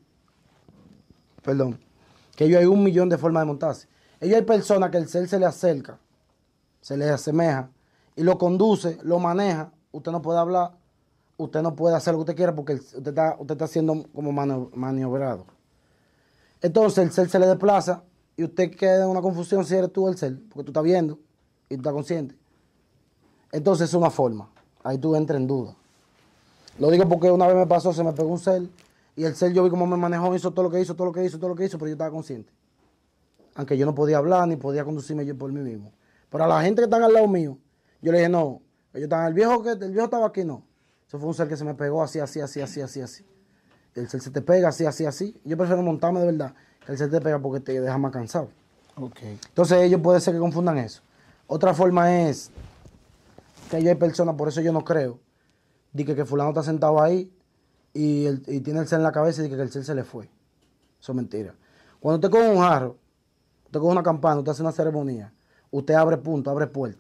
que ellos hay 1 millón de formas de montarse. Ellos hay personas que el ser se le acerca, se le asemeja y lo conduce, lo maneja. Usted no puede hablar, usted no puede hacer lo que usted quiera porque usted está siendo como maniobrado. Entonces el ser se le desplaza y usted queda en una confusión si eres tú el ser, porque tú estás viendo y tú estás consciente. Entonces es una forma, ahí tú entras en duda. Lo digo porque una vez me pasó, se me pegó un ser y el ser yo vi cómo me manejó, hizo todo lo que hizo, pero yo estaba consciente. Aunque yo no podía hablar ni podía conducirme yo por mí mismo. Pero a la gente que están al lado mío, yo le dije, no, ellos están, el viejo estaba aquí, no. Eso fue un ser que se me pegó así. El ser se te pega así. Yo prefiero montarme de verdad, que el ser te pega porque te deja más cansado. Okay. Entonces ellos puede ser que confundan eso. Otra forma es que hay personas, por eso yo no creo, de que fulano está sentado ahí y tiene el ser en la cabeza y que el ser se le fue. Eso es mentira. Cuando usted coge un jarro, usted coge una campana, usted hace una ceremonia, usted abre punto, abre puerta.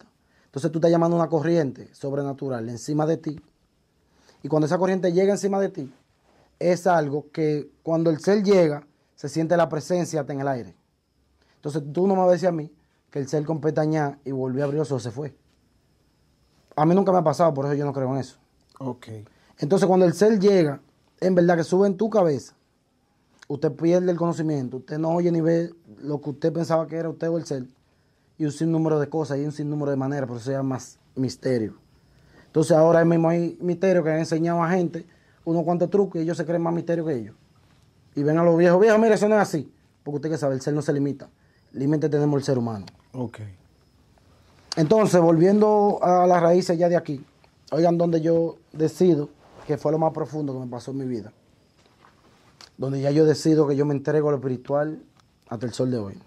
Entonces tú estás llamando una corriente sobrenatural encima de ti. Y cuando esa corriente llega encima de ti, es algo que cuando el ser llega, se siente la presencia hasta en el aire. Entonces tú no me vas a decir a mí que el ser con pestaña y volvió a abrir los ojos, se fue. A mí nunca me ha pasado, por eso yo no creo en eso. Ok. Entonces cuando el ser llega, en verdad que sube en tu cabeza, usted pierde el conocimiento, usted no oye ni ve lo que usted pensaba que era usted o el ser, y un sinnúmero de cosas y un sinnúmero de maneras, por eso se llama más misterio. Entonces ahora mismo hay misterios que han enseñado a gente unos cuantos trucos y ellos se creen más misterios que ellos. Y ven a los viejos, mira, eso no es así. Porque usted que sabe, el ser no se limita. Límite tenemos el ser humano. Ok. Entonces, volviendo a las raíces ya de aquí, oigan donde yo decido, que fue lo más profundo que me pasó en mi vida. Donde ya yo decido que yo me entrego a lo espiritual hasta el sol de hoy.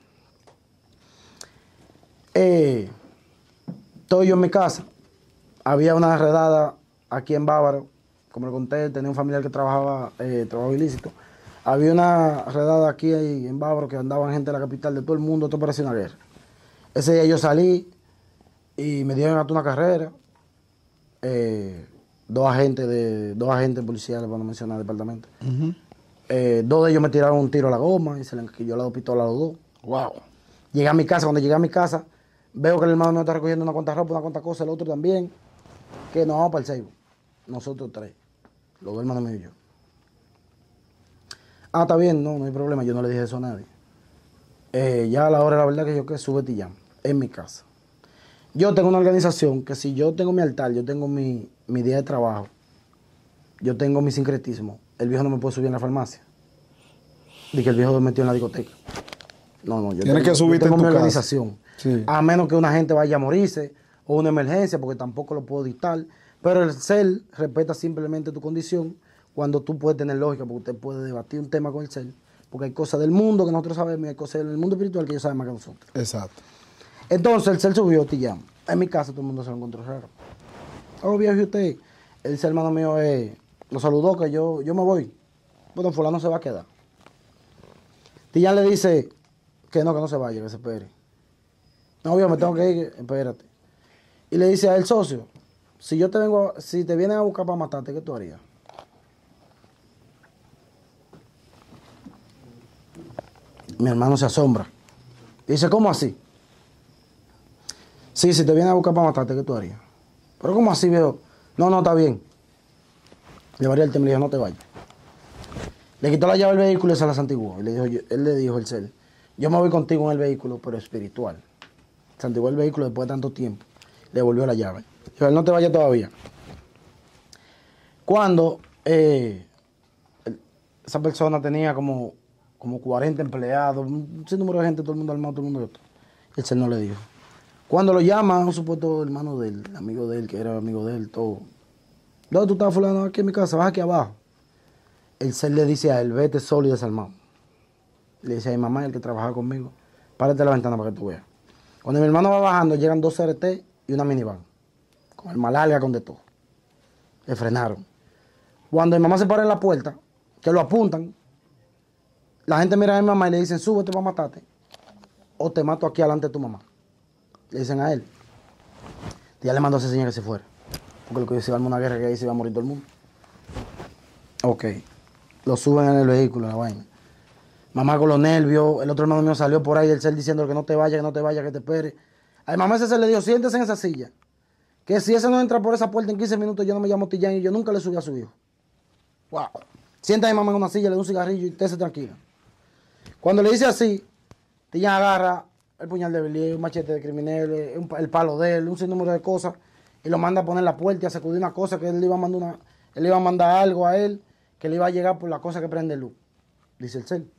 Estoy yo en mi casa. Había una redada aquí en Bávaro. Como le conté, tenía un familiar que trabajaba ilícito. Había una redada aquí en Bávaro que andaban gente de la capital, de todo el mundo, todo parecía una guerra. Ese día yo salí y me dieron hasta una carrera. Dos agentes policiales, para no mencionar el departamento. Dos de ellos me tiraron un tiro a la goma y se le enquilló las dos pistolas a los dos. Wow. Llegué a mi casa, cuando llegué a mi casa, veo que el hermano mío está recogiendo una cuanta ropa, una cuanta cosa, el otro también, que nos vamos para el Seibo. Nosotros tres, los dos hermanos míos y yo. Ah, está bien, no hay problema, yo no le dije eso a nadie. Ya a la hora, la verdad que yo que sube Tillán, en mi casa. Yo tengo una organización que si yo tengo mi altar, yo tengo mi día de trabajo, yo tengo mi sincretismo, el viejo no me puede subir en la farmacia. Dije que el viejo me metió en la discoteca. No, yo Tienes que subirte tengo en tu mi casa. organización. Sí. A menos que una gente vaya a morirse o una emergencia, porque tampoco lo puedo dictar. Pero el ser respeta simplemente tu condición cuando tú puedes tener lógica, porque usted puede debatir un tema con el ser. Porque hay cosas del mundo que nosotros sabemos y hay cosas del mundo espiritual que ellos saben más que nosotros. Exacto. Entonces el ser subió, te llama. En mi casa todo el mundo se lo encontró raro. Oh, viejo, ¿y usted? El ser hermano mío lo saludó que yo me voy. Bueno, fulano se va a quedar. Tillán le dice que no se vaya, que se espere. No, viejo, me tengo que ir, espérate. Y le dice a el socio, si te vienen a buscar para matarte, ¿qué tú harías? Mi hermano se asombra. Dice, ¿cómo así? Sí, si te vienen a buscar para matarte, ¿qué tú harías? Pero ¿cómo así, viejo? No, está bien. Llevaría el tema y le dijo, no te vayas. Le quitó la llave del vehículo y se la santiguó. Y él le dijo el ser, yo me voy contigo en el vehículo, pero espiritual. Santiguó el vehículo después de tanto tiempo. Le volvió la llave. Dijo, él no te vaya todavía. Cuando esa persona tenía como 40 empleados, un sinnúmero de gente, todo el mundo armado, todo el mundo. El ser no le dijo. Cuando lo llama, un supuesto hermano de él, amigo de él, que era amigo de él, todo. ¿Dónde tú estás, fulano? Aquí en mi casa, vas aquí abajo. El ser le dice a él, vete solo y desarmado. Le dice a mi mamá, el que trabajaba conmigo, párate a la ventana para que tú veas. Cuando mi hermano va bajando, llegan dos CRT y una minivan. Con el malarga, con de todo. Le frenaron. Cuando mi mamá se para en la puerta, que lo apuntan, la gente mira a mi mamá y le dicen, súbete para matarte. O te mato aquí delante de tu mamá. Le dicen a él. Ya le mandó a ese señor que se fuera. Porque lo que se iba a armar una guerra que ahí se iba a morir todo el mundo. Ok. Lo suben en el vehículo, la vaina. Mamá con los nervios. El otro hermano mío salió por ahí del cel diciendo que no te vayas, que te espere. A mi mamá ese se le dijo, siéntese en esa silla. Que si ese no entra por esa puerta en 15 minutos, yo no me llamo Tillán y yo nunca le subí a su hijo. Wow. Sienta a mi mamá en una silla, le da un cigarrillo y estése tranquila. Cuando le dice así, Tillán agarra el puñal de Belier, un machete de criminal, el palo de él, un sinnúmero de cosas, y lo manda a poner en la puerta y a sacudir una cosa que él le iba a mandar algo a él, que le iba a llegar por la cosa que prende luz. Dice el ser.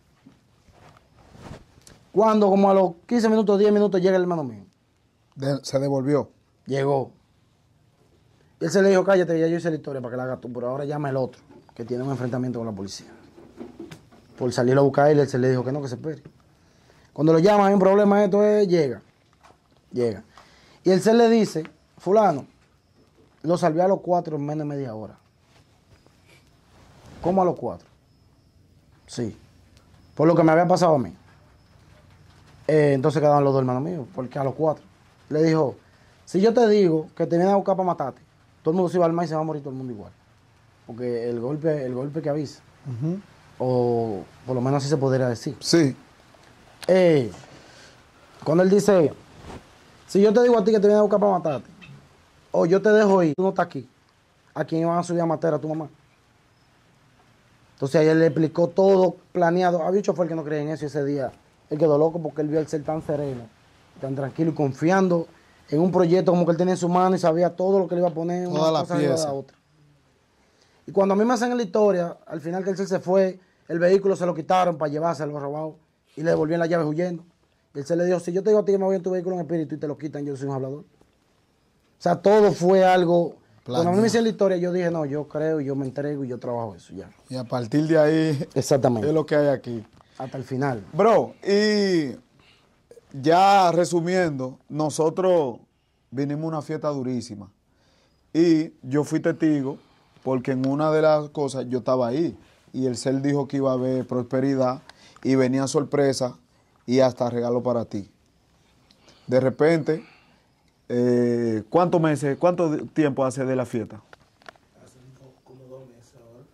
Cuando como a los 15 minutos, 10 minutos llega el hermano mío. Se devolvió. Llegó. Y él se le dijo, cállate, ya yo hice la historia para que la hagas tú, pero ahora llama el otro, que tiene un enfrentamiento con la policía. Por salirlo a buscar a él se le dijo que no, que se espere. Cuando lo llaman, hay un problema, esto es, llega. Y el ser le dice, fulano, lo salvé a los 4 en menos de media hora. ¿Cómo a los 4? Sí. Por lo que me había pasado a mí. Entonces quedaban los dos hermanos míos, porque a los 4. Le dijo, Si yo te digo que te vienen a buscar para matarte, todo el mundo se va al mar y se va a morir todo el mundo igual. Porque el golpe que avisa. O por lo menos así se podría decir. Sí. Cuando él dice, si yo te digo a ti que te vienen a buscar para matarte, o yo te dejo ir, tú no estás aquí, ¿a quién iban a subir a matar? A tu mamá. Entonces ahí él le explicó todo planeado. Había un chofer que no creía en eso y ese día él quedó loco porque él vio el ser tan sereno, tan tranquilo y confiando en un proyecto como que él tenía en su mano y sabía todo lo que le iba a poner, toda la pieza. otra. Y cuando a mí me hacen la historia, al final que él se fue, el vehículo se lo quitaron para llevárselo robado y le devolvían las llaves huyendo. Y él se le dijo, si yo te digo a ti que me voy en tu vehículo en espíritu y te lo quitan, yo soy un hablador. O sea, todo fue algo... Cuando a mí me hicieron la historia, yo dije, no, yo creo, yo me entrego y yo trabajo eso ya. Y a partir de ahí, exactamente, es lo que hay aquí. Hasta el final. Bro, y ya resumiendo, nosotros vinimos a una fiesta durísima. Y yo fui testigo porque en una de las cosas yo estaba ahí. Y el ser dijo que iba a haber prosperidad y venía sorpresa y hasta regalo para ti. De repente... ¿cuánto tiempo hace de la fiesta? Hace como 2 meses ahora.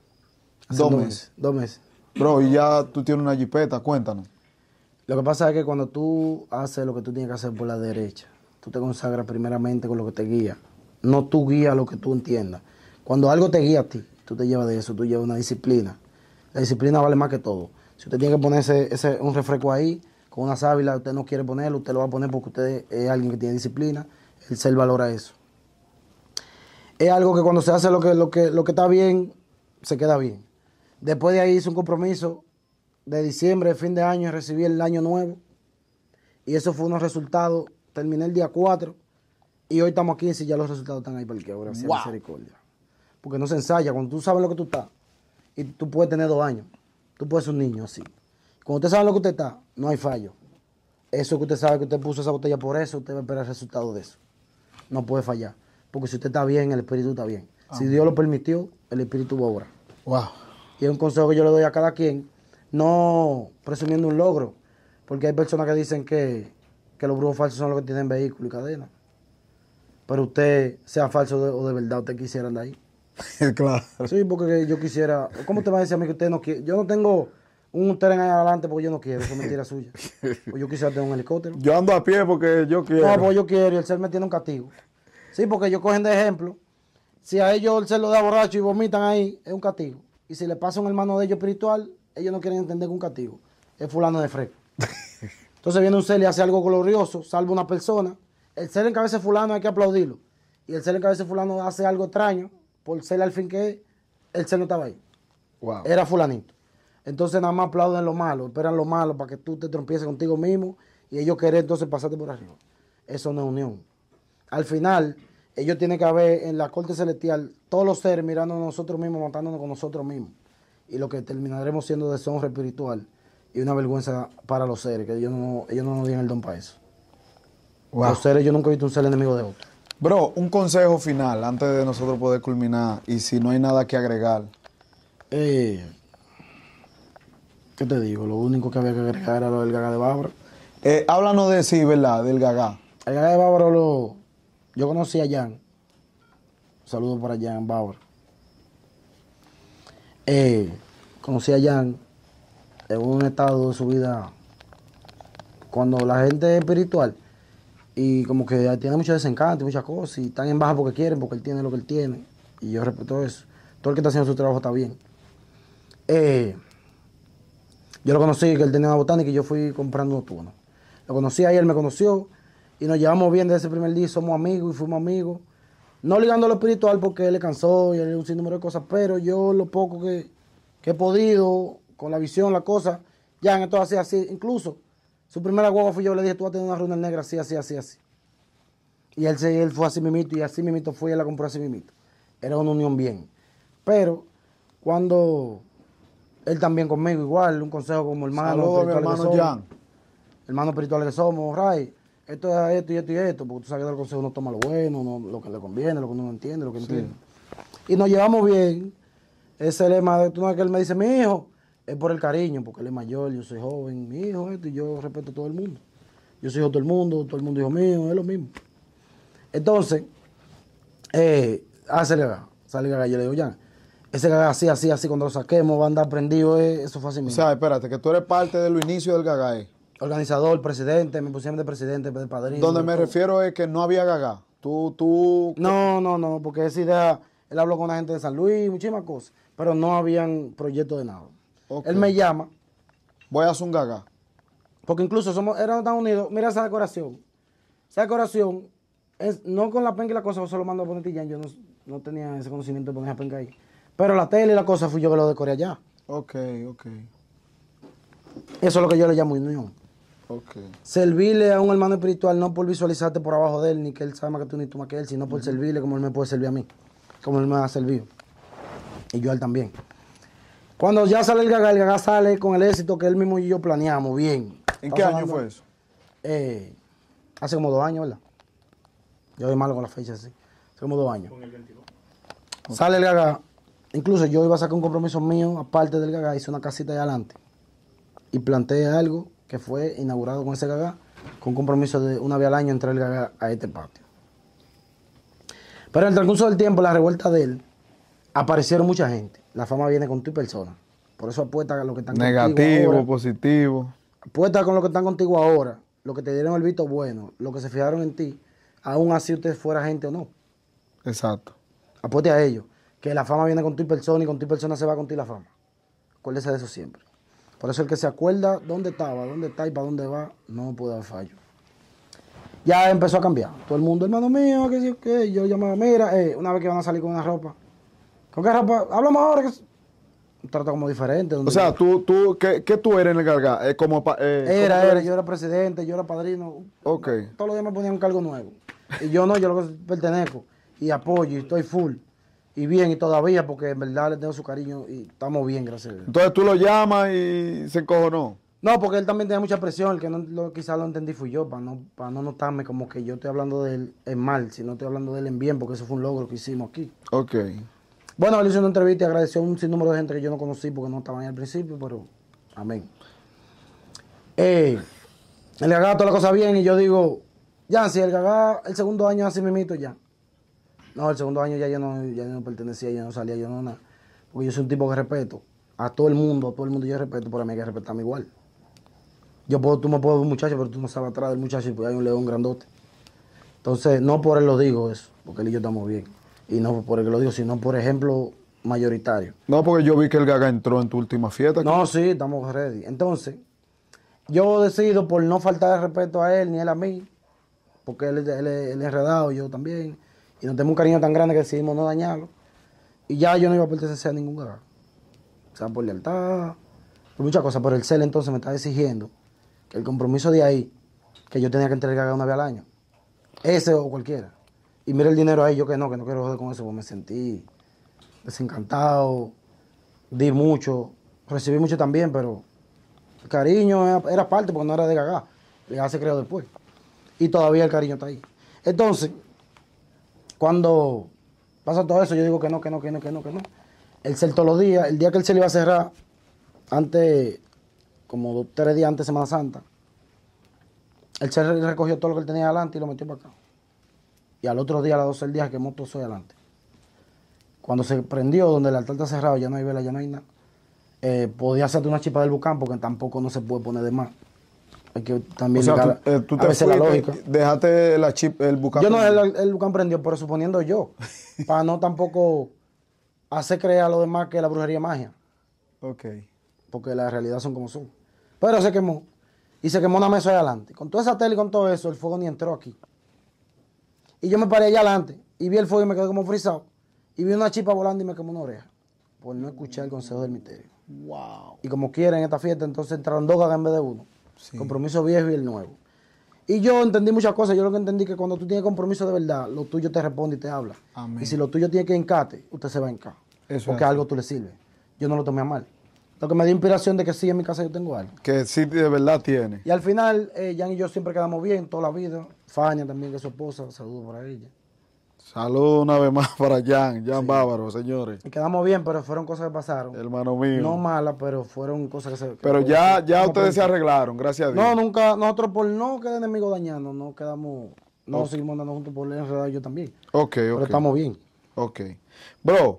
Dos meses. Bro, y ya tú tienes una jipeta, cuéntanos. Lo que pasa es que cuando tú haces lo que tú tienes que hacer por la derecha, tú te consagras primeramente con lo que te guía. No tú guías lo que tú entiendas. Cuando algo te guía a ti, tú te llevas de eso, tú llevas una disciplina. La disciplina vale más que todo. Si usted tiene que ponerse un refresco ahí, con una sábila, usted no quiere ponerlo, usted lo va a poner porque usted es alguien que tiene disciplina. El ser valora eso. Es algo que cuando se hace lo que está bien, se queda bien. Después de ahí hice un compromiso de diciembre, fin de año, y recibí el año nuevo. Y eso fue unos resultados. Terminé el día 4 y hoy estamos a 15 y ya los resultados están ahí parqueados, gracias a misericordia. Porque no se ensaya. Cuando tú sabes lo que tú estás y tú puedes tener 2 años, tú puedes ser un niño así. Cuando usted sabe lo que usted está, no hay fallo. Eso que usted sabe que usted puso esa botella por eso, usted va a esperar el resultado de eso. No puede fallar. Porque si usted está bien, el espíritu está bien. Si Dios lo permitió, el espíritu va a obrar. Wow. Y es un consejo que yo le doy a cada quien, no presumiendo un logro. Porque hay personas que dicen que los brujos falsos son los que tienen vehículo y cadena. Pero usted, sea falso o de verdad, usted quisiera andar ahí. Claro. Sí, porque yo quisiera... ¿Cómo te va a decir a mí que usted no quiere? Yo no tengo un tren ahí adelante porque yo no quiero, eso es mentira suya. Pues yo quisiera tener un helicóptero. Yo ando a pie porque yo quiero. No, porque yo quiero y el ser me tiene un castigo. Sí, porque ellos cogen de ejemplo. Si a ellos el ser lo da borracho y vomitan ahí, es un castigo. Y si le pasa a un hermano de ellos espiritual, ellos no quieren entender que un castigo es fulano de fresco. Entonces viene un ser y hace algo glorioso, salva a una persona. El ser en cabeza de fulano hay que aplaudirlo. Y el ser en cabeza de fulano hace algo extraño, por ser al fin que es, el ser no estaba ahí. Wow. Era fulanito. Entonces nada más aplauden lo malo, esperan lo malo para que tú te trompieces contigo mismo y ellos quieren entonces pasarte por arriba. Eso no es unión. Al final, ellos tienen que haber en la corte celestial todos los seres mirando a nosotros mismos, matándonos con nosotros mismos. Y lo que terminaremos siendo deshonra espiritual y una vergüenza para los seres, que ellos no nos dieron el don para eso. Wow. Los seres, yo nunca he visto un ser enemigo de otro. Bro, un consejo final antes de nosotros poder culminar y si no hay nada que agregar. ¿Qué te digo? Lo único que había que agregar era lo del Gagá de Bávaro. Háblanos de sí, ¿verdad? Del Gagá. El Gagá de Bávaro yo conocí a Jan. Saludos para Jan Bávaro. Conocí a Jan en un estado de su vida cuando la gente es espiritual y como que tiene mucho desencanto y muchas cosas y están en baja porque quieren, porque él tiene lo que él tiene. Y yo respeto eso. Todo el que está haciendo su trabajo está bien. Yo lo conocí, que él tenía una botánica y yo fui comprando unos turnos. Lo conocí ahí, él me conoció y nos llevamos bien desde ese primer día, somos amigos y fuimos amigos. No ligando a lo espiritual porque él le cansó y él un sinnúmero de cosas, pero yo lo poco que he podido, con la visión, la cosa, ya en esto así. Incluso, su primera guagua fui yo, le dije, tú vas a tener una runa negra así. Y él fue así mimito y así mimito fue y él la compró así mimito. Era una unión bien. Pero, cuando... Él también conmigo igual, un consejo como hermano. Saludos a mi hermano Jan. Hermano espiritual que somos, Ray. Esto es esto y esto y esto, porque tú sabes que del consejo uno toma lo bueno, lo que le conviene, lo que uno no entiende, lo que entiende. Y nos llevamos bien. Ese lema de tú no es que él me dice, mi hijo, es por el cariño, porque él es mayor, yo soy joven, mi hijo, esto, y yo respeto a todo el mundo. Yo soy hijo de todo el mundo hijo mío, es lo mismo. Entonces, hace el gaga. Sale el gaga. Yo le digo, ya, ese gaga así, cuando lo saquemos, va a andar prendido, eso fue así O mismo. sea, espérate, que tú eres parte de los inicios del gagae. Organizador, presidente, me pusieron de presidente, de padrino. Donde de me todo. refiero es que no había gaga. Tú. No, porque esa idea, él habló con la gente de San Luis, muchísimas cosas, pero no habían proyecto de nada. Ok. Él me llama, Voy a hacer un gaga. porque incluso éramos Estados Unidos, mira esa decoración. Esa decoración, no con la penca y la cosa, yo solo mando a poner ya, yo no tenía ese conocimiento de poner esa penca ahí. Pero la tela y la cosa fui yo que lo decoré allá. Ok. Eso es lo que yo le llamo unión. Ok. Servirle a un hermano espiritual no por visualizarte por abajo de él, ni que él sabe más que tú ni tú más que él, sino por servirle como él me puede servir a mí, como él me ha servido. Y yo a él también. Cuando ya sale el gaga sale con el éxito que él mismo y yo planeamos bien. ¿En qué año fue eso? Hace como 2 años, ¿verdad? Yo soy malo con las fechas, sí. Hace como 2 años. Con el 22. Sale el gaga. Incluso yo iba a sacar un compromiso mío, aparte del gaga, hice una casita allá adelante. Y planteé algo que fue inaugurado con ese gaga, con un compromiso de una vez al año entrar el gaga a este patio. Pero en el transcurso del tiempo, la revuelta de él, aparecieron mucha gente. La fama viene con tu persona. Por eso apuesta a lo que están contigo Negativo, ahora. positivo. Apuesta con lo que están contigo ahora, lo que te dieron el visto bueno, lo que se fijaron en ti, aún así usted fuera gente o no. Exacto. Apueste a ello, que la fama viene con tu persona y con tu persona se va contigo la fama. Acuérdese de eso siempre. Por eso el que se acuerda dónde estaba, dónde está y para dónde va, no puede haber fallo. Ya empezó a cambiar. Todo el mundo, hermano mío, que sí, que yo llamaba, mira, una vez que van a salir con una ropa. ¿Con qué ropa? Hablamos ahora. Un trato como diferente. O sea, ¿qué tú eres en el gaga? Yo era presidente, yo era padrino. Ok. Todos los días me ponían un cargo nuevo. Y yo no, yo lo que pertenezco. Y apoyo, y estoy full. Y bien, y todavía, porque en verdad le tengo su cariño y estamos bien, gracias a Dios. Entonces tú lo llamas y se encojonó. No, porque él también tenía mucha presión, el que quizás lo entendí fui yo, para no notarme como que yo estoy hablando de él en mal, sino estoy hablando de él en bien, porque eso fue un logro que hicimos aquí. Ok. Bueno, él hizo una entrevista y agradeció a un sinnúmero de gente que yo no conocí porque no estaban ahí al principio, pero amén. El Gagá, toda la cosa bien, y yo digo, ya, si el Gagá, el segundo año así mimito ya. No, el segundo año ya yo no pertenecía, yo no salía, yo no nada. Porque yo soy un tipo que respeto a todo el mundo yo respeto, pero a mí hay que respetarme igual. Tú me puedes ver un muchacho, pero tú no sabes atrás del muchacho y pues hay un león grandote. Entonces, no por él lo digo eso, porque él y yo estamos bien. Y no por el que lo digo, sino por ejemplo mayoritario. No, porque yo vi que el gaga entró en tu última fiesta. No, sí, estamos ready. Entonces, yo decido por no faltar el respeto a él ni él a mí, porque él es enredado, yo también, y nos tenemos un cariño tan grande que decidimos no dañarlo. Y ya yo no iba a pertenecer a ningún gaga. O sea, por lealtad, por muchas cosas, pero el CEL entonces me está exigiendo que el compromiso de ahí, que yo tenía que entregar una vez al año, ese o cualquiera. Y mira el dinero ahí, yo que no quiero joder con eso, porque me sentí desencantado, di mucho, recibí mucho también, pero el cariño era parte porque no era de Gagá. El Gagá se creó después. Y todavía el cariño está ahí. Entonces, cuando pasa todo eso, yo digo que no. El CEL todos los días, el día que el CEL iba a cerrar, antes, como 3 días antes de Semana Santa, el CEL recogió todo lo que él tenía adelante y lo metió para acá. Y al otro día, a las 12 del día, quemó todo eso adelante. Cuando se prendió, donde el altar está cerrado, ya no hay vela, ya no hay nada, podía hacerte una chipa del bucán, porque tampoco no se puede poner de más. Hay que también O sea, llegar tú a te veces la fuiste, lógica. dejaste el bucán. Yo no, el bucán prendió, pero suponiendo yo, para no tampoco hacer creer a los demás que la brujería es magia, Ok. porque la realidad son como son. Pero se quemó, y se quemó una mesa ahí adelante. Con toda esa tela y con todo eso, el fuego ni entró aquí. Y yo me paré allá adelante y vi el fuego y me quedé como frisado. Y vi una chipa volando y me quemó una oreja. Por no escuchar el consejo del misterio. Wow. Y como quieren en esta fiesta, entonces entraron 2 gagas en vez de 1. Sí. Compromiso viejo y el nuevo. Y yo entendí muchas cosas. Yo lo que entendí que cuando tú tienes compromiso de verdad, lo tuyo te responde y te habla. Amén. Y si lo tuyo tiene que encate, usted se va a encar. Eso Porque es algo tú le sirve. Yo no lo tomé a mal. Lo que me dio inspiración de que sí, en mi casa yo tengo algo. Que sí, de verdad tiene. Y al final, Jan y yo siempre quedamos bien toda la vida. Fania también, que es su esposa. Saludos para ella. Saludos una vez más para Jan Bávaro, señores. Y quedamos bien, pero fueron cosas que pasaron. Hermano mío. No malas, pero fueron cosas que se... Pero ya ustedes se arreglaron, gracias a Dios. No, nunca, nosotros por no quedar enemigos dañanos, no quedamos No seguimos andando juntos por el enredado yo también. Ok, Pero ok. estamos bien. Ok. Bro,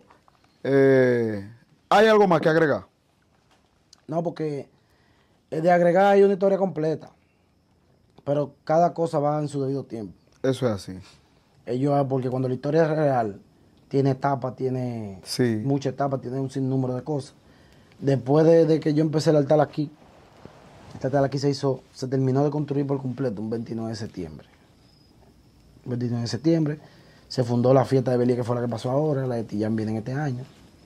¿hay algo más que agregar? No, porque de agregar hay una historia completa. Pero cada cosa va en su debido tiempo. Eso es así. Porque cuando la historia es real, tiene etapas, tiene Sí. muchas etapas, tiene un sinnúmero de cosas. Después de que yo empecé el altar aquí, este altar aquí se terminó de construir por completo un 29 de septiembre. 29 de septiembre se fundó la fiesta de Belía, que fue la que pasó ahora, la de Tillán viene en este año.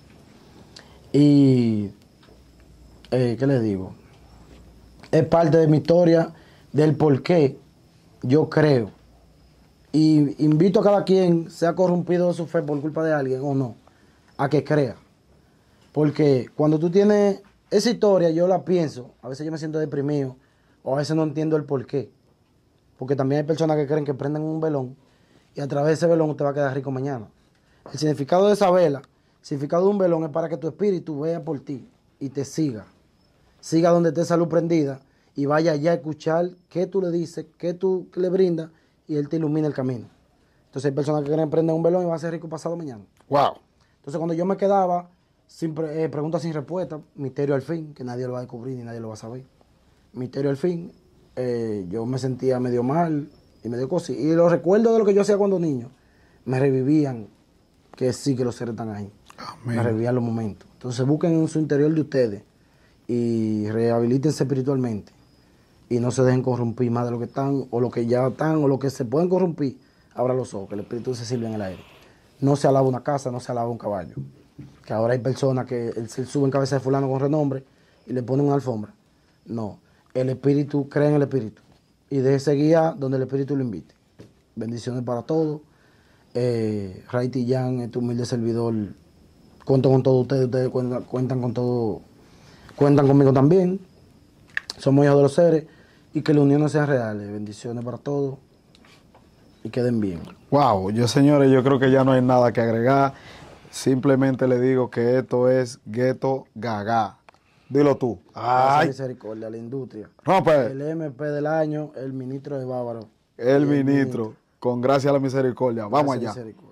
Y, ¿qué les digo? Es parte de mi historia, del por qué yo creo. Y invito a cada quien, sea corrompido de su fe por culpa de alguien o no, a que crea. Porque cuando tú tienes esa historia, yo la pienso, a veces yo me siento deprimido, o a veces no entiendo el por qué. Porque también hay personas que creen que prenden un velón y a través de ese velón usted va a quedar rico mañana. El significado de esa vela, el significado de un velón es para que tu espíritu vea por ti y te siga. Siga donde esté esa luz prendida y vaya allá a escuchar qué tú le dices, qué tú le brindas y él te ilumina el camino. Entonces hay personas que creen prender un velón y van a ser rico pasado mañana. Wow. Entonces cuando yo me quedaba sin preguntas sin respuesta, misterio al fin, que nadie lo va a descubrir ni nadie lo va a saber. Misterio al fin, yo me sentía medio mal y medio cosas. Y los recuerdos de lo que yo hacía cuando niño me revivían que sí que los seres están ahí. Amén. Me revivían los momentos. Entonces busquen en su interior de ustedes y rehabilítense espiritualmente y no se dejen corrompir más de lo que están o lo que ya están o lo que se pueden corrompir. Abra los ojos, que el espíritu se sirve en el aire. No se alaba una casa, no se alaba un caballo. Que ahora hay personas que se suben cabeza de fulano con renombre y le ponen una alfombra. No, el espíritu, cree en el espíritu y déjese guiar donde el espíritu lo invite. Bendiciones para todos. Ray Tillán, este humilde servidor, cuento con todos ustedes cuentan con todo, cuentan conmigo también. Somos hijos de los seres y que las uniones sean reales. Bendiciones para todos y queden bien. Wow, señores, yo creo que ya no hay nada que agregar. Simplemente le digo que esto es Ghetto Gaga. Dilo tú. Gracias, Ay. misericordia, la industria. No, pues, El MP del año, el ministro de Bávaro. el Y ministro, con gracia a la misericordia. Vamos Gracias, allá. misericordia.